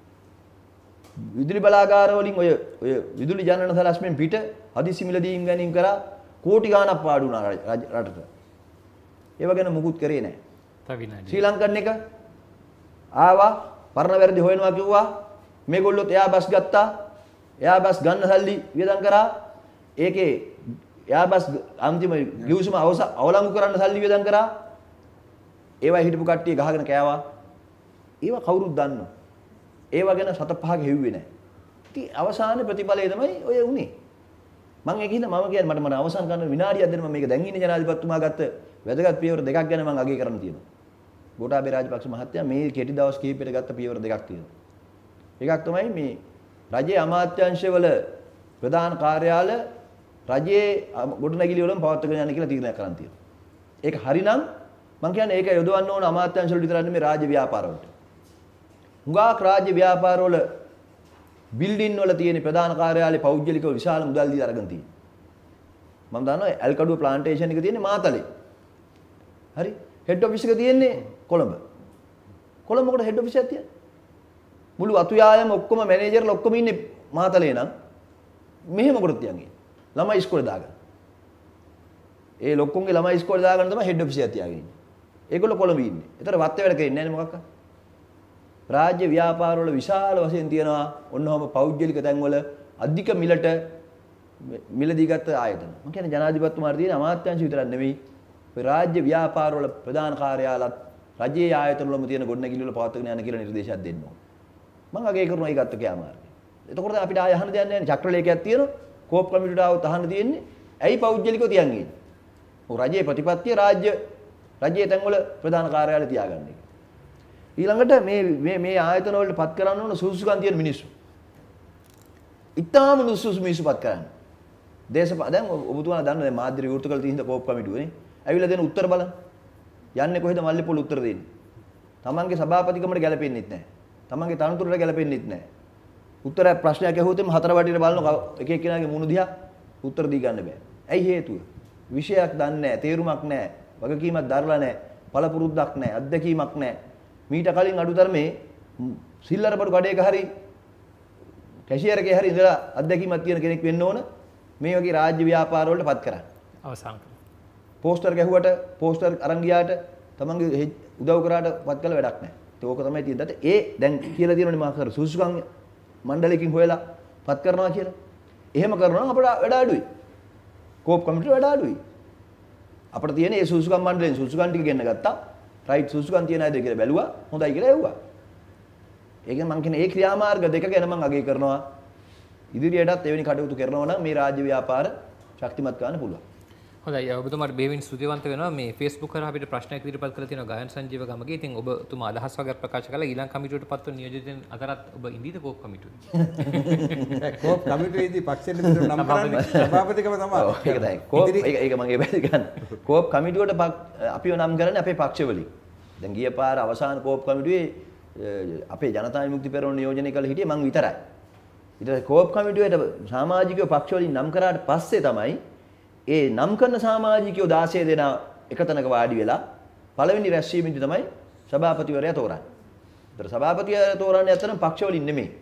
[SPEAKER 2] විදුලි බලාගාර වලින් ඔය විදුලි ජනන සලස්මෙන් පිට හදිසි මිලදීම් ගැනීම කරා කෝටි ගාණක් පාඩු වුණා රටට. ඒව ගැන මුකුත් කරේ නැහැ. ශ්‍රී ලංකන් එක ආවා පරණ වැරදි හොයනවා කිව්වා මේගොල්ලොත් එයා බස් ගත්තා. එයා බස් ගන්න සල්ලි වියදම් කරා. ඒකේ එයා බස් අන්තිම ගිවිසුම අවලංගු කරන්න සල්ලි වියදම් කරා. ඒවා හිටපු කට්ටිය ගහගෙන කෑවා. ඒවා කවුරුත් දන්නවා. ඒවා ගැන සත පහක හෙව්වේ නැහැ. ඉතින් අවසාන ප්‍රතිඵලය තමයි ඔය උනේ. මම ඒක හින්දා මම කියන්නේ මට අවසන් කරන විනාඩියක් දෙන්න මම මේක දැන් ඉන්නේ ජනාධිපතිතුමා ගත්ත වැදගත් පියවර දෙකක් ගැන මම අගය කරන්න තියෙනවා. ගෝඨාභය රාජපක්ෂ මහත්තයා මේ කෙටි දවස් කිහිපයකට ගත්ත පියවර දෙකක් තියෙනවා. එකක් තමයි මේ රජයේ අමාත්‍යාංශවල ප්‍රධාන කාර්යාල රජයේ ගොඩනැගිලි වලින් පවත්වාගෙන යන්න කියලා තීරණයක් කරන් තියෙනවා. ඒක හරිනම් මම කියන්නේ ඒක යොදවන්න ඕන අමාත්‍යාංශ වල විතරක් නෙමෙයි රාජ්‍ය ව්‍යාපාර වලට. හුඟක් රාජ්‍ය ව්‍යාපාර වල බිල්ඩින් වල තියෙන ප්‍රධාන කාර්යාලේ පෞද්ගලිකව විශාල මුදල් දීලා අරගෙන තියෙනවා. මම දන්නවා ඇල්කඩුව ප්ලාන්ටේෂන් එක තියෙන්නේ මාතලේ. හරි. හෙඩ් ඔෆිස් එක තියෙන්නේ කොළඹ. කොළඹ මොකටද හෙඩ් ඔෆිස් එකක් තියෙන්නේ? මුළු අතු යායම ඔක්කොම මැනේජර්ලා ඔක්කොම ඉන්නේ මාතලේ නම් මෙහෙම මොකටද තියන්නේ? ළමයි ඉස්කෝලේ දාගන්න. ඒ ලොක්කොන්ගේ ළමයි ඉස්කෝලේ දාගන්න තමයි හෙඩ් ඔෆිස් එක තියාගෙන ඉන්නේ. ඒගොල්ලෝ කොළඹ ඉන්නේ. ඒතර වත්තේ වැඩ කරන්නේ නැහැ නේ මොකක්ද? රාජ්‍ය ව්‍යාපාර වල විශාල වශයෙන් තියෙනවා ඔන්නෝම පෞද්ගලික තැන්වල අධික මිලට මිලදී ගත්ත ආයතන. මම කියන්නේ ජනාධිපතිතුමාට තියෙන අමාත්‍යාංශ විතරක් නෙවෙයි ඔය රාජ්‍ය ව්‍යාපාර වල ප්‍රධාන කාර්යාලත් රජයේ ආයතන වලම තියෙන ගොඩනැගිලි වල පවත්වාගෙන යන්න කියලා නිර්දේශයක් දෙන්න ඕන. මම අගය කරනවා ඒ ගත්ත ක්‍රියාමාර්ගය. එතකොට අපිට ආය අහන්න දෙයක් නැහැ නේ. චක්‍රලේඛයක් තියෙනවා. කෝප් කමිටුවට ආවොත් අහන්න තියෙන්නේ ඇයි පෞද්ගලිකව තියන්නේ? ඔය රජයේ ප්‍රතිපත්තිය රජයේ තැන්වල ප්‍රධාන කාර්යාලය තියාගන්න එක. ඊළඟට මේ ආයතන වලට පත් කරන්න ඕන සුසුකම් තියෙන මිනිස්සු. ඉතාලම සුසු මිනිස්සු පත් කරන්න. දැන් ඔබතුමාලා දන්න දැන් මාධ්‍ය විවෘත කළ තියෙන කෝප් කමිටුවනේ. ඇවිල්ලා දෙන උත්තර බලන්න. යන්නේ කොහෙද මල්ලේපොළ උත්තර දෙන්නේ. තමන්ගේ සභාපතිකමට ගැලපෙන්නෙත් නැහැ. තමන්ගේ තනතුරට ගැලපෙන්නෙත් නැහැ. උත්තර ප්‍රශ්නයක් ඇහුවොත් එම හතර වටියට බලන එක එක්කෙනාගේ මුණු දිහා උත්තර දී ගන්න බෑ. ඇයි හේතුව? විෂයක් දන්නේ නැහැ, තේරුමක් නැහැ, වගකීමක් දරලා නැහැ, පළපුරුද්දක් නැහැ, අත්දැකීමක් නැහැ. මීට කලින් අඩුතරමේ සිල්ලරපඩු කඩේක හරි කැෂියර් එකේ හරි ඉඳලා අත්දැකීමක් තියෙන කෙනෙක් වෙන්න ඕන මේ වගේ රාජ්‍ය ව්‍යාපාර වලට පත් කරන්න.
[SPEAKER 1] අවසන්.
[SPEAKER 2] පෝස්ටර් ගැහුවට පෝස්ටර් අරන් ගියාට තමන්ගේ උදව් කරාට පත් කළ වැඩක් නැහැ. ඒක ඕක තමයි තියෙන්නේ. දත ඒ දැන් කියලා තියෙනනේ මා කර සුසුකම් මණ්ඩලයකින් හොයලා පත් කරනවා කියලා. එහෙම කරනවා අපිට වැඩ අඩුයි. කෝප් කමිටුව වැඩ අඩුයි. අපිට තියෙන ඒ සුසුකම් මණ්ඩලයෙන් සුසුකම් ටික ගෙන්න ගත්තා. රයිට් සුසුකම් තියන අයද කියලා බැලුවා. හොඳයි කියලා ඇහුවා. ඒක මම කියන්නේ ඒ ක්‍රියාමාර්ග දෙක ගැන මම අගය කරනවා. ඉදිරියටත් එවැනි කටයුතු කරනවා නම් මේ රාජ්‍ය ව්‍යාපාර ශක්තිමත් කරන්න පුළුවන්.
[SPEAKER 1] හොඳයි ඔබතුමාට බෙහෙවින් ස්තුතිවන්ත වෙනවා. මේ Facebook කරා අපිට ප්‍රශ්නයක් ඉදිරිපත් කරලා තියෙනවා ගායන සංජීව ගමගේ. ඉතින් ඔබතුමා අදහස් වගේ ප්‍රකාශ කළා ඊළඟ කමිටුවට පත්ව නියෝජිතයන් අතරත් ඔබ ඉඳීද කෝප් කමිටුවේ?
[SPEAKER 3] කෝප් කමිටුවේදී පක්ෂෙට විතර නම් කරන්නේ සභාපතිකම තමයි.
[SPEAKER 2] ඒක තමයි. කෝප් ඒක මගේ බැරි ගන්න. කෝප් කමිටුවට අපිව නම් කරන්නේ අපේ පක්ෂවලින්. දැන් ගිය පාර අවසාන කෝප් කමිටුවේ අපේ ජනතා විමුක්ති පෙරමුණ නියෝජනය කළ හිටියේ මං විතරයි. ඊට පස්සේ කෝප් කමිටුවේට සමාජිකයෝ පක්ෂ වලින් නම් කරාට පස්සේ තමයි ඒ නම් කරන සමාජිකයෝ 16 දෙනා එකතැනක වාඩි වෙලා පළවෙනි රැස්වීමේදී තමයි සභාපතිවරයා තෝරන්නේ. ඒතර සභාපතිවරයා තෝරන්නේ අතන පක්ෂ වලින් නෙමෙයි.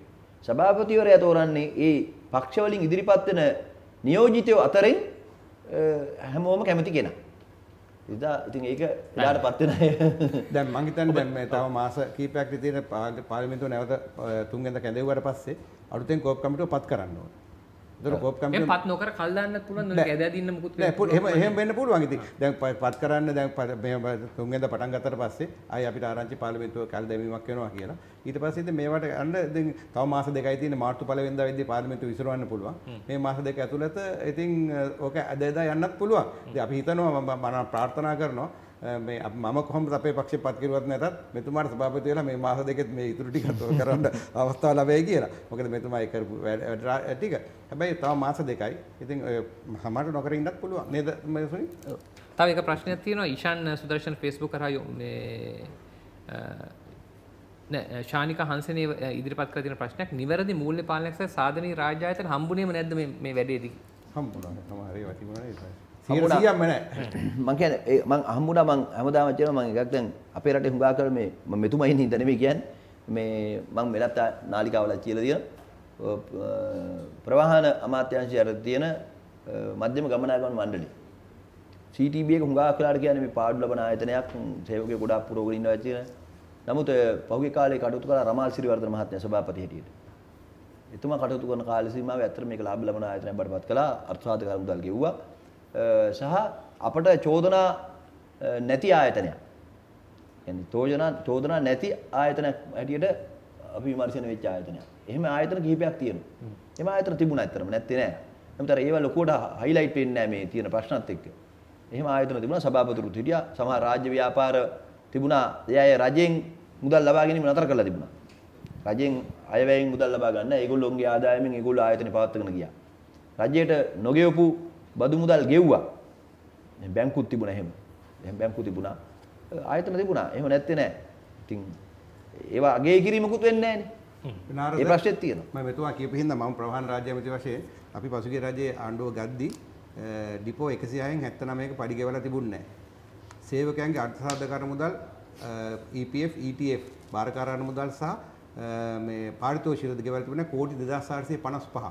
[SPEAKER 2] සභාපතිවරයා තෝරන්නේ ඒ පක්ෂ වලින් ඉදිරිපත් වෙන නියෝජිතයෝ අතරින් හැමෝම කැමති කෙනා. ඉතින් ඒක ඉඩාටපත් වෙන අය
[SPEAKER 3] දැන් මං හිතන්නේ දැන් මේ තව මාස කීපයක් විතර පාර්ලිමේන්තුව නැවත තුන්වෙනිදා කැඳෙව්වට පස්සේ අලුතෙන් කෝප් කමිටුව පත් කරන්න ඕනේ. ඒතර කෝප් කමිටුව
[SPEAKER 1] පත් නොකර කල් දාන්නත් පුළුවන් නේද? ඇදලා දින්න මුකුත්
[SPEAKER 3] නෑ එහෙම වෙන්න පුළුවන්. ඉතින් දැන් පත් කරන්න දැන් මේ තුන්වෙනිදා පටන් ගත්තට පස්සේ ආයි අපිට ආරංචි පාර්ලිමේන්තුව කල් දැමීමක් වෙනවා කියලා. ඊට පස්සේ ඉතින් මේවට යන්න දැන් තව මාස දෙකයි තියෙන්නේ. මාර්තු 1 වෙනිදා වෙද්දී පාර්ලිමේන්තුව විසිරවන්න පුළුවන්. මේ මාස දෙක ඇතුළත ඉතින් ඕක ඇදලා යන්නත් පුළුවන්. ඉතින් අපි හිතනවා මම ප්‍රාර්ථනා කරනවා මේ මම කොහොමද අපේ පක්ෂේ පත් කරුවත් නැතත් මෙතුමාට සභාපති වෙලා මේ මාස දෙකෙත් මේ ඉතුරු ටික කරන්න අවස්ථාව ලැබෙයි කියලා. මොකද මෙතුමා ඒ කරපු වැඩ ටික. හැබැයි තව මාස දෙකයි. ඉතින් සමහරට නොකර ඉන්නත් පුළුවන් නේද මේ සුනි?
[SPEAKER 1] තව එක ප්‍රශ්නයක් තියෙනවා ඊශාන් සුදර්ශන Facebook කරා මේ නෑ ශානික හංසනේ ඉදිරිපත් කර තියෙන ප්‍රශ්නයක් නිවැරදි මූල්‍ය පාලනයක් සහ සාධනීය රාජ්‍ය ආයතන හම්බුනේම නැද්ද මේ වැඩේදී?
[SPEAKER 3] හම්බුණා. සමහර ඒවා තිබුණා නේද? 100%ක්ම නැහැ.
[SPEAKER 2] මං කියන්නේ මං හම්බුණා මං හැමදාම කියනවා මං එකක් දැන් අපේ රටේ හුඟා කර මේ මම මෙතුමා ඉන්නේ හින්දා නෙමෙයි කියන්නේ මේ මං මෙලත් නාලිකාවල කියලා තියෙන ප්‍රවාහන අමාත්‍යාංශය අර තියෙන මධ්‍යම ගමනාගමන මණ්ඩලය CTB එක හුඟා කලාට කියන්නේ මේ පාඩු ලබන ආයතනයක් සේවකයෝ ගොඩාක් පුරවගෙන ඉන්නවා කියන. නමුත් පහුගිය කාලේ කටයුතු කළ රමාල් සිරිවර්ධන මහත්මයා සභාපති හැටියට. එතුමා කටයුතු කරන කාල සීමාවේ ඇත්තට මේක ලාභ ලබන ආයතනයක් බඩපත් කළා. අර්ථසාධක මුදල් ගෙව්වා. සහ අපට චෝදනා නැති ආයතනයක්. කියන්නේ චෝදනා නැති ආයතනයක් හැටියට අපි විමර්ශන වෙච්ච ආයතනයක්. එහෙම ආයතන කිහිපයක් තියෙනවා. එහෙම ආයතන තිබුණා ඇත්තටම නැත්තේ නෑ. නමුත් අර ඒවා ලොකුවට හයිලයිට් වෙන්නේ නෑ මේ තියෙන ප්‍රශ්නත් එක්ක. එහෙම ආයතන තිබුණා සභාපතිවරුත් හිටියා. සමහර රාජ්‍ය ව්‍යාපාර තිබුණා. එයා රජෙන් මුදල් ලබා ගැනීම නතර කරලා තිබුණා. රජෙන් අයවැයෙන් මුදල් ලබා ගන්න ඒගොල්ලෝන්ගේ ආදායමෙන් ඒගොල්ලෝ ආයතන පවත්වාගෙන ගියා. රජයට නොගෙවපු බදු මුදල් ගෙව්වා. බැංකුත් තිබුණා එහෙම. එහෙම බැංකු තිබුණා. ආයතන තිබුණා. එහෙම නැත්තේ නෑ. ඉතින් ඒවා අගේ කිරීමකුත් වෙන්නේ නෑනේ. ඒ ප්‍රශ්නේත් තියෙනවා.
[SPEAKER 3] මම මෙතුමා කියපු හින්දා මම ප්‍රවාහන රාජ්‍ය ඇමති වශයෙන් අපි පසුගිය රජයේ ආණ්ඩුව ගද්දි ඩිපෝ 106න් 79ක පඩි ගෙවලා තිබුණේ නෑ. සේවකයන්ගේ අර්ථසාධක මුදල් EPF ETF බාරකාරාන මුදල් සහ මේ පාරිතෝෂික ගෙවලා තිබුණේ කෝටි 2455.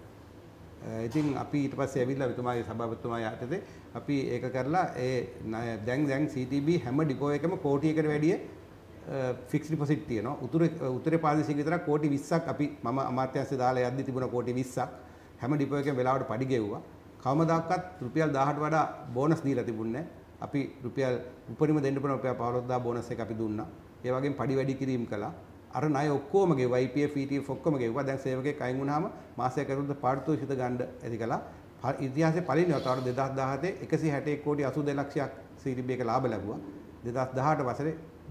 [SPEAKER 3] ඉතින් අපි ඊට පස්සේ ඇවිල්ලා මෙතුමාගේ සභාපතිතුමා යටතේ අපි ඒක කරලා ඒ දැන් CTB හැම ඩිපෝ එකම කෝටියකට වැඩිය ෆික්ස් ඩිපොසිට් තියෙනවා. උතුරේ පාදේශික විතර කෝටි 20ක් අපි මම අමාත්‍යාංශය දාලා යද්දි තිබුණා කෝටි 20ක්. හැම ඩිපෝ එකම වෙලාවට පඩි ගෙව්වා. කවමදාකවත් රුපියල් 1000ට වඩා බෝනස් දීලා තිබුණේ නැහැ. අපි රුපියල් උපරිම දෙන්න පුළුවන් රුපියල් 15000 බෝනස් එක අපි දුන්නා. ඒ වගේම පඩි වැඩි කිරීම කළා. අර ණය ඔක්කොම ගෙවුවා IPF ETF ඔක්කොම ගෙවුවා. දැන් සේවකයෙක් අයින් වුණාම මාසයක් ඇතුළත පාරිතෝෂික ගන්න ඇති කළා. ඉතිහාසයේ පළවෙනි වතාවට 2017 161 කෝටි 82 ලක්ෂයක් CTB එක ලාභ ලැබුවා. 2018 වසරේ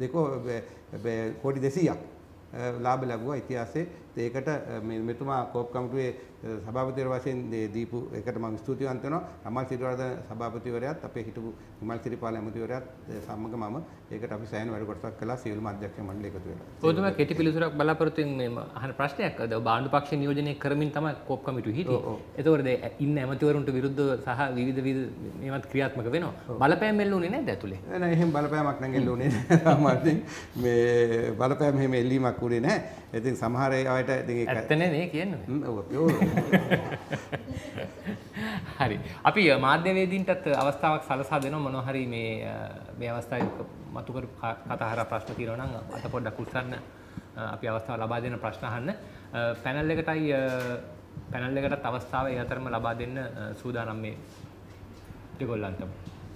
[SPEAKER 3] කෝටි 200ක් ලාභ ලැබුවා ඉතිහාසයේ. ඒකට මෙතුමා කෝප් කමිටුවේ සභාපතිවරු වශයෙන් දීපු එකට මම ස්තුතිවන්ත වෙනවා. රමල් සිරිවර්ධන සභාපතිවරයාත් අපේ හිටපු විමල් සිරිපාල ඇමතිවරයාත් සමග මම ඒකට අපි සෑහෙන වැඩ කොටසක් කළා සියලුම අධ්‍යක්ෂ මණ්ඩලය එකතු වෙලා.
[SPEAKER 1] ඔබතුමා කෙටි පිළිතුරක් බලාපොරොත්තු වෙන මේ අහන ප්‍රශ්නයක් අද ඔබ ආණ්ඩු පක්ෂ නියෝජනය කරමින් තමයි කෝප් කමිටුව හිටියේ. ඒතකොට ඉන්න ඇමතිවරුන්ට විරුද්ධව සහ විවිධ මේවත් ක්‍රියාත්මක වෙනවා. බලපෑම් එල්ලුනේ නැද්ද ඇතුලේ?
[SPEAKER 3] නෑ එහෙම බලපෑමක් නම් එල්ලුනේ නෑ. සාමාන්‍යයෙන් මේ බලපෑම් එහෙම එල්ලීමක් උනේ නෑ. ඉතින් සමහර අයට ඉතින් ඒක
[SPEAKER 1] ඇත්තනේ නේ කියන්නේ.
[SPEAKER 3] ඔව්.
[SPEAKER 1] හරි. අපි මාධ්‍යවේදීන්ටත් අවස්ථාවක් සලසා දෙනවා මොනවා හරි මේ අවස්ථාවේ මතු කර කතා හරහා ප්‍රශ්න තියෙනවා නම් අත පොඩ්ඩක් උස්සන්න අපි අවස්ථාව ලබා දෙන ප්‍රශ්න අහන්න. පැනල් එකටත් අවස්ථාව ඒ අතරම ලබා දෙන්න සූදානම් මේ දෙගොල්ලන්ටම.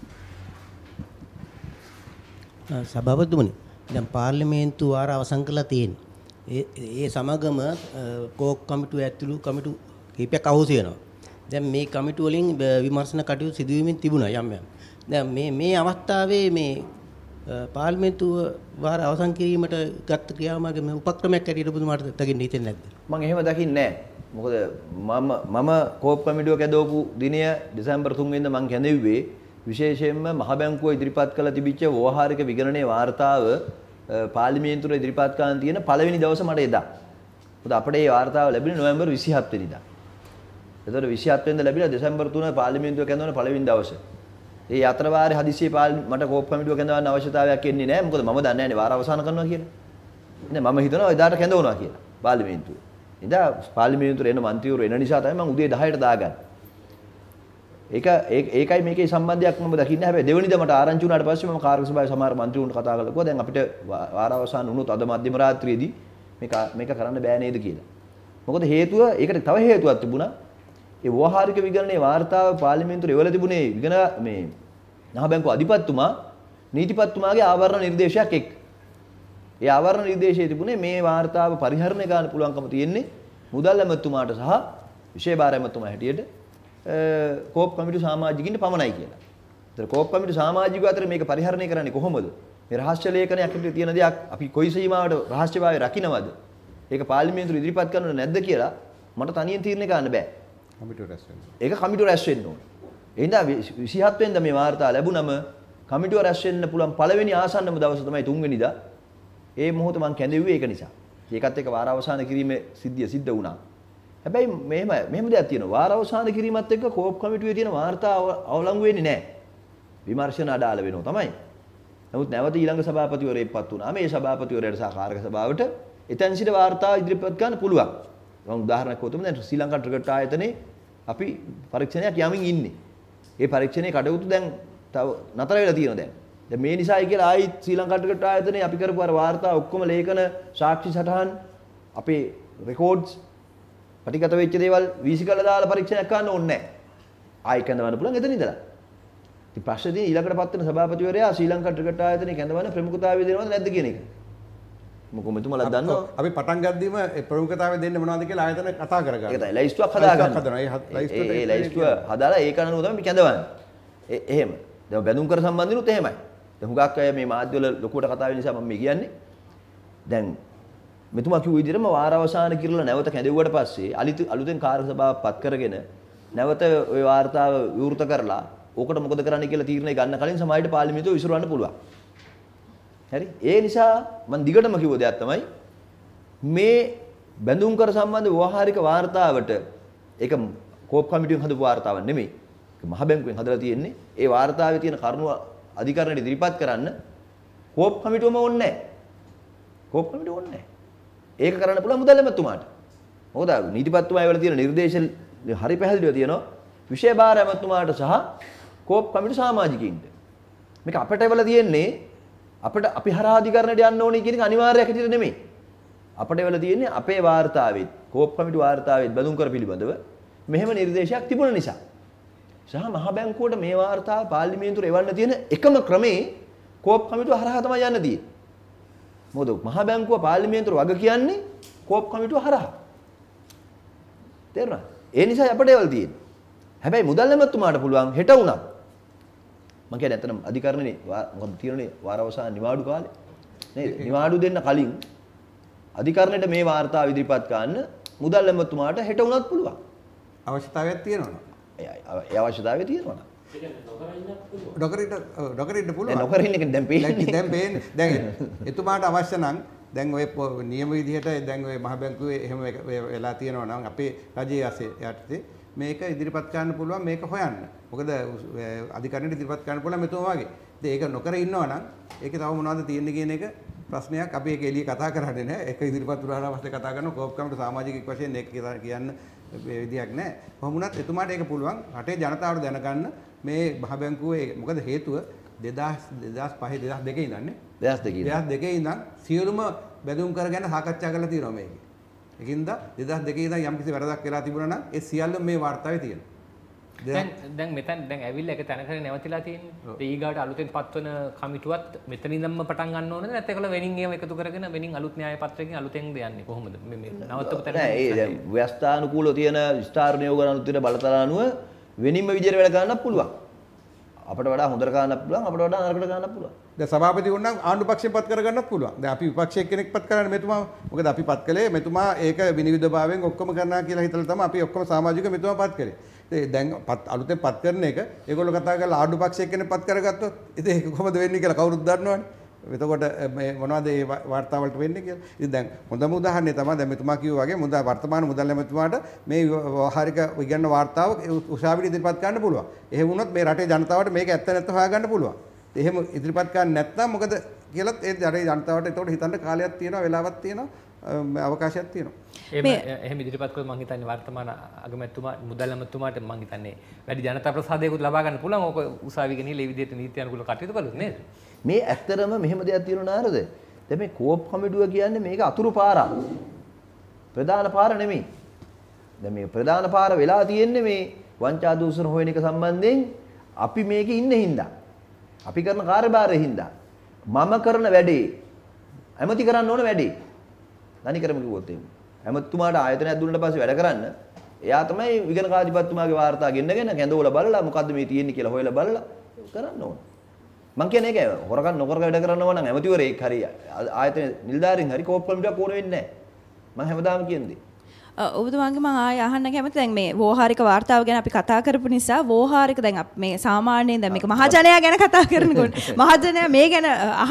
[SPEAKER 7] සභාපතිතුමනි දැන් පාර්ලිමේන්තු වාර අවසන් කරලා තියෙනවා. ඒ සමගම කෝක් කමිටුව ඇතුළු කමිටු කීපයක් අහෝසි වෙනවා. දැන් මේ කමිටු වලින් විමර්ශන කටයුතු සිදුවීමෙන් තිබුණා යම් යම්. දැන් මේ අවස්ථාවේ මේ පාර්ලිමේන්තුව වාර අවසන් කිරීමට ගත් ක්‍රියාමාර්ග මේ උපක්‍රමයක් ඇටියට ඔබතුමාට දකින්න හිතෙන්නේ නැද්ද?
[SPEAKER 2] මම එහෙම දකින්නේ නැහැ. මොකද මම කෝප් කමිටුව කැදවපු දිනය දෙසැම්බර් 3 වෙනිදා මම කැඳෙව්වේ විශේෂයෙන්ම මහ බැංකුව ඉදිරිපත් කළ තිබිච්ච ව්‍යවහාරික විගණනයේ වාර්තාව පාර්ලිමේන්තුවේ ඉදිරිපත් කරන්න තියෙන පළවෙනි දවසේ මට එදා. මොකද අපිට මේ වාර්තාව ලැබුණේ නොවැම්බර් 27 වෙනිදා. ඒතකොට 27 වෙනිදා ලැබිලා දෙසැම්බර් 3 පාර්ලිමේන්තුව කැඳවන පළවෙනි දවසේ. ඒ අතර වාරේ හදිසියේ මට කෝප් කමිටුව කැඳවන්න අවශ්‍යතාවයක් එන්නේ නැහැ. මොකද මම දන්නේ නැහැ වාර අවසන් කරනවා කියලා. ඉතින් මම හිතනවා එදාට කැඳවනවා කියලා පාර්ලිමේන්තුව. ඉතින් පාර්ලිමේන්තුවේ එන മന്ത്രിවරු එන නිසා තමයි මම උදේ 10ට දාගන්නේ. ඒකයි මේකේ සම්බන්ධයක් මම දකින්නේ. හැබැයි දෙවෙනිදා මට ආරංචි වුණාට පස්සේ මම කාර්ය සභාවේ සමහර മന്ത്രിවරුන්ට කතා කරලා කිව්වා දැන් අපිට වාරාවසාන වුණොත් අද මධ්‍යම රාත්‍රියේදී මේක කරන්න බෑ නේද කියලා. මොකද හේතුව ඒකට තව හේතුවක් තිබුණා. ඒ ව්‍යවහාරික විගණනයේ වාර්තාව පාර්ලිමේන්තුවේ එවල තිබුණේ විගණ මේ නහ බැංකුව අධිපතිතුමා නීතිපතිතුමාගේ ආවරණ නිර්දේශයක් එක්ක. ඒ ආවරණ නිර්දේශයේ තිබුණේ මේ වාර්තාව පරිහරණය ගන්න පුළුවන්කම තියෙන්නේ මුදල් ඇමතුමාට සහ විශේෂ භාර ඇමතුමා හැටියට කෝප් කමිටු සමාජිකින්ට පමණයි කියලා. ඒතර කෝප් කමිටු සමාජිකයෝ අතර මේක පරිහරණය කරන්නේ කොහොමද? මේ රහස්‍ය ලේඛනයක් ඇතුළේ තියෙන දෙයක් අපි කොයි සීමාවට රහස්‍යභාවය රකින්නවද? ඒක පාර්ලිමේන්තුවේ ඉදිරිපත් කරනවද නැද්ද කියලා මට තනියෙන් තීරණය කරන්න බෑ.
[SPEAKER 3] කමිටුව රැස් වෙන්න.
[SPEAKER 2] ඒක කමිටුව රැස් වෙන්න ඕන. එහෙනම් 27 වෙනිදා මේ වාර්තා ලැබුණම කමිටුව රැස් වෙන්න පුළුවන් පළවෙනි ආසන්නම දවස තමයි 3 වෙනිදා. ඒ මොහොත මම කැඳෙව්වේ ඒක නිසා. ඒකත් එක්ක වාර අවසන් කිරීමේ සිද්ධිය සිද්ධ වුණා. හැබැයි මෙහෙම දෙයක් තියෙනවා. වාර අවසන් කිරීමත් එක්ක කෝප් කමිටුවේ තියෙන වාර්තා අවලංගු වෙන්නේ නැහැ. විමර්ශන අඩාල වෙනවා තමයි. නමුත් නැවත ඊළඟ සභාපතිවරයෙක්පත් වුණා. මේ සභාපතිවරයාට සහ කාර්ක සභාවට එතෙන් සිට වාර්තා ඉදිරිපත් කරන්න පුළුවන්. මම උදාහරණයක් වතුම දැන් ශ්‍රී ලංකා ක්‍රිකට් ආයතනයේ අපි පරීක්ෂණයක් යමින් ඉන්නේ. ඒ පරීක්ෂණයේ කටයුතු දැන් තව නතර වෙලා තියෙනවා දැන්. දැන් මේ නිසායි කියලා ආයි ශ්‍රී ලංකා ක්‍රිකට් ආයතනයේ අපි කරපු අර වාර්තා ඔක්කොම ලේඛන සාක්ෂි සටහන් අපේ රෙකෝඩ්ස් පටිගත වෙච්ච දේවල් වීසිකලා දාලා පරීක්ෂණයක් කරන්න ඕනේ නැහැ. ආයි කැඳවන්න පුළුවන් එතන ඉඳලා. ඉතින් ප්‍රශ්නේ තියෙන්නේ ඊළඟට පත් වෙන සභාපතිවරයා ශ්‍රී ලංකා ක්‍රිකට් ආයතනයේ කැඳවන්න ප්‍රමුඛතාවය දෙනවද නැද්ද කියන එක. මොකද මෙතුමාලා දන්නවා
[SPEAKER 3] අපි පටන් ගද්දීම ඒ ප්‍රමුඛතාවය දෙන්න මොනවද කියලා ආයතන කතා කරගන්න.
[SPEAKER 2] ඒක තමයි ලයිස්තුවක් හදාගන්න. ඒ ලයිස්තුව හදාලා ඒක අනුව තමයි කැඳවන්නේ. එහෙම. දැන් බැඳුම් කර සම්බන්ධිනුත් එහෙමයි. දැන් හුඟක් අය මේ මාධ්‍යවල ලොකුවට කතා වෙන නිසා මම මේ කියන්නේ. දැන් මෙතුමා කිව්ව විදිහටම වාර අවසන් කිරලා නැවත කැඳෙව්වට පස්සේ අලුතෙන් කාර්ය සභාවක් පත් කරගෙන නැවත ওই වාර්තාව විවෘත කරලා ඕකට මොකද කරන්න කියලා තීරණය ගන්න කලින් සමාජයට පාර්ලිමේන්තුව විසිරවන්න පුළුවන්. හරි? ඒ නිසා මම දිගටම කිව්ව දෙයක් තමයි මේ බැඳුම් කර සම්බන්ධ ව්‍යවහාරික වාර්තාවට ඒක කෝප් කමිටුවෙන් හදපු වාර්තාවක් නෙමෙයි. ඒක මහ බැංකුවෙන් හදලා තියෙන්නේ. ඒ වාර්තාවේ තියෙන කරුණු අධිකරණයට ඉදිරිපත් කරන්න කෝප් කමිටුවම ඕනේ නැහැ. කෝප් කමිටුව ඕනේ නැහැ. ඒක කරන්න පුළුවන් මුදල් ඇමතුමාට. මොකද නීතිපතිතුමා වල තියෙන නිර්දේශ හරි පැහැදිලිව තියෙනවා විශේෂ භාර ඇමතුමාට සහ කෝප් කමිටු සමාජිකින්ට. මේක අපිට වෙලා තියෙන්නේ අපිට අපි හරහා අධිකරණයට යන්න ඕනේ කියන එක අනිවාර්යයක් හිටියට නෙමෙයි. අපිට වෙලා තියෙන්නේ අපේ වාර්තාවෙත් කෝප් කමිටු වාර්තාවෙත් බඳුන් කර පිළිබඳව මෙහෙම නිර්දේශයක් තිබුණ නිසා. සහ මහ බැංකුවට මේ වාර්තාව පාර්ලිමේන්තුවට එවන්න තියෙන එකම ක්‍රමේ කෝප් කමිටුව හරහා තමයි යන්න තියෙන්නේ. මොකද මහ බැංකුව පාර්ලිමේන්තුවට වග කියන්නේ කෝප් කමිටුව හරහා. තේරුණා? ඒ නිසා අපිට ඒවල් තියෙන්නේ. හැබැයි මුදල් ඇමතුමාට පුළුවන් හෙට වුණා. මම කියන්නේ ඇත්තටම අධිකරණනේ මොකද තියෙන්නේ වාර අවසන් නිවාඩු කාලේ. නේද? නිවාඩු දෙන්න කලින් අධිකරණයට මේ වාර්තාව ඉදිරිපත් කරන්න මුදල් ඇමතුමාට හෙට වුණත් පුළුවන්.
[SPEAKER 3] අවශ්‍යතාවයක් තියෙනවා.
[SPEAKER 2] ඒ අවශ්‍යතාවය තියෙනවා.
[SPEAKER 3] නොකර ඉන්න පුළුවන්.
[SPEAKER 2] නොකර ඉන්න එක දැන් පේන්නේ.
[SPEAKER 3] දැන් පේන්නේ. දැන් එතුමාට අවශ්‍ය නම් දැන් ඔය නියම විදිහට දැන් ඔය මහ බැංකුවේ එහෙම වෙලා තියෙනවා නම් අපේ රජයේ යටතේ මේක ඉදිරිපත් කරන්න පුළුවන් මේක හොයන්න. මොකද අධිකරණයට ඉදිරිපත් කරන්න පුළුවන් මෙතුමා වගේ. ඉතින් ඒක නොකර ඉන්නවා නම් ඒකේ තව මොනවද තියෙන්නේ කියන එක ප්‍රශ්නයක් අපි ඒක එළිය කතා කරන්නේ නැහැ. ඒක ඉදිරිපත් වුණාට පස්සේ කතා කරනවා කෝප් කමිටු සමාජික වශයෙන් ඒක කියන්න විදියක් නැහැ. කොහොම වුණත් එතුමාට ඒක පුළුවන් රටේ ජනතාවට දැනගන්න මේ මහ බැංකුවේ මොකද හේතුව 2005 2002 ඉඳන්නේ 2002 ඉඳන් සියලුම බැඳුම් කර ගැන සාකච්ඡා කරලා තියෙනවා මේක. ඒකින්ද 2002 ඉඳන් යම්කිසි වැරදක් වෙලා තිබුණා නම් ඒ සියල්ල මේ වාර්තාවේ තියෙනවා.
[SPEAKER 1] දැන් මෙතන දැන් ඇවිල්ලා එක තැනකට නැවතිලා තියෙන්නේ. ඒ ඊගාට අලුතෙන් පත්වන කමිටුවත් මෙතන ඉඳන්ම පටන් ගන්න ඕනද නැත්නම් ඒකල වෙනින් ඒව එකතු කරගෙන වෙනින් අලුත් න්‍යාය පත්‍රයකින් අලුතෙන් දෙන්නේ කොහොමද මේ නවත්තපු තැන?
[SPEAKER 2] නෑ ඒ දැන් ව්‍යවස්ථානුකූලව තියෙන ස්ථාර නියෝග අනුව තියෙන බලතල අනුව වෙනින්ම විදියට වැඩ ගන්නත් පුළුවන්. අපිට වඩා හොඳට ගන්නත් පුළුවන් අපිට වඩා නරකට ගන්නත් පුළුවන්.
[SPEAKER 3] දැන් සභාපති වුණා නම් ආණ්ඩු පක්ෂයෙන් පත් කරගන්නත් පුළුවන්. දැන් අපි විපක්ෂයේ කෙනෙක් පත් කරන්නේ මෙතුමා. මොකද අපි පත් කළේ මෙතුමා ඒක විනිවිදභාවයෙන් ඔක්කොම කරනවා කියලා හිතලා තමයි අපි ඔක්කොම සමාජික මෙතුමා පත් කරේ. දැන් අලුතෙන් පත් කරන එක ඒගොල්ලෝ කතා කරලා ආණ්ඩු පක්ෂයේ කෙනෙක් පත් කරගත්තොත් ඉතින් ඒක කොහොමද වෙන්නේ කියලා කවුරුත් දන්නවනේ. එතකොට මේ මොනවද මේ වාර්තා වලට වෙන්නේ කියලා. ඉතින් දැන් හොඳම උදාහරණය තමයි දැන් මෙතුමා කිව්වා වගේ මුදල් වර්තමාන මුදල් ඇමතුමාට මේ ව්‍යවහාරික විගණන වාර්තාව උසාවියට ඉදිරිපත් කරන්න පුළුවන්. එහෙම වුණොත් මේ රටේ ජනතාවට මේක ඇත්ත නැත්ත හොයාගන්න පුළුවන්. එහෙම ඉදිරිපත් කරන්න නැත්නම් මොකද කියලාත් ඒ රටේ ජනතාවට ඒතකොට හිතන්න කාලයක් තියෙනවා වෙලාවක් තියෙනවා අවකාශයක් තියෙනවා.
[SPEAKER 1] එහෙම ඉදිරිපත් කළොත් මම හිතන්නේ වර්තමාන අගමැතිතුමා මුදල් ඇමතිතුමාට මම හිතන්නේ වැඩි ජනතා ප්‍රසාදයකුත් ලබා ගන්න පුළුවන්. ඕක උසාවිය ගෙනිහිල්ලා ඒ විදිහට නීති අනුකූල කටයුතු කළොත් නේද?
[SPEAKER 2] මේ ඇත්තටම මෙහෙම දෙයක් තියෙනවා නේද? දැන් මේ කෝප් කමිටුව කියන්නේ මේක අතුරු පාරක්. ප්‍රධාන පාර නෙමෙයි. දැන් මේ ප්‍රධාන පාර වෙලා තියෙන්නේ මේ වංචා දූෂණ හොයන එක සම්බන්ධයෙන් අපි මේකේ ඉන්නේ හින්දා. අපි කරන කාර්යභාරයේ හින්දා. මම කරන වැඩේ ඇමති කරන්න ඕන වැඩේ. තනිකරම කිව්වොත් එහෙම. ඇමතිතුමාට ආයතනයක් දුන්නාට පස්සේ වැඩ කරන්න එයා තමයි විගණකාධිපතිතුමාගේ වාර්තා ගෙන්නගෙන කැඳවලා බලලා මොකද්ද මේ තියෙන්නේ කියලා හොයලා බලලා කරන්න ඕන. මං කියන්නේ ඒක හොරකම් නොකර වැඩ කරන්න ඕන නම් ඇමතිවරයෙක් හරි ආයතන නිලධාරීන් හරි කෝප් කමිටුවක් ඕන වෙන්නේ නැහැ. මම හැමදාම කියන්නේ.
[SPEAKER 6] ඔබතුමාගේ මම ආය අහන්න කැමති දැන් මේ වෝහාරික වාර්තාව ගැන අපි කතා කරපු නිසා වෝහාරික දැන් මේ සාමාන්‍යයෙන් දැන් මේක මහජනයා ගැන කතා කරනකොට මහජනයා මේ ගැන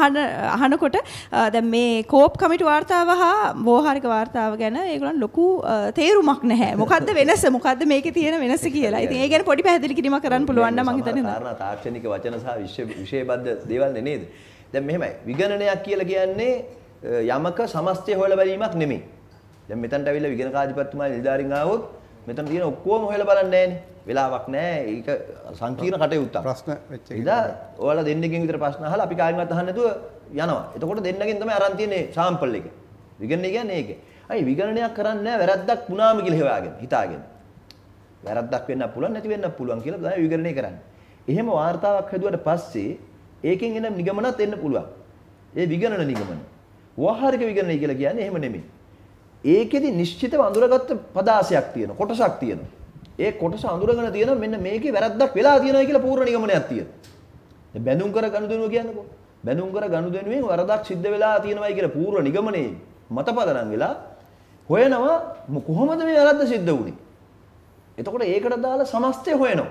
[SPEAKER 6] අහනකොට දැන් මේ කෝප් කමිටු වාර්තාව හා වෝහාරික වාර්තාව ගැන ඒගොල්ලන් ලොකු තේරුමක් නැහැ. මොකද්ද වෙනස? මොකද්ද මේකේ තියෙන වෙනස කියලා. ඉතින් ඒ ගැන පොඩි පැහැදිලි කිරීමක් කරන්න පුළුවන් නම් මම හිතන්නේ
[SPEAKER 2] කාරණා තාක්ෂණික වචන සහ විෂයබද්ධ දේවල් නේද? දැන් මෙහෙමයි. විගණනයක් කියලා කියන්නේ යමක සමස්තය හොයලා බැලීමක් නෙමෙයි. දැන් මෙතනට ඇවිල්ලා විගණකාධිපතිතුමා නිලධාරීන් ආවොත් මෙතන තියෙන ඔක්කොම හොයලා බලන්නේ නැහනේ. වෙලාවක් නැහැ. ඒක සංකීර්ණ කටයුත්තක්.
[SPEAKER 3] ප්‍රශ්න වෙච්ච එක.
[SPEAKER 2] ඉතින් ඔයාලා දෙන්නෙක්ගෙන් විතර ප්‍රශ්න අහලා අපි කාගෙන්වත් අහන්න නැතුව යනවා. එතකොට දෙන්නගෙන් තමයි අරන් තියෙන්නේ සාම්පල් එක. විගණනය කියන්නේ ඒක. අයි විගණනයක් කරන්නේ නැහැ වැරද්දක් වුණාම කියලා හොයාගෙන හිතාගෙන. වැරද්දක් වෙන්නත් පුළුවන් නැති වෙන්නත් පුළුවන් කියලා තමයි විගණනය කරන්නේ. එහෙම වාර්තාවක් හදුවට පස්සේ ඒකෙන් එන නිගමනත් එන්න පුළුවන්. ඒ විගණන නිගමන. ව්‍යවහාරික විගණනය කියලා කියන්නේ එහෙම නෙමෙයි. ඒකෙදි නිශ්චිතව අඳුරගත්ත පදාසයක් තියෙනවා කොටසක් තියෙනවා. ඒ කොටස අඳුරගෙන තියෙනවා මෙන්න මේකේ වැරද්දක් වෙලා තියෙනවා කියලා පූර්ණ නිගමනයක් තියෙනවා. දැන් බැඳුම් කර ගනුදෙනුව කියන්නකෝ. බැඳුම් කර ගනුදෙනුවෙන් වරදක් සිද්ධ වෙලා තියෙනවායි කියලා පූර්ණ නිගමනයේ මතපදනම් වෙලා හොයනවා කොහොමද මේ වැරද්ද සිද්ධ වුනේ. එතකොට ඒකට දාලා සමස්තය හොයනවා.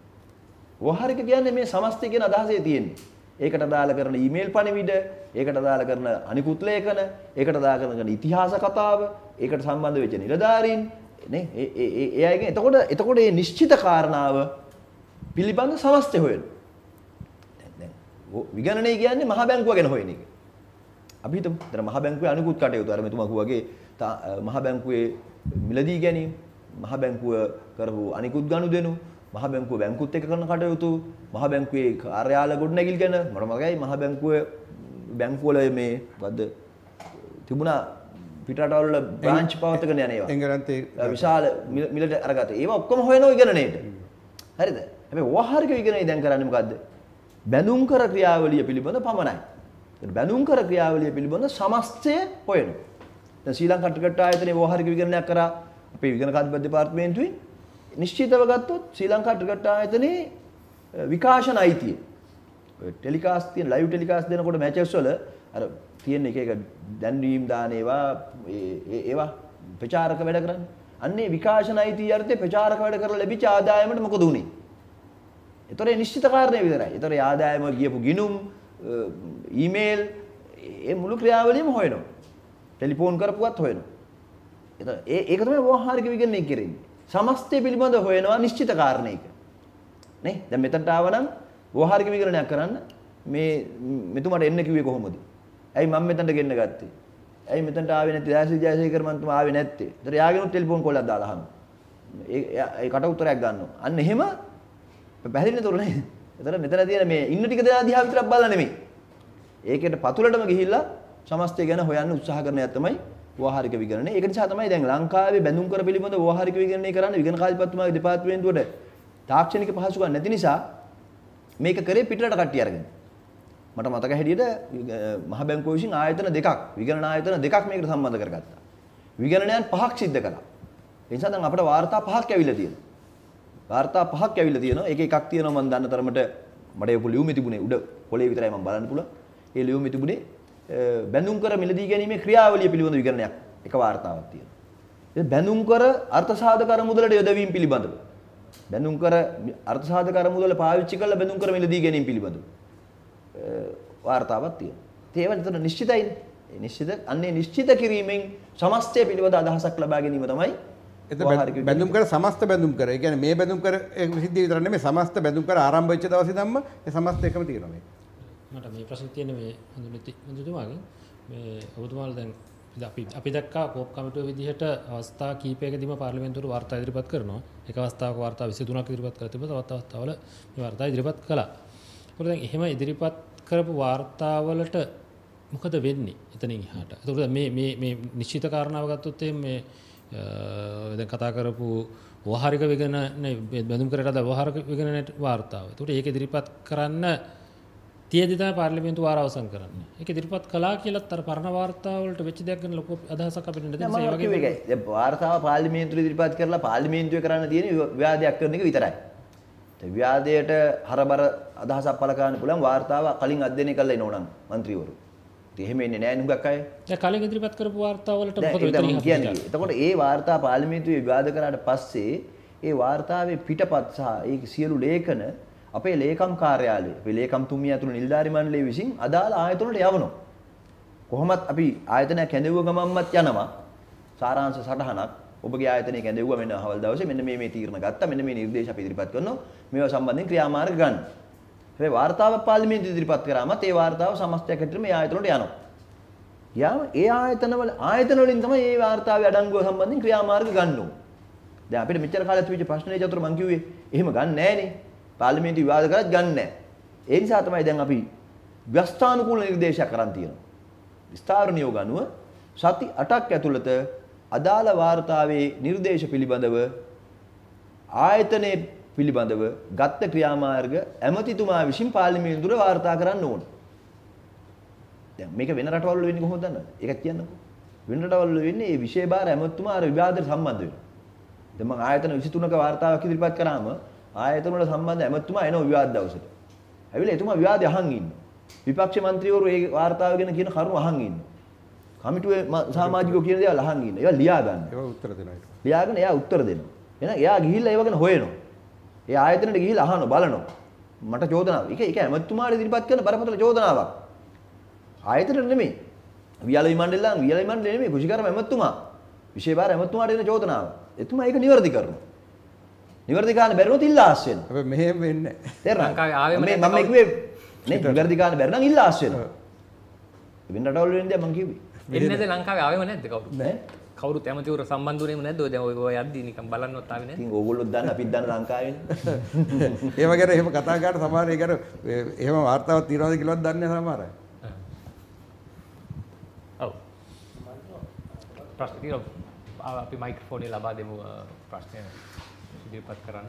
[SPEAKER 2] ව්‍යවහාරික කියන්නේ මේ සමස්තය කියන අදහසේ තියෙන්නේ. ඒකට දාලා කරන ඊමේල් පණිවිඩ, ඒකට දාලා කරන අනිකුත් ලේඛන, ඒකට දාලා කරන ඉතිහාස කතාව, ඒකට සම්බන්ධ වෙච්ච නිලධාරීන් නේ ඒ අයගෙන් එතකොට මේ නිශ්චිත කාරණාව පිළිබඳ සමස්තය හොයනවා. දැන් විගණනය කියන්නේ මහ බැංකුව ගැන හොයන එක. අපි හිතමු දැන් මහ බැංකුවේ අනිකුත් කටයුතු අර මෙතුමා කිව්වාගේ මහ බැංකුවේ මිලදී ගැනීම, මහ බැංකුව කරපු අනිකුත් ගනුදෙනු, මහ බැංකුව බැංකුත් එක්ක කරන කටයුතු, මහ බැංකුවේ කාර්යාල ගොඩනැගිලි ගැන මට මතකයි මහ බැංකුවේ බැංකුවල මේ මොකද්ද තිබුණා පිටරටවල වල බ්‍රාන්ච් පවත්වගෙන යන ඒවා.
[SPEAKER 3] එංගලන්තේ
[SPEAKER 2] විශාල මිලට අරගත්තා. ඒවා ඔක්කොම හොයන විගණනයේට. හරිද? හැබැයි ව්‍යවහාරික විගණනය දැන් කරන්නේ මොකද්ද? බැඳුම් කර ක්‍රියාවලිය පිළිබඳ පමණයි. බැඳුම් කර ක්‍රියාවලිය පිළිබඳ සමස්තය හොයනවා. දැන් ශ්‍රී ලංකා ටිකට් ආයතනයේ ව්‍යවහාරික විගණනයක් කරා අපේ විගණකාධිපති දෙපාර්තමේන්තුවේ නිශ්චිතව ගත්තොත් ශ්‍රී ලංකා ටිකට් ආයතනයේ විකාශන අයිතිය ටෙලිකාස්ට් තියෙන ලයිව් ටෙලිකාස්ට් දෙනකොට මැචස් වල අර තියෙන එක දැන්වීම් දාන ඒවා ප්‍රචාරක වැඩ කරන්නේ. අන්නේ විකාශන අයිතිය යටතේ ප්‍රචාරක වැඩ කරලා ලැබිච්ච ආදායමට මොකද උනේ? ඒතරේ නිශ්චිත කාරණේ විතරයි. ඒතරේ ආදායම ගියපු ගිණුම් ඊමේල් ඒ මුළු ක්‍රියාවලියම හොයනවා. ටෙලිෆෝන් කරපුවත් හොයනවා. ඒක තමයි ව්‍යවහාරික විගණනය කරන්නේ. සමස්තය පිළිබඳ හොයනවා නිශ්චිත කාරණයක. නේ? දැන් මෙතනට ආවනම් ව්‍යවහාරික විගණනයක් කරන්න මේ මෙතුමාට එන්න කිව්වේ කොහොමද? ඇයි මම මෙතනට ගෙන්න ගත්තේ? ඇයි මෙතනට ආවේ නැත්තේ? ජයශ්‍රී ජයසේකර මන්තුමා ආවේ නැත්තේ? ඒතර යාගෙනුත් ටෙලිෆෝන් කෝලයක් දාලා අහනවා. ඒ කට උත්තරයක් ගන්නවා. අන්න එහෙම පැහැදිලි නේද උරනේ? ඒතර මෙතන තියෙන මේ ඉන්න ටික දෙනා දිහා විතරක් බලලා නෙමෙයි. ඒකේට පතුලටම ගිහිල්ලා සමස්තය ගැන හොයන්න උත්සාහ කරන යක් තමයි ව්‍යවහාරික විගණනය. ඒක නිසා තමයි දැන් ලංකාවේ බැඳුම් කර පිළිබඳ ව්‍යවහාරික විගණනය කරන්න විගණකාධිපතිතුමාගේ දෙපාර්තමේන්තුවට තාක්ෂණික පහසුකම් නැති නිසා මේක කරේ පිටරට කට්ටිය අරගෙන. මට මතක හැටියට මහ බැංකුව විසින් ආයතන දෙකක් විගණන ආයතන දෙකක් මේකට සම්බන්ධ කරගත්තා. විගණනයන් 5ක් සිද්ධ කළා. ඒ නිසා දැන් අපිට වාර්තා 5ක් ඇවිල්ලා තියෙනවා. වාර්තා 5ක් ඇවිල්ලා තියෙනවා. ඒක එකක් තියෙනවා මම දන්න තරමට මට ඒ ලියුමේ තිබුණේ උඩ පොළේ විතරයි මම බලන්න පුළුවන්. ඒ ලියුමේ තිබුණේ බැඳුම් කර මිලදී ගැනීමේ ක්‍රියාවලිය පිළිබඳ විගණනයක් එක වාර්තාවක් තියෙනවා. ඒ බැඳුම් කර අර්ථසාධක අරමුදලට යොදවීම පිළිබඳව. බැඳුම් කර අර්ථසාධක අරමුදල පාවිච්චි කරලා බැඳුම් කර මිලදී ගැනීම පිළිබඳව වාර්තාවක් තියෙනවා. ඒවා නිතර නිශ්චිතයිනේ. ඒ නිශ්චිත අන්නේ නිශ්චිත කිරීමෙන් සමස්තය පිළිබඳ අදහසක් ලබා ගැනීම තමයි
[SPEAKER 3] බැඳුම් කර සමස්ත බැඳුම් කර. ඒ කියන්නේ මේ බැඳුම් කර සිද්ධිය විතර නෙමෙයි සමස්ත බැඳුම් කර ආරම්භ වෙච්ච දවසේ ධම්ම ඒ සමස්ත එකම තියෙනවා මේක.
[SPEAKER 5] මට මේ ප්‍රශ්න තියෙන්නේ මේ හඳුනති හඳුතුමාගෙන් මේ ඔබතුමාලා දැන් අපි දැක්කා කෝප් කමිටුව විදිහට අවස්ථා කීපයකදීම පාර්ලිමේන්තුවට වාර්තා ඉදිරිපත් කරනවා. එක අවස්ථාවක වාර්තා 23ක් ඉදිරිපත් කරලා තිබුණා. තවත් අවස්ථාවල මේ වාර්තා ඉදිරිපත් කළා. ඒකෝ දැන් එහෙම ඉදිරිපත් කරපු වාර්තාවලට මොකද වෙන්නේ එතනින් එහාට? ඒකෝ මේ නිශ්චිත කාරණාව ගත්තොත් මේ දැන් කතා කරපු ව්‍යවහාරික විගණන බඳුන් කරට ව්‍යවහාරික විගණනයේ වාර්තාව. ඒකට ඒක ඉදිරිපත් කරන්න තියදී තමයි පාර්ලිමේන්තු වාර අවසන් කරන්නේ. ඒක ඉදිරිපත් කළා කියලාත් අර පරණ වාර්තාව වලට වෙච්ච දෙයක් ගැන ලොකු අදහසක් අපිට නැති නිසා ඒ වගේ
[SPEAKER 2] දැන් වාර්තාව පාර්ලිමේන්තුවේ ඉදිරිපත් කරලා පාර්ලිමේන්තුවේ කරන්න තියෙන විවාදයක් කරන එක විතරයි. ඒ විවාදයට හරබර අදහසක් පළ කරන්න පුළුවන් වාර්තාව කලින් අධ්‍යයනය කරලා එනෝනම් മന്ത്രിවරු. ඉතින් එහෙම එන්නේ නැහැ නුගක් අය.
[SPEAKER 5] දැන් කලින් ඉදිරිපත් කරපු වාර්තාව වලට මොකද
[SPEAKER 2] වෙන්නේ කියන්නේ? එතකොට ඒ වාර්තා පාර්ලිමේන්තුවේ විවාද කරාට පස්සේ ඒ වාර්තාවේ පිටපත් සහ ඒ සියලු ලේඛන අපේ ලේකම් කාර්යාලය, අපේ ලේකම්තුමිය ඇතුළු නිලධාරි මණ්ඩලය විසින් අදාළ ආයතන වලට යවනවා. කොහොමත් අපි ආයතනයක් කැඳෙව්ව ගමන්මත් යනවා. සාරාංශ සටහනක් ඔබගේ ආයතනය කැඳෙව්වා මෙන්න අහවල් දවසේ මෙන්න මේ තීරණ ගත්තා. මෙන්න මේ නිර්දේශ අපි ඉදිරිපත් කරනවා. මේවා සම්බන්ධයෙන් ක්‍රියාමාර්ග ගන්න. හැබැයි වාර්තාව පාර්ලිමේන්තුවේ ඉදිරිපත් කරාමත් ඒ වාර්තාව සමස්තයක් හැටියට මේ ආයතන වලට යනවා. යාම ඒ ආයතන වලින් තමයි මේ වාර්තාවේ අඩංගුව සම්බන්ධයෙන් ක්‍රියාමාර්ග ගන්න ඕනේ. දැන් අපිට මෙච්චර කාලයක් තිබිච්ච ප්‍රශ්නේ චතුර මං කිව්වේ එහෙම ගන්න නැහනේ. පාර්ලිමේන්තු විවාද කරත් ගන්න නැහැ. ඒ නිසා තමයි දැන් අපි ව්‍යවස්ථානුකූල නිර්දේශයක් කරන් තියෙනවා. විස්තර නියෝග අනුව සති 8ක් ඇතුළත අදාළ වාර්තාවේ නිර්දේශ පිළිබඳව ආයතනයේ පිළිබඳව ගත්ත ක්‍රියාමාර්ග ඇමතිතුමා විසින් පාර්ලිමේන්තුවට වාර්තා කරන්න ඕන. දැන් මේක වෙන රටවල් වල වෙන්නේ කොහොමද දන්නවද? ඒකත් කියන්නකෝ. වෙන රටවල් වල වෙන්නේ මේ විශේෂ ඇමතිතුමා අර විවාදයට සම්බන්ධ වෙනවා. දැන් මම ආයතන 23ක වාර්තාවක් ඉදිරිපත් කරාම ආයතන වල සම්බන්ධ ඇමතුමා එනවා විවාද දවසට. ඇවිල්ලා එතුමා විවාදය අහන් ඉන්නවා. විපක්ෂ මන්ත්‍රීවරු ඒ වාර්තාව ගැන කියන කරුණු අහන් ඉන්නවා. කමිටුවේ සමාජිකයෝ කියන දේවල් අහන් ඉන්නවා. ඒවා ලියා ගන්න.
[SPEAKER 3] ඒවා උත්තර දෙනවා.
[SPEAKER 2] ලියාගෙන එයා උත්තර දෙනවා. එහෙනම් එයා ගිහිල්ලා ඒව ගැන හොයනවා. ඒ ආයතනෙට ගිහිල්ලා අහනවා බලනවා. මට චෝදනාවක්. ඒක ඇමතුමාට ඉදිරිපත් කරන බරපතල චෝදනාවක්. ආයතනෙට නෙමෙයි. වියලි මණ්ඩලය නෙමෙයි කුෂිකර්ම ඇමතුමා. විශේෂ බාර ඇමතුමාට දෙන චෝදනාව. එතුමා ඒක නිවැරදි කරනවා. නිවැරදි ගන්න බැරිනොත් ඉල්ලාස් වෙනවා.
[SPEAKER 3] හැබැයි මෙහෙම වෙන්නේ
[SPEAKER 2] නැහැ. ලංකාවේ ආවෙම මම කිව්වේ නේ නිවැරදි ගන්න බැරි නම් ඉල්ලාස් වෙනවා. වෙන රටවල වෙන්නේ මම කිව්වේ.
[SPEAKER 1] එන්නේ නැද ලංකාවේ ආවෙම නැද්ද කවුරුත්?
[SPEAKER 2] නැහැ.
[SPEAKER 1] කවුරුත් ඇමතිවරු සම්බන්ධුනේම නැද්ද? ඔය දැන් ඔය යද්දී නිකන් බලන්නවත් ආවේ නැද්ද?
[SPEAKER 2] ඉතින් ඕගොල්ලෝ දන්න අපිත් දන්න ලංකාවේනේ.
[SPEAKER 3] ඒව ගැන එහෙම කතා කරලා සමහර ඒ ගැන එහෙම වාර්තාවක් තියනවාද කියලාවත් දන්නේ නැහැ සමහර අය.
[SPEAKER 1] ඔව්. ප්‍රශ්න තියෙනවා. අපි මයික්‍රොෆෝනේ ලබා දෙමු ප්‍රශ්නය ඉදිරිපත් කරන්න.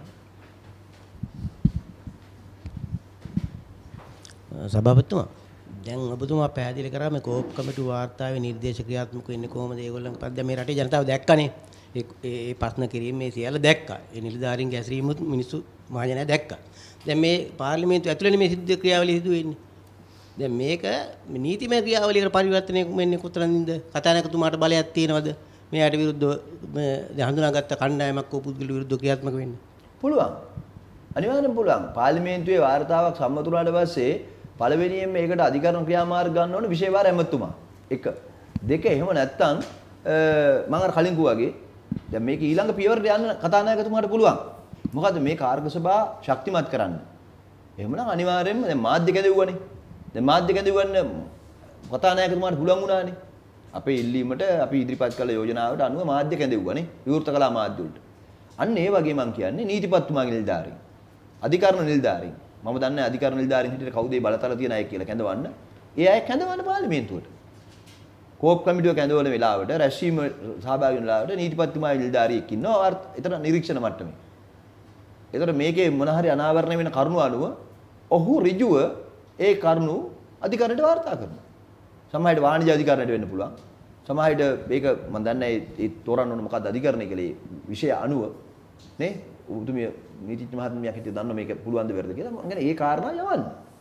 [SPEAKER 7] සභාපතිතුමා දැන් ඔබතුමා පැහැදිලි කරා මේ කෝප් කමිටු වාර්තාවේ නිර්දේශ ක්‍රියාත්මක වෙන්නේ කොහොමද? ඒගොල්ලන් පස්සේ මේ රටේ ජනතාව දැක්කනේ. ඒ ප්‍රශ්න කිරීම මේ සියල්ල දැක්කා. ඒ නිලධාරීන්ගේ ඇසරීමුත් මිනිස්සු මහජනයා දැක්කා. දැන් මේ පාර්ලිමේන්තුව ඇතුළේ මේ සිද්ධ ක්‍රියාවලිය සිදු වෙන්නේ. දැන් මේක නීතිමය ක්‍රියාවලියකට පරිවර්තනය වෙන්නේ කොතරම්ද? කතානායකතුමාට බලයක් තියෙනවද? මෙයාට විරුද්ධව හඳුනාගත්ත කණ්ඩායමක් හෝ පුද්ගල විරුද්ධව ක්‍රියාත්මක වෙන්නේ?
[SPEAKER 2] පුළුවන්. අනිවාර්යෙන් පුළුවන්. පාර්ලිමේන්තුවේ වාර්තාවක් සම්මත වුණාට පස්සේ පළවෙනියෙන් මේකට අධිකරණ ක්‍රියාමාර්ග ගන්න ඕනේ විශේෂ වාර ඇමතුමා. 1. 2 එහෙම නැත්නම් මම අර කලින් කිව්වාගේ දැන් මේක ඊළඟ පියවරට යන්න කතානායකතුමාට පුළුවන්. මොකද මේ කාර්ක සභාව ශක්තිමත් කරන්න. එහෙමනම් අනිවාර්යෙන්ම දැන් මාධ්‍ය කැදෙව්වනේ. දැන් මාධ්‍ය කැදෙව්වන්න කතානායකතුමාට පුළුවන් වුණානේ. අපේ ඉල්ලීමට අපි ඉදිරිපත් කළ යෝජනාවට අනුව මාධ්‍ය කැඳෙව්වනේ විවෘත කළා මාධ්‍ය වලට. අන්න ඒ වගේ මම කියන්නේ නීතිපත්තුමාගේ නිලධාරීන්. අධිකරණ නිලධාරීන්. මම දන්නේ අධිකරණ නිලධාරීන් හිටියට කවුද මේ බලතල තියෙන අය කියලා කැඳවන්න. ඒ අය කැඳවන්න පාර්ලිමේන්තුවට. කෝප් කමිටුව කැඳවන වෙලාවට රැස්වීම සහභාගී වෙන වෙලාවට නීතිපත්තුමාගේ නිලධාරියෙක් ඉන්නවා. එතන නිරීක්ෂණ මට්ටමේ. ඒතකොට මේකේ මොන හරි අනාවරණය වෙන කරුණු අනුව ඔහු ඍජුව ඒ කරුණු අධිකරණයට වාර්තා කරනවා. සමහරවිට වාණිජ්‍ය අධිකරණයට වෙන්න පුළුවන්. සමහරවිට මේක මම දන්නේ ඒ තෝරන්න ඕන මොකක්ද අධිකරණය කියලා විෂය අනුව නේ උතුමිය නීතිඥ මහත්මියක් හිටිය දන්න මේක පුළුවන් ද වැරද කියලා මම කියන්නේ ඒ කාරණා යවන්න.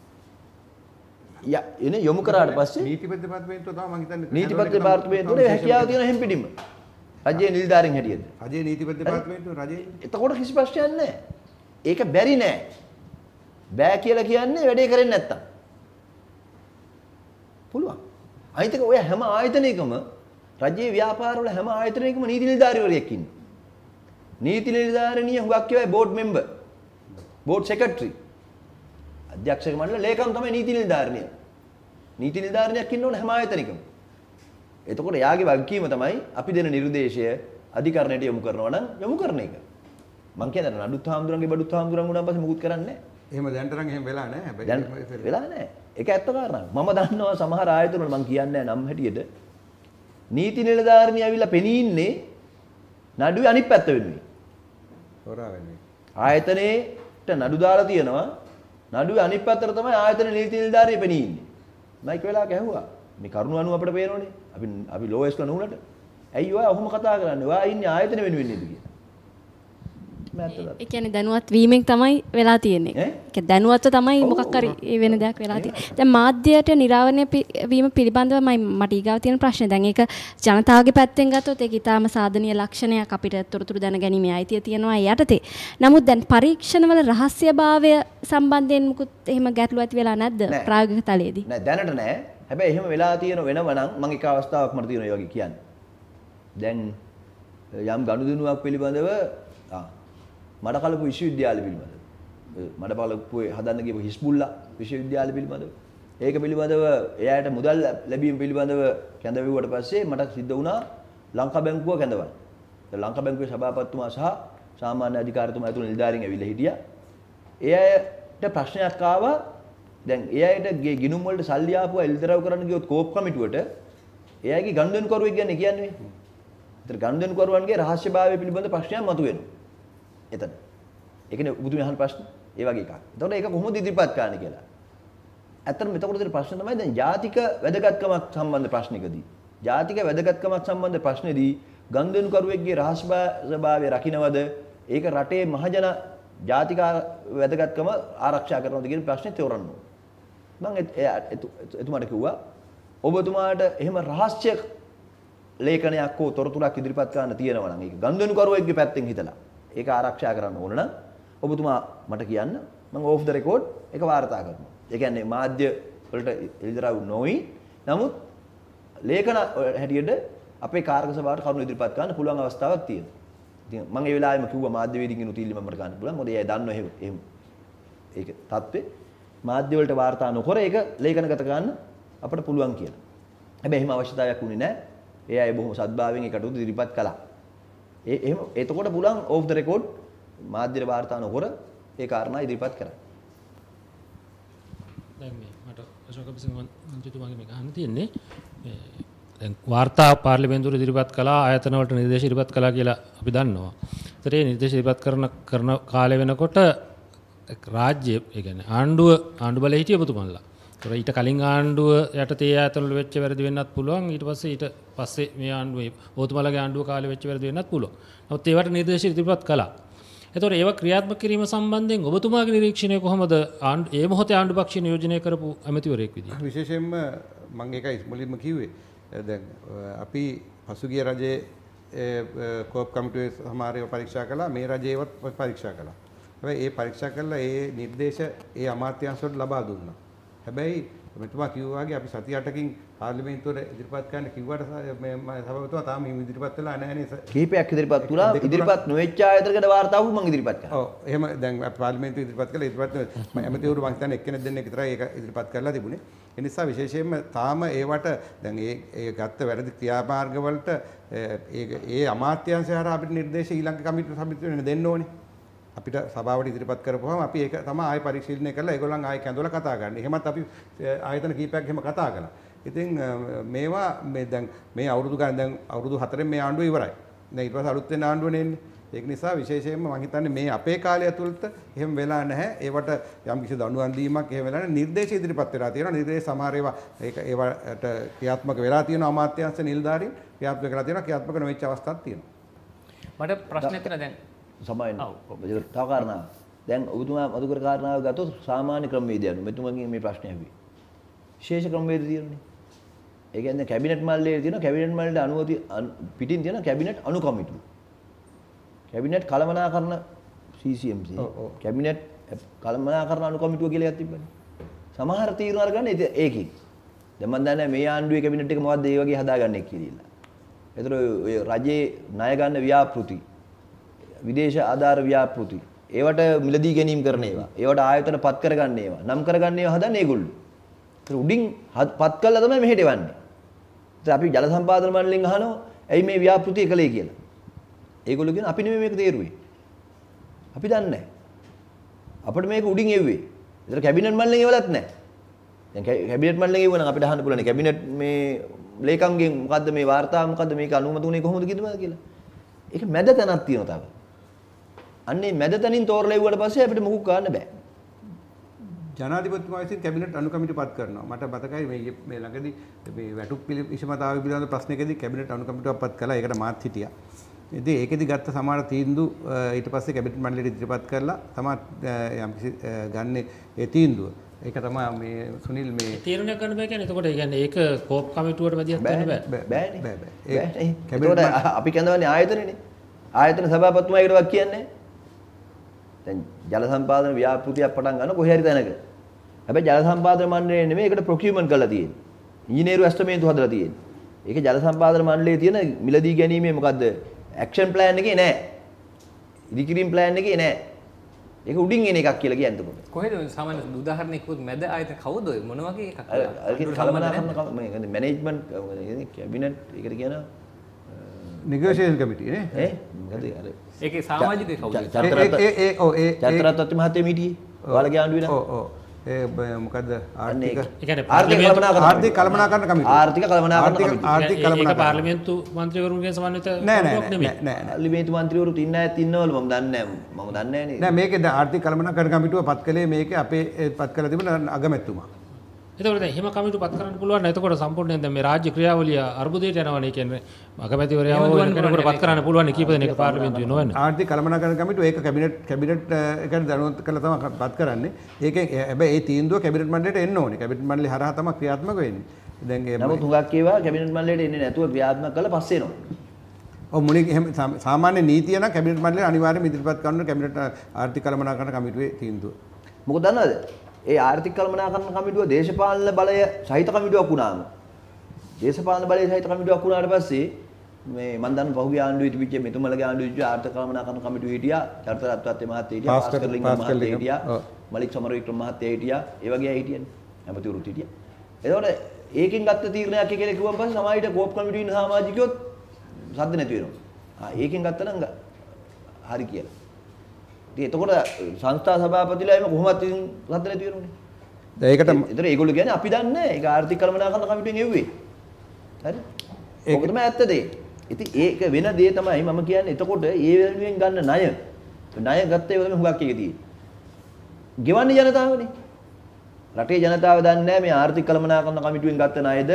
[SPEAKER 2] එනේ යොමු කරාට පස්සේ
[SPEAKER 3] නීතිපති දෙපාර්තමේන්තුව තමයි මම හිතන්නේ
[SPEAKER 2] නීතිපති දෙපාර්තමේන්තුවේ හැකියාව තියෙන හැම්පිටිම. රජයේ නිලධාරීන් හැටියට.
[SPEAKER 3] රජයේ නීතිපති දෙපාර්තමේන්තුව රජයේ.
[SPEAKER 2] එතකොට කිසි ප්‍රශ්නයක් නැහැ. ඒක බැරි නෑ. බෑ කියලා කියන්නේ වැඩේ කරන්නේ නැත්තම්. පුළුවන්. අනිත් එක ඔය හැම ආයතනයකම රජයේ ව්‍යාපාරවල හැම ආයතනයකම නීති නිලධාරිවරයෙක් ඉන්නවා. නීති නිලධාරිනිය හුඟක් කියවයි බෝඩ් මෙම්බර්. Board secretary. අධ්‍යක්ෂක මණ්ඩල ලේකම් තමයි නීති නිලධාරිනිය. නීති නිලධාරිනියක් ඉන්න ඕන හැම ආයතනයකම. එතකොට එයාගේ වගකීම තමයි අපි දෙන නිර්දේශය අධිකරණයට යොමු කරනවා නම් යොමු කරන එක. මං කියන්නේ නඩුත් හාමුදුරන්ගේ බඩුත් හාමුදුරන් වුණාන් පස්සේ මුකුත් කරන්නේ නැහැ.
[SPEAKER 3] එහෙම දැනට නම් එහෙම වෙලා නැහැ.
[SPEAKER 2] දැන් වෙලා නැහැ. ඒක ඇත්ත කාරණා. මම දන්නවා සමහර ආයතන වල මං කියන්නේ නම් හැටියට නීති නිලධාරිනිය ඇවිල්ලා පෙනී ඉන්නේ නඩුවේ අනිත් පැත්ත වෙනුයි.
[SPEAKER 3] හොරා වෙන්නේ.
[SPEAKER 2] ආයතනයේට නඩු දාලා තියෙනවා. නඩුවේ අනිත් පැත්තට තමයි ආයතන නීති නිලධාරිය පෙනී ඉන්නේ. මයික් වෙලා ගැහුවා. මේ කරුණ අනුව අපිට පේනෝනේ. අපි ලෝයස් කරන උනට. ඇයි ඔයා ඔහොම කතා කරන්නේ? ඔයා ඉන්නේ ආයතන වෙනුවෙන් නේද කියලා.
[SPEAKER 8] ඒ කියන්නේ දැනුවත් වීමෙන් තමයි වෙලා තියෙන්නේ. ඒ දැනුවත්ව තමයි මොකක් හරි වෙන දෙයක් වෙලා තියෙන්නේ. දැන් මාධ්‍යයට නිරාවරණය වීම පිළිබඳව මට ඊගාව තියෙන ප්‍රශ්නේ. දැන් ඒක ජනතාවගේ පැත්තෙන් ගත්තොත් ඒක ඊටාම සාධනීය ලක්ෂණයක් අපිට තොරතුරු දැනගැනීමේ අයිතිය තියෙනවා යටතේ. නමුත් දැන් පරීක්ෂණවල රහස්‍යභාවය සම්බන්ධයෙන් මුකුත් එහෙම ගැටලු ඇති වෙලා නැද්ද ප්‍රායෝගික තලයේදී?
[SPEAKER 2] නෑ දැනට නෑ. හැබැයි එහෙම වෙලා තියෙන වෙනව නම් මම එක අවස්ථාවක් මට තියෙනවා ඒ වගේ කියන්න. දැන් යම් ගනුදෙනුවක් පිළිබඳව මඩකලපු විශ්වවිද්‍යාලය පිළිබඳව මඩකලපුවේ හදන්න ගියපු හිස්බුල්ලා විශ්වවිද්‍යාලය පිළිබඳව ඒක පිළිබඳව එයාට මුදල් ලැබීම පිළිබඳව කැඳවුවට පස්සේ මට සිද්ධ වුණා ලංකා බැංකුව කැඳවන්න. ඒ ලංකා බැංකුවේ සභාපතිතුමා සහ සාමාන්‍ය අධිකාරිතුමා ඇතුළු නිලධාරීන් ඇවිල්ලා හිටියා. එයාට ප්‍රශ්නයක් ආවා. දැන් එයාට ගිණුම් වලට සල්ලි ආපුවා එල්දරව් කරන්න ගියොත් කෝප් කමිටුවට එයාගේ ගනුදෙනුකරුවෙක් කියන්නේ කියන්නේ. ඒතර ගනුදෙනුකරුවන්ගේ රහස්‍යභාවය පිළිබඳ ප්‍රශ්නයක් මතුවෙනවා. එතන. ඒකනේ බුදුන් අහන ප්‍රශ්න. ඒ වගේ එකක්. එතකොට ඒක කොහොමද ඉදිරිපත් කරන්න කියලා. ඇත්තටම එතකොට තියෙන ප්‍රශ්න තමයි දැන් ජාතික වැදගත්කමක් සම්බන්ධ ප්‍රශ්නකදී. ජාතික වැදගත්කමක් සම්බන්ධ ප්‍රශ්නේදී ගනුදෙනුකරුවෙක්ගේ රහස්‍යභාවය රකින්නවද? ඒක රටේ මහජන ජාතික වැදගත්කම ආරක්ෂා කරනවද කියන ප්‍රශ්නේ තෝරන්න ඕන. මම එතුමාට කිව්වා ඔබතුමාට එහෙම රහස්‍ය ලේඛනයක් හෝ තොරතුරක් ඉදිරිපත් කරන්න තියෙනවා නම් ඒක ගනුදෙනුකරුවෙක්ගේ පැත්තෙන් හිතලා ඒක ආරක්ෂා කරන්න ඕන නම් ඔබතුමා මට කියන්න මම ඕෆ් ද රෙකෝඩ් ඒක වාර්තා කරනවා. ඒ කියන්නේ මාධ්‍ය වලට එළිදරව් නොවි නමුත් ලේඛන හැටියට අපේ කාර්ක සභාවට කරුණු ඉදිරිපත් කරන්න පුළුවන් අවස්ථාවක් තියෙනවා. ඉතින් මම ඒ වෙලාවෙම කිව්වා මාධ්‍යවේදීන් උතිල්ලි මම ගන්න පුළුවන්. මොකද එයා දන්නව එහෙම ඒක தත්ත්වේ මාධ්‍ය වලට වාර්තා නොකර ඒක ලේඛනගත ගන්න අපිට පුළුවන් කියලා. හැබැයි එහෙම අවශ්‍යතාවයක් උනේ නැහැ. ඒ අය බොහොම සද්භාවයෙන් ඒකට ඉදිරිපත් කළා. එහෙම එතකොට පුළුවන් ඕෆ් ද රෙකෝඩ් මාධ්‍ය වාර්තා නොකර ඒ කාරණා ඉදිරිපත් කරන්න.
[SPEAKER 5] දැන් මේ මට අශෝක බිසිංහ මන්ත්‍රීතුමාගේ මේක අහන්න තියෙන්නේ මේ දැන් වාර්තා පාර්ලිමේන්තුවේ ඉදිරිපත් කළා ආයතන වලට නිර්දේශ ඉදිරිපත් කළා කියලා අපි දන්නවා. ඒතර ඒ නිර්දේශ ඉදිරිපත් කරන කාලය වෙනකොට රාජ්‍ය ඒ කියන්නේ ආණ්ඩුව බලේ හිටිය ඔබතුමන්ලා. ඒතර ඊට කලින් ආණ්ඩුව යටතේ ආයතන වල වෙච්ච වැරදි වෙන්නත් පුළුවන්. ඊට පස්සේ මේ ආණ්ඩුවේ ඔබතුමන්ලාගේ ආණ්ඩුව කාලේ වෙච්ච වැරදි වෙන්නත් පුළුවන්. නමුත් ඒවට නිර්දේශ ඉදිරිපත් කළා. ඒතකොට ඒවා ක්‍රියාත්මක කිරීම සම්බන්ධයෙන් ඔබතුමාගේ නිරීක්ෂණය කොහොමද ඒ මොහොතේ ආණ්ඩු පක්ෂය නියෝජනය කරපු ඇමතිවරයෙක් විදිහට?
[SPEAKER 3] විශේෂයෙන්ම මම ඒකයි මුලින්ම කිව්වේ. දැන් අපි පසුගිය රජයේ කෝප් කමිටුවේ සමහර ඒවා පරීක්ෂා කළා. මේ රජයේවත් පරීක්ෂා කළා. හැබැයි ඒ පරීක්ෂා කළා ඒ නිර්දේශ ඒ අමාත්‍යාංශවලට ලබා දුන්නා. හැබැයි මෙතුමා කිව්වා වගේ අපි සති 8කින් පාර්ලිමේන්තුවට ඉදිරිපත් කරන්න කිව්වට මේ සභාපතිතුමා තාම හිම ඉදිරිපත් වෙලා නැහැ නේද?
[SPEAKER 2] කීපයක් ඉදිරිපත් වුණා. ඉදිරිපත් නොවෙච්ච ආයතනකට වාර්තාව මම ඉදිරිපත් කරා.
[SPEAKER 3] ඔව් එහෙම දැන් පාර්ලිමේන්තුවේ ඉදිරිපත් කළා. ඉදිරිපත් මම ඇමතිවරු මම හිතන්නේ එක්කෙනෙක් දෙන්නෙක් විතරයි ඒක ඉදිරිපත් කරලා තිබුණේ. ඒ නිසා විශේෂයෙන්ම තාම ඒවට දැන් ඒ ගත්ත වැරදි ක්‍රියාමාර්ග වලට ඒ අමාත්‍යාංශය හරහා අපිට නිර්දේශ ඊළඟ කමිටුවට දෙන්න ඕනේ. අපිට සභාවට ඉදිරිපත් කරපුවාම අපි ඒක තමයි ආයෙ පරිශීලනය කරලා ඒගොල්ලන් ආයෙ කැඳවලා කතා කරන්න. එහෙමත් අපි ආයතන කීපයක් එහෙම කතා කළා. ඉතින් මේවා මේ දැන් මේ අවුරුදු ගන්න දැන් අවුරුදු 4න් මේ ආණ්ඩුව ඉවරයි. දැන් ඊට පස්සේ අලුත් වෙන ආණ්ඩුවනේ එන්නේ. ඒක නිසා විශේෂයෙන්ම මම හිතන්නේ මේ අපේ කාලය ඇතුළත එහෙම වෙලා නැහැ. ඒවට යම් කිසි දඬුවම් දීමක් එහෙම වෙලා නැහැ. නිර්දේශ ඉදිරිපත් වෙලා තියෙනවා. නිර්දේශ සමහර ඒවා ඒවට ක්‍රියාත්මක වෙලා තියෙනවා. අමාත්‍යාංශ නිලධාරීන් ක්‍රියාත්මක වෙලා තියෙනවා. ක්‍රියාත්මක නොවෙච්ච අවස්ථාවක් තියෙනවා.
[SPEAKER 1] මට ප්‍රශ්නයක් තියෙනවා දැන්
[SPEAKER 2] සමාවෙන්න. තව කාරණා. දැන් ඔබතුමා මතු කර කාරණාව ගත්තොත් සාමාන්‍ය ක්‍රමවේදය අනුව මෙතුමගෙන් මේ ප්‍රශ්නේ ඇහුවේ. විශේෂ ක්‍රමවේද තියෙනනේ. ඒ කියන්නේ කැබිනට් මණ්ඩලයේ තියෙන කැබිනට් මණ්ඩලයට අනුමැති පිටින් තියෙන කැබිනට් අනු කමිටුව. කැබිනට් කළමනාකරණ CCMC. කැබිනට් කළමනාකරණ අනු කමිටුව කියලා එකක් තිබ්බනේ. සමහර තීරණ අරගන්න ඒකේ. දැන් මම දන්නේ මේ ආණ්ඩුවේ කැබිනට් එක මොකද්ද ඒ වගේ හදාගන්නේ කියලා. ඒතර ඔය රජයේ ණය ගන්න ව්‍යාපෘති විදේශ ආධාර ව්‍යාපෘති ඒවට මිලදී ගැනීම කරන ඒවා ඒවට ආයතන පත් කරගන්න ඒවා නම් කරගන්න ඒවා හදන්නේ ඒගොල්ලෝ. ඒතර උඩින් පත් කළා තමයි මෙහෙට එවන්නේ. ඉතින් අපි ජල සම්පාදන මණ්ඩලයෙන් අහනවා ඇයි මේ ව්‍යාපෘතිය කළේ කියලා. ඒගොල්ලෝ කියන අපි නෙමෙයි මේක තේරුවේ. අපි දන්නේ නැහැ. අපිට මේක උඩින් එව්වේ. ඒතර කැබිනට් මණ්ඩලයෙන් එවලත් නැහැ. දැන් කැබිනට් මණ්ඩලයෙන් එවුවා නම් අපිට අහන්න පුළුවන් කැබිනට් මේ ලේකම්ගෙන් මොකද්ද මේ වාර්තාව මොකද්ද මේක අනුමත වුණේ කොහොමද කියලා. ඒක මැද තැනක් තියෙනවා තාම. අන්නේ මැද තැනින් තෝරලා එවුවට පස්සේ අපිට මොකුත් ගන්න බෑ.
[SPEAKER 3] ජනාධිපතිතුමා විසින් කැබිනට් අනුකමිටු පත් කරනවා. මට මතකයි මේ ළඟදී මේ වැටුප් විෂමතාවය පිළිබඳ ප්‍රශ්නයකදී කැබිනට් අනුකමිටුවක් පත් කළා. ඒකට මාත් හිටියා. ඉතින් ඒකෙදි ගත්ත සමහර තීන්දුව ඊට පස්සේ කැබිනට් මණ්ඩලයට ඉදිරිපත් කරලා තමයි යම්කිසි ගන්නේ ඒ තීන්දුව. ඒක තමයි මේ සුනිල් මේ
[SPEAKER 5] තීරණය කරන්න බෑ කියන්නේ. එතකොට ඒ කියන්නේ ඒක කෝප් කමිටුවට මැදිහත් වෙන්න බෑ.
[SPEAKER 2] බෑනේ. කැබිනට් අපි කියනවානේ ආයතනනේ. ආයතන සභාපතිතුමා ඒකටවත් කියන්නේ. දැන් ජල සම්පාදන ව්‍යාපෘතියක් පටන් ගන්න කොහේ හරි තැනක. හැබැයි ජල සම්පාදන මණ්ඩලය නෙමෙයි ඒකට ප්‍රොකියුමන්ට් කරලා තියෙන්නේ. ඉංජිනේරු ඇස්ටිමේට් හදලා තියෙන්නේ. ඒක ජල සම්පාදන මණ්ඩලයේ තියෙන මිලදී ගැනීමේ මොකද්ද ඇක්ෂන් ප්ලෑන් එකේ නෑ. ඉදිකිරීම් ප්ලෑන් එකේ නෑ. ඒක උඩින් එන එකක් කියලා කියන්නේ එතකොට.
[SPEAKER 1] කොහෙද සාමාන්‍ය උදාහරණයක් කිව්වොත් මැද ආයතන කවුද ඔය මොන වගේ එකක්?
[SPEAKER 2] ඒක කළමනාකරන මේ මැනේජ්මන්ට් කැබිනට් ඒකට කියන
[SPEAKER 3] නෙගෝෂියේෂන් කමිටි නේ?
[SPEAKER 2] මොකද අර
[SPEAKER 1] ඒකේ සමාජිකය කවුද?
[SPEAKER 2] චත්‍රාත් මහත්තයා මීටියේ. ඔයාලගේ ආණ්ඩුවේ නේද?
[SPEAKER 3] ඔව්. ඒ මොකද්ද ආර්ථික
[SPEAKER 5] ආර්ථික
[SPEAKER 3] කළමනාකරණ කමිටුව.
[SPEAKER 2] ආර්ථික කළමනාකරණ කමිටුව.
[SPEAKER 5] ආර්ථික කළමනාකරණ පාර්ලිමේන්තු මන්ත්‍රීවරුන්ගේ සමන්විත
[SPEAKER 3] නෑ.
[SPEAKER 2] පාර්ලිමේන්තු මන්ත්‍රීවරු තින්න අයත් ඉන්නවලු මම දන්නේ නැහැ නේ.
[SPEAKER 3] නෑ මේකේ ආර්ථික කළමනාකරණ කමිටුව පත් කළේ මේකේ අපේ පත් කළ තිබුණ අගමැතිතුමා.
[SPEAKER 5] එතකොට දැන් එහෙම කමිටු පත් කරන්න පුළුවන්. එතකොට සම්පූර්ණයෙන් දැන් මේ රාජ්‍ය ක්‍රියාවලිය අර්බුදයට යනවනේ කියන්නේ අගමැතිවරයා හෝ කෙනෙකුට පත් කරන්න පුළුවන් කීප දෙනෙක් පාර්ලිමේන්තුවේ නොවන්නේ.
[SPEAKER 3] ආර්ථික කළමනාකරණ කමිටුව ඒක කැබිනට් එකට දැනුවත් කරලා තමයි පත් කරන්නේ. ඒකෙන් හැබැයි ඒ තීන්දුව කැබිනට් මණ්ඩලයට එන්න ඕනේ. කැබිනට් මණ්ඩලය හරහා තමයි ක්‍රියාත්මක වෙන්නේ. දැන් ඒ
[SPEAKER 2] නමුත් හුඟක් ඒවා කැබිනට් මණ්ඩලයට එන්නේ නැතුව ක්‍රියාත්මක කළා පස්සේ එනවා.
[SPEAKER 3] ඔව් මුලින් එහෙම සාමාන්‍ය නීතිය නම් කැබිනට් මණ්ඩලය අනිවාර්යයෙන්ම ඉදිරිපත් කරන කැබිනට් ආර්ථික කළමනාකරණ කමිටුවේ තීන්දුව.
[SPEAKER 2] මොකද දන්නවද? ඒ ආර්ථික කළමනාකරණ කමිටුව දේශපාලන බලය සහිත කමිටුවක් වුණාම දේශපාලන බලය සහිත කමිටුවක් වුණාට පස්සේ මේ මම දන්න පහුගිය ආණ්ඩුවේ තිබිච්ච මෙතුමලගේ ආණ්ඩුවේ තිබිච්ච ආර්ථික කළමනාකරණ කමිටුව හිටියා චරිත රත්නත්‍රේ මහත්තයා හිටියා භාස්කර් ලිංග මහත්තයා හිටියා මලික් සමරවික්‍රම මහත්තයා හිටියා ඒ වගේ අය හිටියනේ ඇමතිවරුත් හිටියා. එතකොට ඒකෙන් ගත්ත තීරණයක් කියලා කිව්වන් පස්සේ සමාජයට කෝප් කමිටුවේ ඉන්න සමාජිකයොත් සද්ද නැති වෙනවා. ඒකෙන් ගත්තා නම් හරි කියලා. ඉතින් එතකොට සංස්ථා සභාපතිලා එම කොහොමද ඉතින් රද්ද නැති වෙනවනේ.
[SPEAKER 3] ඒකට
[SPEAKER 2] ඒතර ඒගොල්ලෝ කියන්නේ අපි දන්නේ නැහැ. ඒක ආර්ථික කළමනාකරණ කමිටුවෙන් එව්වේ. හරි? ඒක තමයි ඇත්ත දේ. ඉතින් ඒක වෙන දේ තමයි මම කියන්නේ. එතකොට ඒ වෙනුවෙන් ගන්න ණය ගත්තේ වගේ හුඟක් එකේ තියෙන්නේ. ගෙවන්නේ ජනතාවනේ. රටේ ජනතාව දන්නේ නැහැ මේ ආර්ථික කළමනාකරණ කමිටුවෙන් ගත්ත ණයද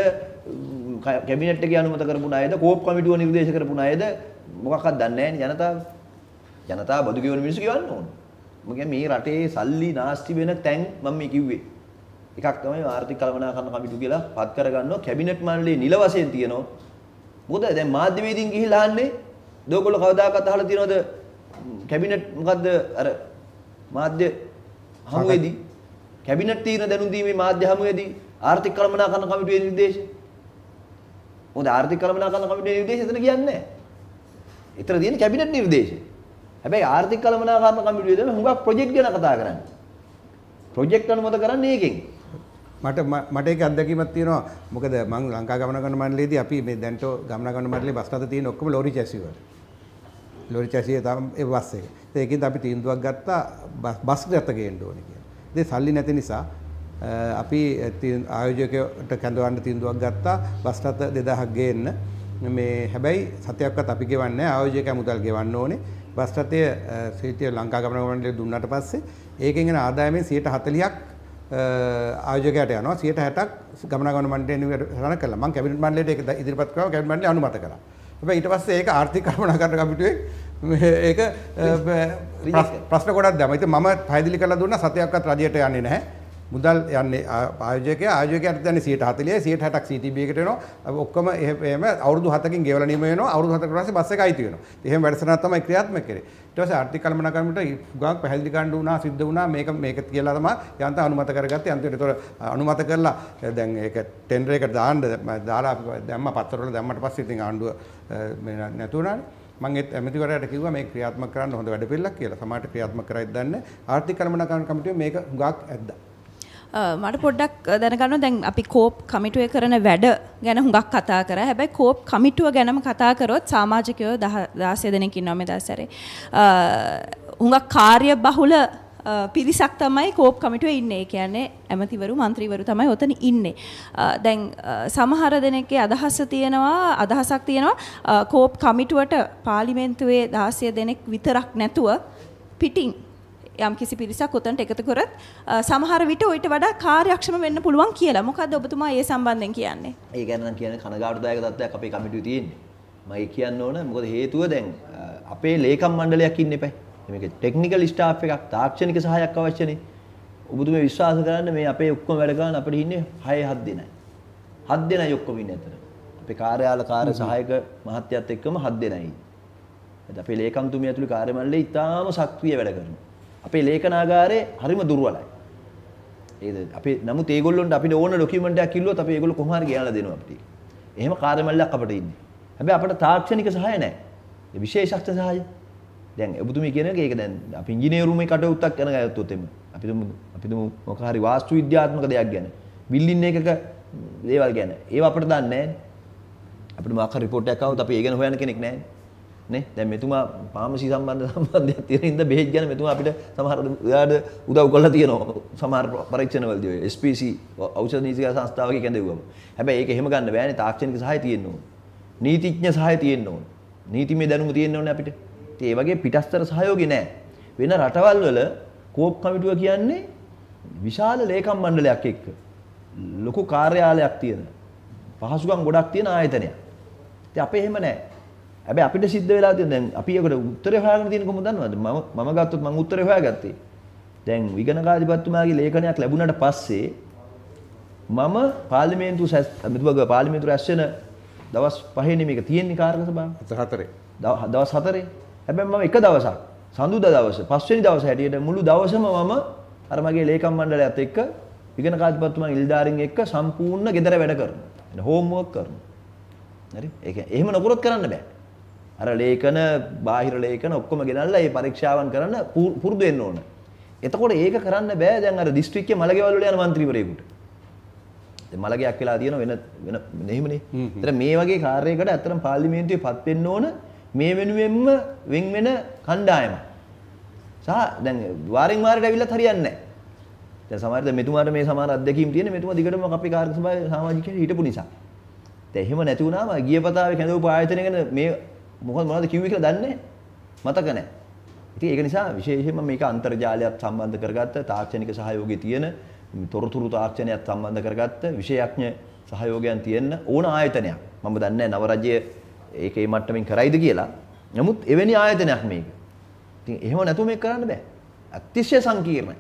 [SPEAKER 2] කැබිනට් එකේ අනුමත කරපු ණයද කෝප් කමිටුව නිර්දේශ කරපු ණයද මොකක්වත් දන්නේ නැහැ ජනතාව. ජනතාව බදු ගෙවන මිනිස්සු ගෙවන්න ඕන. මම කියන්නේ මේ රටේ සල්ලි නාස්ති වෙන තැන් මම මේ කිව්වේ. එකක් තමයි ආර්ථික කළමනාකරණ කමිටුව කියලා පත් කරගන්නවා කැබිනට් මණ්ඩලයේ නිල වශයෙන් තියෙනවා. මොකද දැන් මාධ්‍යවේදීන් ගිහිල්ලා අහන්නේ දෝකොල්ල කවදාකවත් අහලා තියෙනවද කැබිනට් මොකද්ද අර මාධ්‍ය හමුවේදී කැබිනට් තීරණ දැනුම් දීමේ මාධ්‍ය හමුවේදී ආර්ථික කළමනාකරණ කමිටුවේ නිර්දේශ. මොකද ආර්ථික කළමනාකරණ කමිටුවේ නිර්දේශ එතන කියන්නේ නැහැ. ඊතර තියෙන්නේ කැබිනට් නිර්දේශය. හැබැයි ආර්ථික කළමනාකරණ කමිටුවේ දෙන හුඟක් ප්‍රොජෙක්ට් ගැන කතා කරන්නේ. ප්‍රොජෙක්ට් අනුමත කරන්නේ ඒකෙන්.
[SPEAKER 3] මට ඒක අත්දැකීමක් තියෙනවා. මොකද මම ලංකා ගමනාගමන මණ්ඩලයේදී අපි මේ දැන්ටෝ ගමනාගමන මණ්ඩලයේ බස් රථ තියෙන ඔක්කොම ලෝරි චැසි වල. ලෝරි චැසි තමයි ඒ බස් එක. ඒකෙන් අපි තීන්දුවක් ගත්තා බස් රථ ගේන්න ඕනේ කියලා. ඉතින් සල්ලි නැති නිසා අපි ආයෝජකයට කැඳවන්න තීන්දුවක් ගත්තා බස් රථ 2000ක් ගේන්න. මේ හැබැයි සතයක්වත් අපි ගෙවන්නේ නැහැ. ආයෝජකයා මුදල් ගෙවන්න ඕනේ. බස් රථය සිටිය ලංකා ගමනාගමන මණ්ඩලය දුන්නාට පස්සේ ඒකෙන් එන ආදායමෙන් 40%ක් ආයෝජකයාට යනවා 60%ක් ගමනාගමන මණ්ඩලයෙන් රණ කළා. මම කැබිනට් මණ්ඩලයට ඒක ඉදිරිපත් කරා කැබිනට් මණ්ඩලය අනුමත කළා. හැබැයි ඊට පස්සේ ඒක ආර්ථික කළමනාකරණ කමිටුවේ ඒක ප්‍රශ්න ගොඩක් දැම්මා. ඉතින් මම පැහැදිලි කරලා දුන්නා සතයක්වත් රජයට යන්නේ නැහැ. මුදල් යන්නේ ආයෝජකයාට දැන්නේ 140යි 160ක් CTB එකට එනවා. ඔක්කොම එහෙම අවුරුදු 7කින් ගෙවලා නිම වෙනවා. අවුරුදු 7කට පස්සේ බස් එක අයිති වෙනවා. එහෙම වැඩසටහනක් තමයි ක්‍රියාත්මක කරේ. ඊට පස්සේ ආර්ථික කළමනාකරණයට ගාක් පැහැදිලි කරන්න උනා සිද්ධ වුණා මේක කියලා තමයි යන්ත අනුමත කරගත්තේ. අන්තිමට ඒතර අනුමත කරලා දැන් ඒක ටෙන්ඩර් එකට දාලා දැම්ම පත්තරවල දැම්මට පස්සේ ඉතින් ආණ්ඩුව නැතුණානේ. මම ඒත් ඇමතිවරයාට කිව්වා මේක ක්‍රියාත්මක කරන්න හොඳ වැඩපිළිවෙලක් කියලා. සමහරට ක්‍රියාත්මක කරයිද දන්නේ. ආර්ථික කළමනාකරණ කමිටුවේ මේක හුඟක් ඇද්දා.
[SPEAKER 6] මට පොඩ්ඩක් දැනගන්න දැන් අපි කෝප් කමිටුවේ කරන වැඩ ගැන හුඟක් කතා කරා. හැබැයි කෝප් කමිටුව ගැනම කතා කරොත් සමාජිකයෝ 16 දෙනෙක් ඉන්නවා මේ දවස්වලේ. හුඟක් කාර්ය බහුල පිරිසක් තමයි කෝප් කමිටුවේ ඉන්නේ. ඒ කියන්නේ ඇමතිවරු മന്ത്രിවරු තමයි ඔතන ඉන්නේ. දැන් සමහර දෙනෙක්ගේ අදහසක් තියෙනවා කෝප් කමිටුවට පාර්ලිමේන්තුවේ 16 දෙනෙක් විතරක් නැතුව පිටින් යම් කිසි පිරිසක් උතන්ට එකතු කරත් සමහර විට ඊට වඩා කාර්යක්ෂම වෙන්න පුළුවන් කියලා. මොකද්ද ඔබතුමා ඒ සම්බන්ධයෙන් කියන්නේ?
[SPEAKER 2] ඒ ගැන නම් කියන්නේ කනගාටුදායක තත්ත්වයක් අපේ කමිටුවේ තියෙන්නේ. මම ඒ කියන්න ඕන මොකද හේතුව දැන් අපේ ලේකම් මණ්ඩලයක් ඉන්න එපා. මේක ටෙක්නිකල් ස්ටාෆ් එකක් තාක්ෂණික සහායක් අවශ්‍යනේ. ඔබතුමේ විශ්වාස කරන්න මේ අපේ ඔක්කොම වැඩ කරන අපිට ඉන්නේ 6-7 දෙනයි. 7 දෙනයි ඔක්කොම ඉන්නේ අතර. අපේ කාර්යාල කාර්ය සහායක මහත්තයත් එක්කම 7 දෙනයි. අපේ ලේකම්තුමිය ඇතුළේ කාර්ය මණ්ඩලය ඉතාම සක්‍රිය වැඩ කරනවා. අපේ ලේඛනාගාරේ හරිම දුර්වලයි. ඒද අපි නමුත් ඒගොල්ලොන්ට අපිට ඕන ඩොකියුමන්ට් එකක් කිව්වොත් අපි ඒගොල්ලෝ කොහොම හරි ගෙනල්ලා දෙනවා අපිට. එහෙම කාර්ය මණ්ඩලයක් අපිට ඉන්නේ. හැබැයි අපිට තාක්ෂණික සහාය නැහැ. ඒ විශේෂඥ සහාය. දැන් ඔබතුමී කියන එක ඒක දැන් අපි ඉංජිනේරුමේ කටයුත්තක් කරන ගත්තොත් එimhe. අපි තුමු මොකක් හරි වාස්තු විද්‍යාත්මක දෙයක් ගැන. බිල්ඩින් එකක දේවල් ගැන. ඒව අපිට දන්නේ නැහැ. අපිට මොකක් හරි රිපෝට් එකක් ආවොත් අපි ඒ ගැන හොයන්න කෙනෙක් නැහැ. නේ දැන් මෙතුමා පාමසි සම්බන්ධයක් තියෙන ඉඳ බෙහෙත් ගැන මෙතුමා අපිට සමහර වෙලාවට උදව් කරලා තියෙනවා සමහර පරීක්ෂණවලදී ඔය SPC ඖෂධ නීතිගත සංස්ථාවකේ කැඳවුවම. හැබැයි ඒක එහෙම ගන්න බෑනේ තාක්ෂණික සහාය තියෙන්න ඕන. නීතිඥ සහාය තියෙන්න ඕන. නීතිමය දැනුම තියෙන්න ඕනේ අපිට. ඉතින් ඒ වගේ පිටස්තර සහයෝගي නෑ. වෙන රටවල් වල කෝප් කමිටුව කියන්නේ විශාල ලේකම් මණ්ඩලයක් එක්ක ලොකු කාර්යාලයක් තියෙන පහසුකම් ගොඩක් තියෙන ආයතනයක්. ඉතින් අපේ එහෙම නෑ. හැබැයි අපිට සිද්ධ වෙලා තියෙන දැන් අපි ඒකට උත්තරේ හොයාගෙන තියෙන කොහොමද දන්නවද? මම ගත්තොත් මම උත්තරේ හොයාගත්තේ. දැන් විගණකාධිපතිතුමාගේ ලේඛනයක් ලැබුණාට පස්සේ මම පාර්ලිමේන්තුව රැස් වෙන දවස් 5 මේක තියෙන්නේ කාර්ක සභාව. දවස් 4. හැබැයි මම එක දවසක් සඳුදා දවස 5 වෙනි දවසේ හැටියට මුළු දවසම මම අර මගේ ලේකම් මණ්ඩලයත් එක්ක විගණකාධිපතිතුමාගේ ඉල්දාරින් එක්ක සම්පූර්ණ ගෙදර වැඩ කරනවා. හෝම්වර්ක් කරනවා. හරි? ඒක එහෙම නොකරොත් කරන්න බෑ. අර ලේඛන බාහිර ලේඛන ඔක්කොම ගෙනල්ලා මේ පරීක්ෂාවන් කරන්න පුරුදු වෙන්න ඕන. එතකොට ඒක කරන්න බෑ දැන් අර දිස්ත්‍රික්කයේ මලගෙවල් වල යන മന്ത്രിවරයෙකුට. දැන් මලගයක් වෙලා තියෙන වෙන එහෙමනේ. ඒතර මේ වගේ කාර්යයකට අතරම පාර්ලිමේන්තුවේ පත් වෙන්න ඕන මේ වෙනුවෙන්ම වෙන් වෙන කණ්ඩායම. සහ දැන් වාරින් වාරයට ඇවිල්ලත් හරියන්නේ නැහැ. දැන් සමහර දැන් මෙතුමාට මේ සමහර අත්දැකීම් තියෙන මෙතුමා දිගටම අපේ කාර්ය සභාවේ සමාජිකයන් හිටපු නිසා. දැන් එහෙම නැති වුණාම ගිය පතාවේ කැඳවපු ආයතන ගැන මේ මොනවද කිව්වේ කියලා දන්නේ මතක නැහැ. ඉතින් ඒක නිසා විශේෂයෙන්ම මේක අන්තර්ජාලයත් සම්බන්ධ කරගත්ත තාක්ෂණික සහයෝගය තියෙන තොරතුරු තාක්ෂණයත් සම්බන්ධ කරගත්ත විශේෂඥ සහයෝගයන් තියෙන ඕන ආයතනයක්. මම දන්නේ නැහැ නව රජය ඒකේ මට්ටමින් කරයිද කියලා. නමුත් එවැනි ආයතනයක් මේක. ඉතින් එහෙම නැතුව මේක කරන්න බෑ. අතිශය සංකීර්ණයි.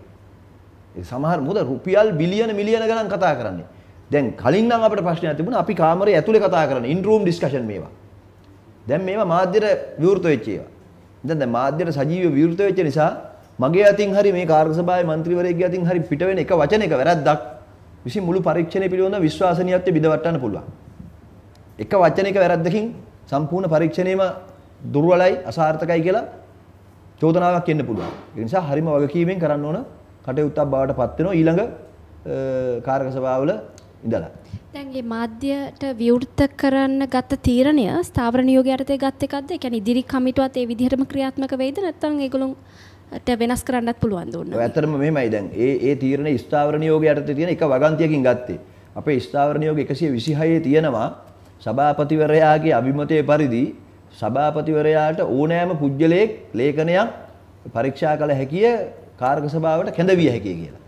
[SPEAKER 2] ඒ සමහර මොකද රුපියල් බිලියන මිලියන ගණන් කතා කරන්නේ. දැන් කලින් නම් අපිට ප්‍රශ්නයක් තිබුණා අපි කාමරේ ඇතුලේ කතා කරන්නේ ඉන් රූම් ඩිස්කෂන් මේවා. දැන් මේවා මාධ්‍යට විවෘත වෙච්ච ඒවා. දැන් මාධ්‍යට සජීවීව විවෘත වෙච්ච නිසා මගේ අතින් හරි මේ කාර්ය සභාවේ മന്ത്രിවරයෙක්ගේ අතින් හරි පිට වෙන එක වචනයක වැරද්දක් විසින් මුළු පරීක්ෂණය පිළිබඳව විශ්වාසනීයත්වය බිඳවට්ටන්න පුළුවන්. එක වචනයක වැරද්දකින් සම්පූර්ණ පරීක්ෂණයම දුර්වලයි අසාර්ථකයි කියලා චෝදනාවක් එන්න පුළුවන්. ඒ නිසා හරිම වගකීමෙන් කරන්න ඕන කටයුත්තක් බවට පත් වෙනවා ඊළඟ කාර්ය සභාවල ඉඳලා.
[SPEAKER 8] දැන් මේ මාධ්‍යයට විවෘත කරන්න ගත්ත තීරණය ස්ථාවර නියෝගය යටතේ ගත් එකක්ද? ඒ කියන්නේ ඉදිරි කමිටුවත් ඒ විදිහටම ක්‍රියාත්මක වෙයිද නැත්නම් ඒගොල්ලොන්ට වෙනස් කරන්නත් පුළුවන්ද ඕන?
[SPEAKER 2] ඔය ඇත්තටම මෙහෙමයි දැන් ඒ තීරණය ස්ථාවර නියෝගය යටතේ තියෙන එක වගන්තියකින් ගත්තේ. අපේ ස්ථාවර නියෝග 126 තියෙනවා සභාපතිවරයාගේ අභිමතයේ පරිදි සභාපතිවරයාට ඕනෑම පුජ්‍යලයක් ලේඛනයක් පරීක්ෂා කළ හැකිය කාර්ක සභාවට කැඳවිය හැකිය කියලා.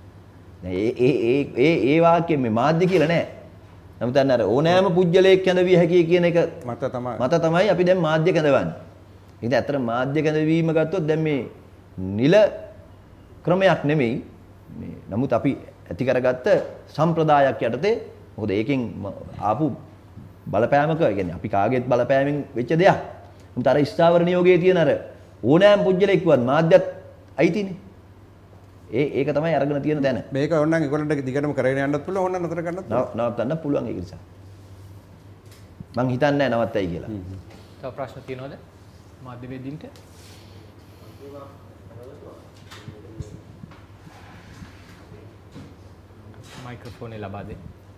[SPEAKER 2] ඒ වාක්‍යයෙන් මේ මාධ්‍ය කියලා නෑ. නමුත් අන්න අර ඕනෑම පුජ්‍යලයක් කැඳවිය හැකිය කියන එක මත තමයි අපි දැන් මාධ්‍ය කැඳවන්නේ. ඉතින් ඇත්තට මාධ්‍ය කැඳවීම ගත්තොත් දැන් මේ නිල ක්‍රමයක් නෙමෙයි. මේ නමුත් අපි ඇති කරගත්ත සම්ප්‍රදායක් යටතේ මොකද ඒකෙන් ආපු බලපෑමක කියන්නේ අපි කාගේත් බලපෑමෙන් වෙච්ච දෙයක්. නමුත් අර ස්ථාවර නියෝගයේ තියෙන අර ඕනෑම පුජ්‍යලයක් වත් මාධ්‍යත් අයිතිනේ. ඒක තමයි අරගෙන තියෙන දැන.
[SPEAKER 3] මේක ඕනනම් ඒගොල්ලන්ට දිගටම කරගෙන යන්නත් පුළුවන් ඕනනම් නතර කරන්නත්
[SPEAKER 2] නවත්තන්න පුළුවන් ඒක නිසා. මං හිතන්නේ නැහැ නවත්තයි කියලා.
[SPEAKER 1] තව ප්‍රශ්න තියෙනවද? මාධ්‍යවේදීන්ට? මයික්‍රොෆෝනේ ලබා දෙන්න.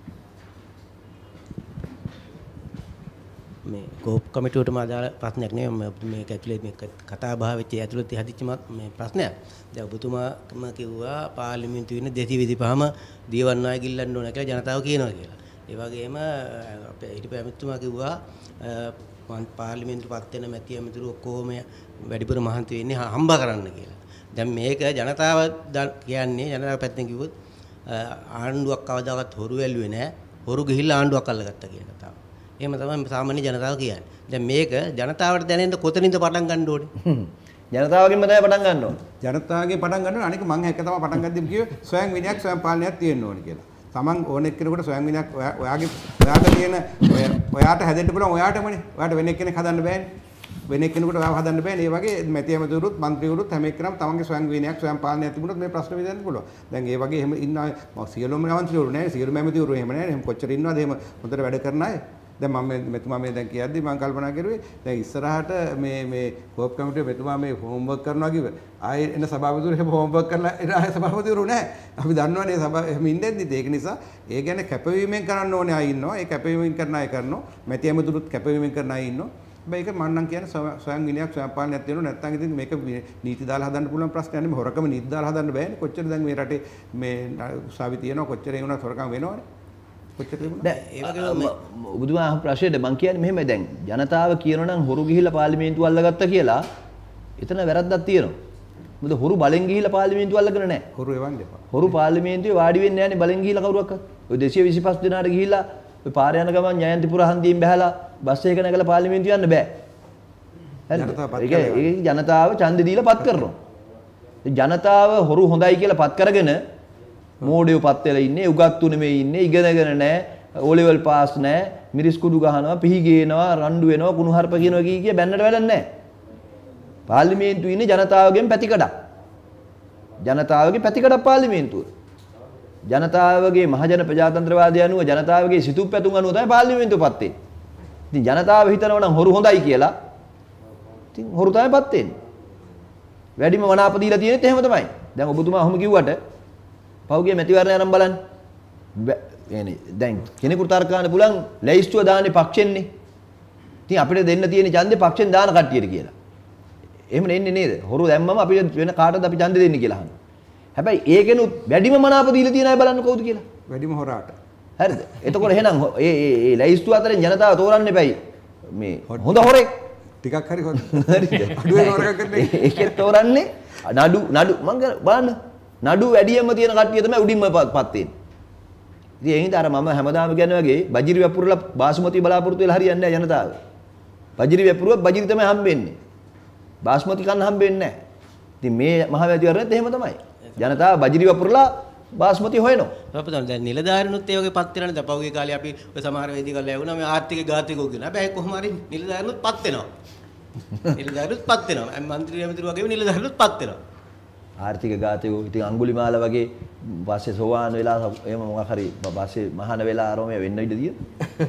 [SPEAKER 7] මේ කෝප් කමිටුවටම අදාළ ප්‍රශ්නයක් නෙවෙයි මේ ඇතුලේ මේ කතා බහ වෙච්ච ඇතුළත හදිච්ච මේ ප්‍රශ්නයක්. දැන් ඔබතුමාම කිව්වා පාර්ලිමේන්තුවේ ඉන්න 225ම දියවන්නාය ගිල්ලන්න ඕන කියලා ජනතාව කියනවා කියලා. ඒ වගේම අපේ ඊට පැමිතුමා කිව්වා පාර්ලිමේන්තුවට පත් වෙන මැති ඇමතිවරු ඔක්කොම වැඩිපුර මහන්සි වෙන්නේ හම්බ කරන්න කියලා. දැන් මේක ජනතාව කියන්නේ ජනතාව පැත්තෙන් කිව්වොත් ආණ්ඩුවක් කවදාවත් හොරු වැළුවේ නැහැ. හොරු ගිහිල්ලා ආණ්ඩුවක් අල්ලගත්තා කියන කතාව. එහෙම තමයි සාමාන්‍ය ජනතාව කියන්නේ. දැන් මේක ජනතාවට දැනෙන්න කොතනින්ද පටන් ගන්න ඕනේ?
[SPEAKER 2] ජනතාවගෙන්ම තමයි පටන් ගන්න ඕනේ.
[SPEAKER 3] ජනතාවගේ පටන් ගන්න ඕනේ. අනික මම එක තමයි පටන් ගද්දිම කිව්වේ ස්වයං විනයක් ස්වයං පාලනයක් තියෙන්න ඕනේ කියලා. තමන් ඕන එක්කෙනෙකුට ස්වයං විනයක් ඔයාට තියෙන ඔයාට හැදෙන්න පුළුවන් ඔයාටමනේ. ඔයාට වෙන එක්කෙනෙක් හදන්න බෑනේ. වෙන එක්කෙනෙකුට ඔයාව හදන්න බෑනේ. ඒ වගේ මැති ඇමතිවරුත් മന്ത്രിවරුත් හැම එක්කෙනාම තමන්ගේ ස්වයං විනයක් ස්වයං පාලනයක් තිබුණොත් මේ ප්‍රශ්න විසඳන්න පුළුවන්. දැන් ඒ වගේ එහෙම ඉන්න සියලුම මන්ත්‍රීවරු නෑ, සියලුම ඇමතිවරු එහෙම නෑ. එහෙම කොච්චර ඉන්නවද එහෙම හොඳට වැඩ කරන අය. දැන් මම මෙතුමා මේ දැන් කියද්දි මම කල්පනා කරුවේ දැන් ඉස්සරහට මේ කෝප් කමිටුවේ මෙතුමා මේ හෝම්වර්ක් කරනවා කිව්ව ආයේ එන සභාපතිවරු එහෙම හෝම්වර්ක් කරලා එන ආයේ සභාපතිවරු නැහැ. අපි දන්නවනේ සභාව එහෙම ඉඳෙද්දි ඒක නිසා ඒ ගැන කැපවීමෙන් කරන්න ඕනේ අය ඉන්නවා. ඒ කැපවීමෙන් කරන අය කරනවා. මැති ඇමතුරුත් කැපවීමෙන් කරන අය ඉන්නවා. හැබැයි ඒක මම නම් කියන්නේ ස්වයං විනයක් ස්වයං පාලනයක් තියෙනවා. නැත්නම් ඉතින් මේක නීති දාලා හදන්න පුළුවන් ප්‍රශ්නයක් නෙමෙයි. හොරකම නීති දාලා හදන්න බෑනේ. කොච්චර දැන් මේ රටේ මේ උසාවි තියෙනවා කොච්චර ඒ වුණත් හොරකම වෙනවනේ.
[SPEAKER 2] ඔබතුමා අහ ප්‍රශ්නෙට මං කියන්නේ මෙහෙමයි දැන් ජනතාව කියනවා නම් හොරු ගිහිල්ලා පාර්ලිමේන්තුව අල්ලගත්තා කියලා එතන වැරද්දක් තියෙනවා. මොකද හොරු බලෙන් ගිහිල්ලා පාර්ලිමේන්තුව අල්ලගෙන නැහැ.
[SPEAKER 3] හොරු එවන්න එපා.
[SPEAKER 2] හොරු පාර්ලිමේන්තුවේ වාඩි වෙන්නේ නැහැනේ බලෙන් ගිහිල්ලා කවුරක්වත්. ඔය 225 දෙනාට ගිහිල්ලා ඔය පාරේ යන ගමන් ජයන්තිපුර හන්දියෙන් බහැලා බස් එක නැගලා පාර්ලිමේන්තුව යන්න බෑ. හරිද? ඒක ජනතාව ඡන්දෙ දීලා පත් කරනවා. ජනතාව හොරු හොඳයි කියලා පත් කරගෙන මෝඩයෝ පත් වෙලා ඉන්නේ උගත්තු නෙමෙයි ඉන්නේ ඉගෙනගෙන නැහැ O level පාස් නැහැ මිරිස් කුඩු ගහනවා පිහි ගේනවා රණ්ඩු වෙනවා කුණු හarp කියනවා කිය බැන්නට වැඩක් නැහැ පාර්ලිමේන්තුවේ ඉන්නේ ජනතාවගෙන් පැතිකඩක් ජනතාවගේ පැතිකඩක් පාර්ලිමේන්තුව ජනතාවගේ මහජන ප්‍රජාතන්ත්‍රවාදය අනුව ජනතාවගේ සිතුම් පැතුම් අනුව තමයි පාර්ලිමේන්තුව පත් වෙන්නේ ඉතින් ජනතාව හිතනවා නම් හොරු හොඳයි කියලා ඉතින් හොරු තමයි පත් වෙන්නේ වැඩිම වනාප දීලා තියෙනෙත් එහෙම තමයි දැන් ඔබතුමා ඔහොම කිව්වට පෞගේ මැතිවරණය අරන් බලන්න. يعني දැන් කෙනෙකුට තර්කාන්න පුළුවන් ලැයිස්තුව දාන්නේ පක්ෂෙන්නේ. ඉතින් අපිට දෙන්න තියෙන ඡන්දේ පක්ෂෙන් දාන කට්ටියට කියලා. එහෙම නෙන්නේ නේද? හොරු දැම්මම අපිට වෙන කාටද අපි ඡන්දේ දෙන්නේ කියලා අහනවා. හැබැයි ඒකෙනුත් වැඩිම මනාප දීලා තියෙන අය බලන්න කවුද කියලා.
[SPEAKER 3] වැඩිම හොරාට.
[SPEAKER 2] හරිද? එතකොට එහෙනම් ඒ ලැයිස්තුව අතරින් ජනතාව තෝරන්න එපයි. මේ හොඳ හොරෙක්
[SPEAKER 3] ටිකක් හරි හොඳ. හරිද? අඩුවෙන් හොරකම් කරන්නේ.
[SPEAKER 2] ඒකෙත් තෝරන්නේ නඩු මං බලන්න නඩු වැඩියෙන්ම තියෙන කට්ටිය තමයි උඩින්ම පත් වෙන්නේ. ඉතින් ඒ හින්දා අර මම හැමදාම කියන්නේ වගේ බජිරි වැපුරලා බාස්මති බලාපොරොත්තු වෙලා හරියන්නේ නැහැ ජනතාව. බජිරි වැපුරුවා බජිරි තමයි හම්බෙන්නේ. බාස්මති කන්න හම්බෙන්නේ නැහැ. ඉතින් මේ මහමැතිවරණෙත් එහෙම තමයි. ජනතාව බජිරි වැපුරලා බාස්මති හොයනවා.
[SPEAKER 7] අපතන දැන් නිලධාරිනුත් ඒ වගේ පත් වෙනනේ. දැන් පහුගිය කාලේ අපි ඔය සමහර වේදී කරලා යවුණා මේ ආර්ථික ඝාතකෝ කියන. හැබැයි කොහොම හරි නිලධාරිනුත් පත් වෙනවා. නිලධාරිනුත් පත් වෙනවා. මන්ත්‍රී ඇමතිවරු වගේම නිලධාරිනුත් පත් වෙනවා.
[SPEAKER 2] ආර්ථික ඝාතකෝ ඉතින් අඟුලිමාල වගේ පස්සේ සෝවාන් වෙලා එහෙම මොකක් හරි පස්සේ මහාන වෙලා ආරෝම වෙන්න ඉඩ තියෙන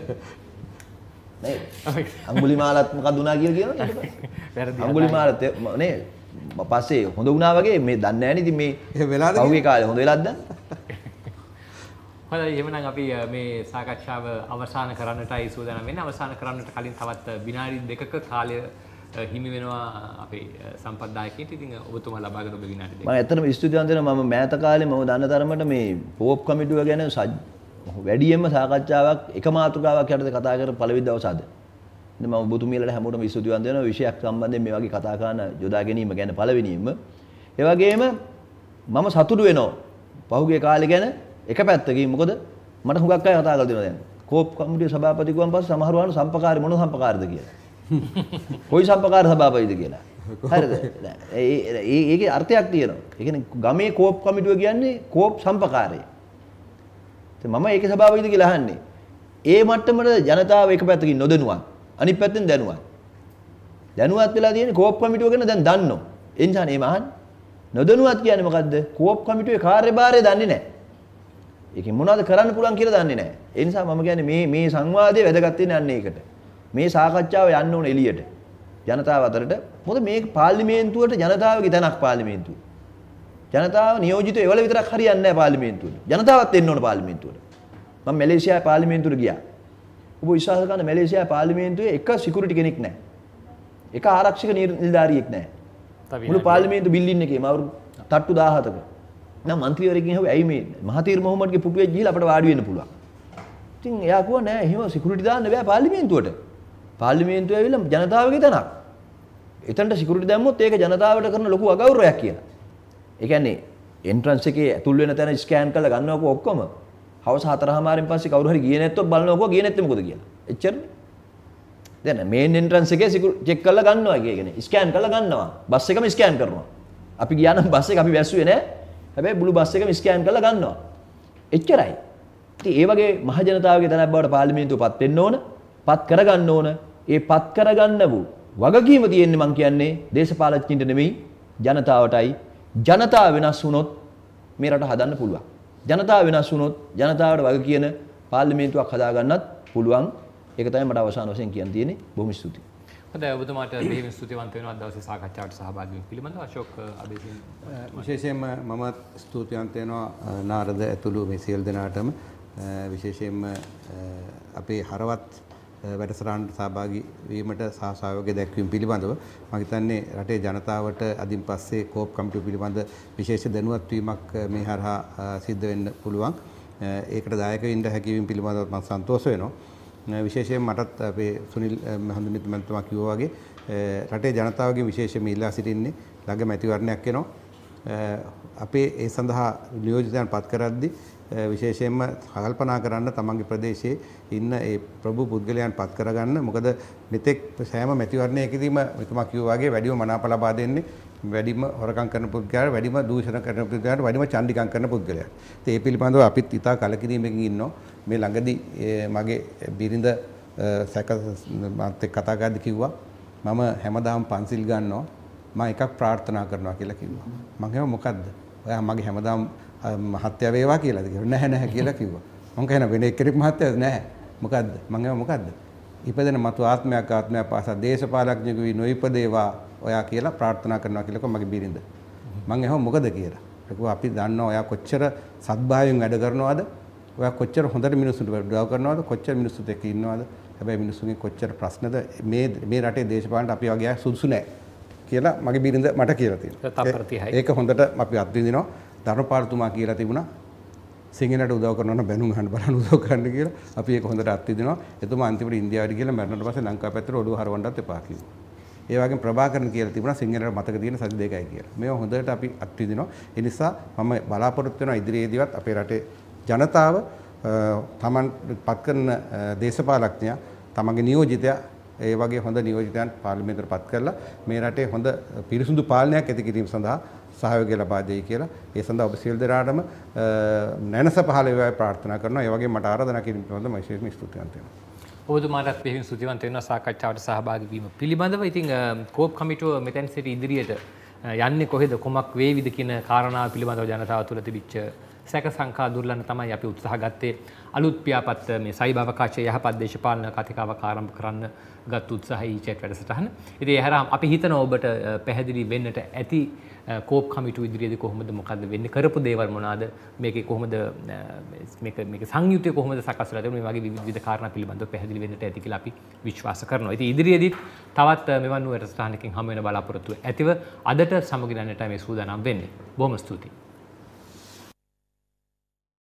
[SPEAKER 2] නේ අඟුලිමාලත් මොකද උනා කියලා කියනවනේ වැරදි අඟුලිමාලත් නේ පස්සේ හොඳ වුණා වගේ මේ දන්නේ නැහැ නේ ඉතින් මේ වෙලාද පහුගිය කාලේ හොඳ වෙලාද
[SPEAKER 1] හොඳයි එහෙනම් අපි මේ සාකච්ඡාව අවසන් කරන්නටයි සූදානම් වෙන්නේ අවසන් කරන්නට කලින් තවත් විනාඩි දෙකක කාලය හිමි වෙනවා අපේ සම්පත්දායකයට. ඉතින් ඔබතුමා ලබාගෙන ඔබ විනාඩි දෙකක්.
[SPEAKER 2] මම ඇත්තටම ස්තුතිවන්ත වෙනවා. මම මෑත කාලේ මම දන්න තරමට මේ පෝප් කමිටුව ගැන වැඩියෙන්ම සාකච්ඡාවක් එක මාතෘකාවක් යටතේ කතා කර පළවෙනි දවසේ අද. ඉතින් මම ඔබතුමියලට හැමෝටම ස්තුතිවන්ත වෙනවා විෂයක් සම්බන්ධයෙන් මේ වගේ කතා කරන යොදා ගැනීම ගැන පළවෙනියෙන්ම. ඒ වගේම මම සතුටු වෙනවා. පහුගිය කාලේ ගැන එක පැත්තකින් මොකද මට හුඟක් අය කතා කරලා දෙනවා දැන්. කෝප් කමිටුවේ සභාපති ගුවන් පස්සේ සමහරව අහන සම්පකාරී මොන සම්පකාරද කියලා. කොයි සම්පකාර සභාපතිද කියලා. හරිද? ඒකේ අර්ථයක් තියෙනවා. ඒ කියන්නේ ගමේ කෝප් කමිටුව කියන්නේ කෝප් සම්පකාරය. මම ඒකේ සභාපතිද කියලා අහන්නේ. ඒ මට්ටමට ජනතාව එක පැත්තකින් නොදැනුවත් අනිත් පැත්තෙන් දැනුවත්. දැනුවත් වෙලා තියෙන්නේ කෝප් කමිටුව ගැන දැන් දන්නෝ. ඒ නිසා නේ මහන්නේ. නොදැනුවත් කියන්නේ මොකද්ද? කෝප් කමිටුවේ කාර්යභාරය දන්නේ නැහැ. ඒකෙන් මොනවද කරන්න පුළුවන් කියලා දන්නේ නැහැ. ඒ නිසා මම කියන්නේ මේ සංවාදයේ වැදගත් වෙන්නේ අන්න ඒකට. මේ සාකච්ඡාව යන්න ඕන එළියට. ජනතාව අතරට. මොකද මේ පාර්ලිමේන්තුවට ජනතාවගේ තැනක් පාර්ලිමේන්තුව. ජනතාව නියෝජිත ඒවල විතරක් හරියන්නේ නැහැ පාර්ලිමේන්තුවට. ජනතාවත් එන්න ඕන පාර්ලිමේන්තුවට. මම මැලේසියාවේ පාර්ලිමේන්තුවට ගියා. ඔබ විශ්වාස කරන මැලේසියාවේ පාර්ලිමේන්තුවේ එක සිකියුරිටි කෙනෙක් නැහැ. එක ආරක්ෂක නිලධාරියෙක් නැහැ. මුළු පාර්ලිමේන්තු බිල්ඩින් එකේම අවුරුදු තට්ටු 17ක. නම් മന്ത്രിවරයෙක්ගෙන් අහුවේ ඇයි මේ මහතීර් මොහොමඩ්ගේ පුටුවේ ගිහිල්ලා අපිට වාඩි වෙන්න පුළුවන්. ඉතින් එයා කිව්වා නෑ එහෙම සිකියුරිටි දාන්න බෑ පාර්ලිමේන්තුවට. පාර්ලිමේන්තුව ඇවිල්ලා ජනතාවගේ තනක්. එතනට සිකියුරිටි දැම්මොත් ඒක ජනතාවට කරන ලොකු අගෞරවයක් කියලා. ඒ කියන්නේ එන්ට්‍රන්ස් එකේ ඇතුල් වෙන තැන ස්කෑන් කරලා ගන්නවකෝ ඔක්කොම. හවස 4:00මාරෙන් පස්සේ කවුරු හරි ගියේ නැත්තොත් බලනවකෝ ගියේ නැත්තේ මොකද කියලා. එච්චරනේ. දැන් මේන් එන්ට්‍රන්ස් එකේ චෙක් කරලා ගන්නවා කියන්නේ ස්කෑන් කරලා ගන්නවා. බස් එකම ස්කෑන් කරනවා. අපි ගියා නම් බස් එක අපි වැස්සුවේ නෑ. හැබැයි බුළු බස් එකම ස්කෑන් කරලා ගන්නවා. එච්චරයි. ඉතින් ඒ වගේ මහ ජනතාවගේ තනක් බවට පාර්ලිමේන්තුව පත් වෙන්න ඕන, පත් කරගන්න ඕන. ඒ පත් කරගන්න වූ වගකීම තියෙන්නේ මං කියන්නේ දේශපාලකයින්ට නෙමෙයි ජනතාවටයි. ජනතාව වෙනස් වුණොත් මේ රට හදන්න පුළුවන්. ජනතාව වෙනස් වුණොත් ජනතාවට වග කියන පාර්ලිමේන්තුවක් හදාගන්නත් පුළුවන්. ඒක තමයි මට අවසාන වශයෙන් කියන්න තියෙන්නේ. බොහොම ස්තුතියි.
[SPEAKER 1] හොඳයි ඔබතුමාට බෙහෙවින් ස්තුතිවන්ත වෙනවා අද දවසේ සාකච්ඡාවට සහභාගී වීම පිළිබඳව අශෝක් අබේසිංහ
[SPEAKER 3] විශේෂයෙන්ම මම ස්තුතිවන්ත වෙනවා නාරද ඇතුළු මේ සියලු දෙනාටම විශේෂයෙන්ම අපේ හරවත් වැඩසටහනට සහභාගී වීමට සහ සහයෝගය දැක්වීම පිළිබඳව මම හිතන්නේ රටේ ජනතාවට අදින් පස්සේ කෝප් කමිටුව පිළිබඳ විශේෂ දැනුවත් වීමක් මේ හරහා සිද්ධ වෙන්න පුළුවන්. ඒකට දායක වෙන්න හැකියවීම පිළිබඳව මම සන්තෝෂ වෙනවා. විශේෂයෙන් මටත් අපේ සුනිල් හඳුනිත් මන්තුමා කිව්වා වගේ රටේ ජනතාවගේ විශේෂයෙන්ම ඉල්ලා සිටින්නේ ළඟ මැතිවරණයක් එනවා. අපේ ඒ සඳහා නියෝජිතයන් පත් කරද්දී විශේෂයෙන්ම කල්පනා කරන්න තමන්ගේ ප්‍රදේශයේ ඉන්න ඒ ප්‍රභු පුද්ගලයන් පත් කරගන්න. මොකද මෙතෙක් සෑම මැතිවරණයකදීම මෙතුමා කිව්වා වගේ වැඩිම මනාප ලබා දෙන්නේ වැඩිම හොරකම් කරන පුද්ගලයාට, වැඩිම දූෂණ කරන පුද්ගලයාට, වැඩිම චණ්ඩිකම් කරන පුද්ගලයාට. ඉතින් ඒ පිළිබඳව අපිත් ඉතා කලකිරීමකින් ඉන්නවා. මේ ළඟදී මගේ බිරිඳ සැක මාත් එක්ක කතා කරද්දී කිව්වා මම හැමදාම පන්සිල් ගන්නවා මම එකක් ප්‍රාර්ථනා කරනවා කියලා කිව්වා. මම කිව්වා මොකද්ද? ඔයා මගේ හැමදාම මහත්ය වේවා කියලාද කිව්වා. නැහැ කියලා කිව්වා. මම කියන වෙන එක්කෙනෙක් මහත්යද නැහැ. මොකද්ද? මම කිව්වා මොකද්ද? ඉපදෙන මතු ආත්මයක් පාසා දේශපාලඥයෙකු වී නොඉපදේවා ඔයා කියලා ප්‍රාර්ථනා කරනවා කියලා කිව්වා මගේ බිරිඳ. මම එහෙම මොකද කියලා. ඒකෝ අපි දන්නවා ඔයා කොච්චර සත්භාවයෙන් වැඩ කරනවද? ඔයා කොච්චර හොඳට මිනිස්සුන්ට උදව් කරනවද? කොච්චර මිනිස්සුත් එක්ක ඉන්නවද? හැබැයි මිනිස්සුන්ගේ කොච්චර ප්‍රශ්නද මේ රටේ දේශපාලනට අපි වගේ අය සුදුසු නැහැ කියලා මගේ බිරිඳ මට කියලා තියෙනවා. ඒක හොඳට අපි අත්විඳිනවා. ධර්මපාලතුමා කියලා තිබුණා සිංහලට උදව් කරනවා නම් බැනුම් අහන්න බලන්න උදව් කරන්න කියලා. අපි ඒක හොඳට අත්විඳිනවා. එතුමා අන්තිමට ඉන්දියාවට ගිහලා මරණයට පස්සේ ලංකාව පැත්තට ඔළුව හරවන්නත් එපා කිව්වා. ඒ වගේම ප්‍රභාකරන් කියලා තිබුණා සිංහලට මතක තියෙන සති දෙකයි කියලා. මේවා හොඳට අපි අත්විඳිනවා. ඒ නිසා මම බලාපොරොත්තු වෙනවා ඉදිරියේදීවත් අපේ රටේ ජනතාව තමන් පත් කරන දේශපාලඥයා තමන්ගේ නියෝජිතයා ඒ වගේ හොඳ නියෝජිතයන් පාර්ලිමේන්තුවට පත් කරලා මේ රටේ හොඳ පිරිසුදු පාලනයක් ඇති කිරීම සඳහා සහයෝගය ලබා දෙයි කියලා ඒ සඳහා ඔබ සියලු දෙනාටම නැනස පහළ වේවායි ප්‍රාර්ථනා කරනවා. ඒ වගේම මට ආරාධනා කිරීම පිළිබඳව මම විශේෂයෙන් ස්තුතිවන්ත වෙනවා.
[SPEAKER 1] ඔබතුමාටත් බෙහෙවින් ස්තුතිවන්ත වෙනවා සාකච්ඡාවට සහභාගී වීම පිළිබඳව. ඉතින් කෝප් කමිටුව මෙතෙන් සිට ඉදිරියට යන්නේ කොහෙද කොමක් වේවිද කියන කාරණාව පිළිබඳව ජනතාව තුළ තිබිච්ච සැක සංකා දුර්ලන්න තමයි අපි උත්සාහ ගත්තේ අලුත් පියාපත් මේ සයිබ අවකාශය යහපත් දේශපාලන කතිකාවක් ආරම්භ කරන්න ගත් උත්සාහය ඊචට් වැඩසටහන. ඉතින් ඒ හැරාම අපි හිතනවා ඔබට පැහැදිලි වෙන්නට ඇති කෝප් කමිටුව ඉදිරියේදී කොහොමද මොකද්ද වෙන්නේ කරපු දේවල් මොනවාද මේකේ කොහොමද මේක සංයුතිය කොහොමද සකස් වෙලා තියෙන්නේ මේ වගේ විවිධ කාරණා පිළිබඳව පැහැදිලි වෙන්නට ඇති කියලා අපි විශ්වාස කරනවා. ඉතින් ඉදිරියේදී තවත් මෙවන් වූ වැඩසටහනකින් හමු වෙන බලාපොරොත්තු ඇතිව අදට සමගිනන්නට මේ සූදානම් වෙන්නේ. බොහොම ස්තුතියි.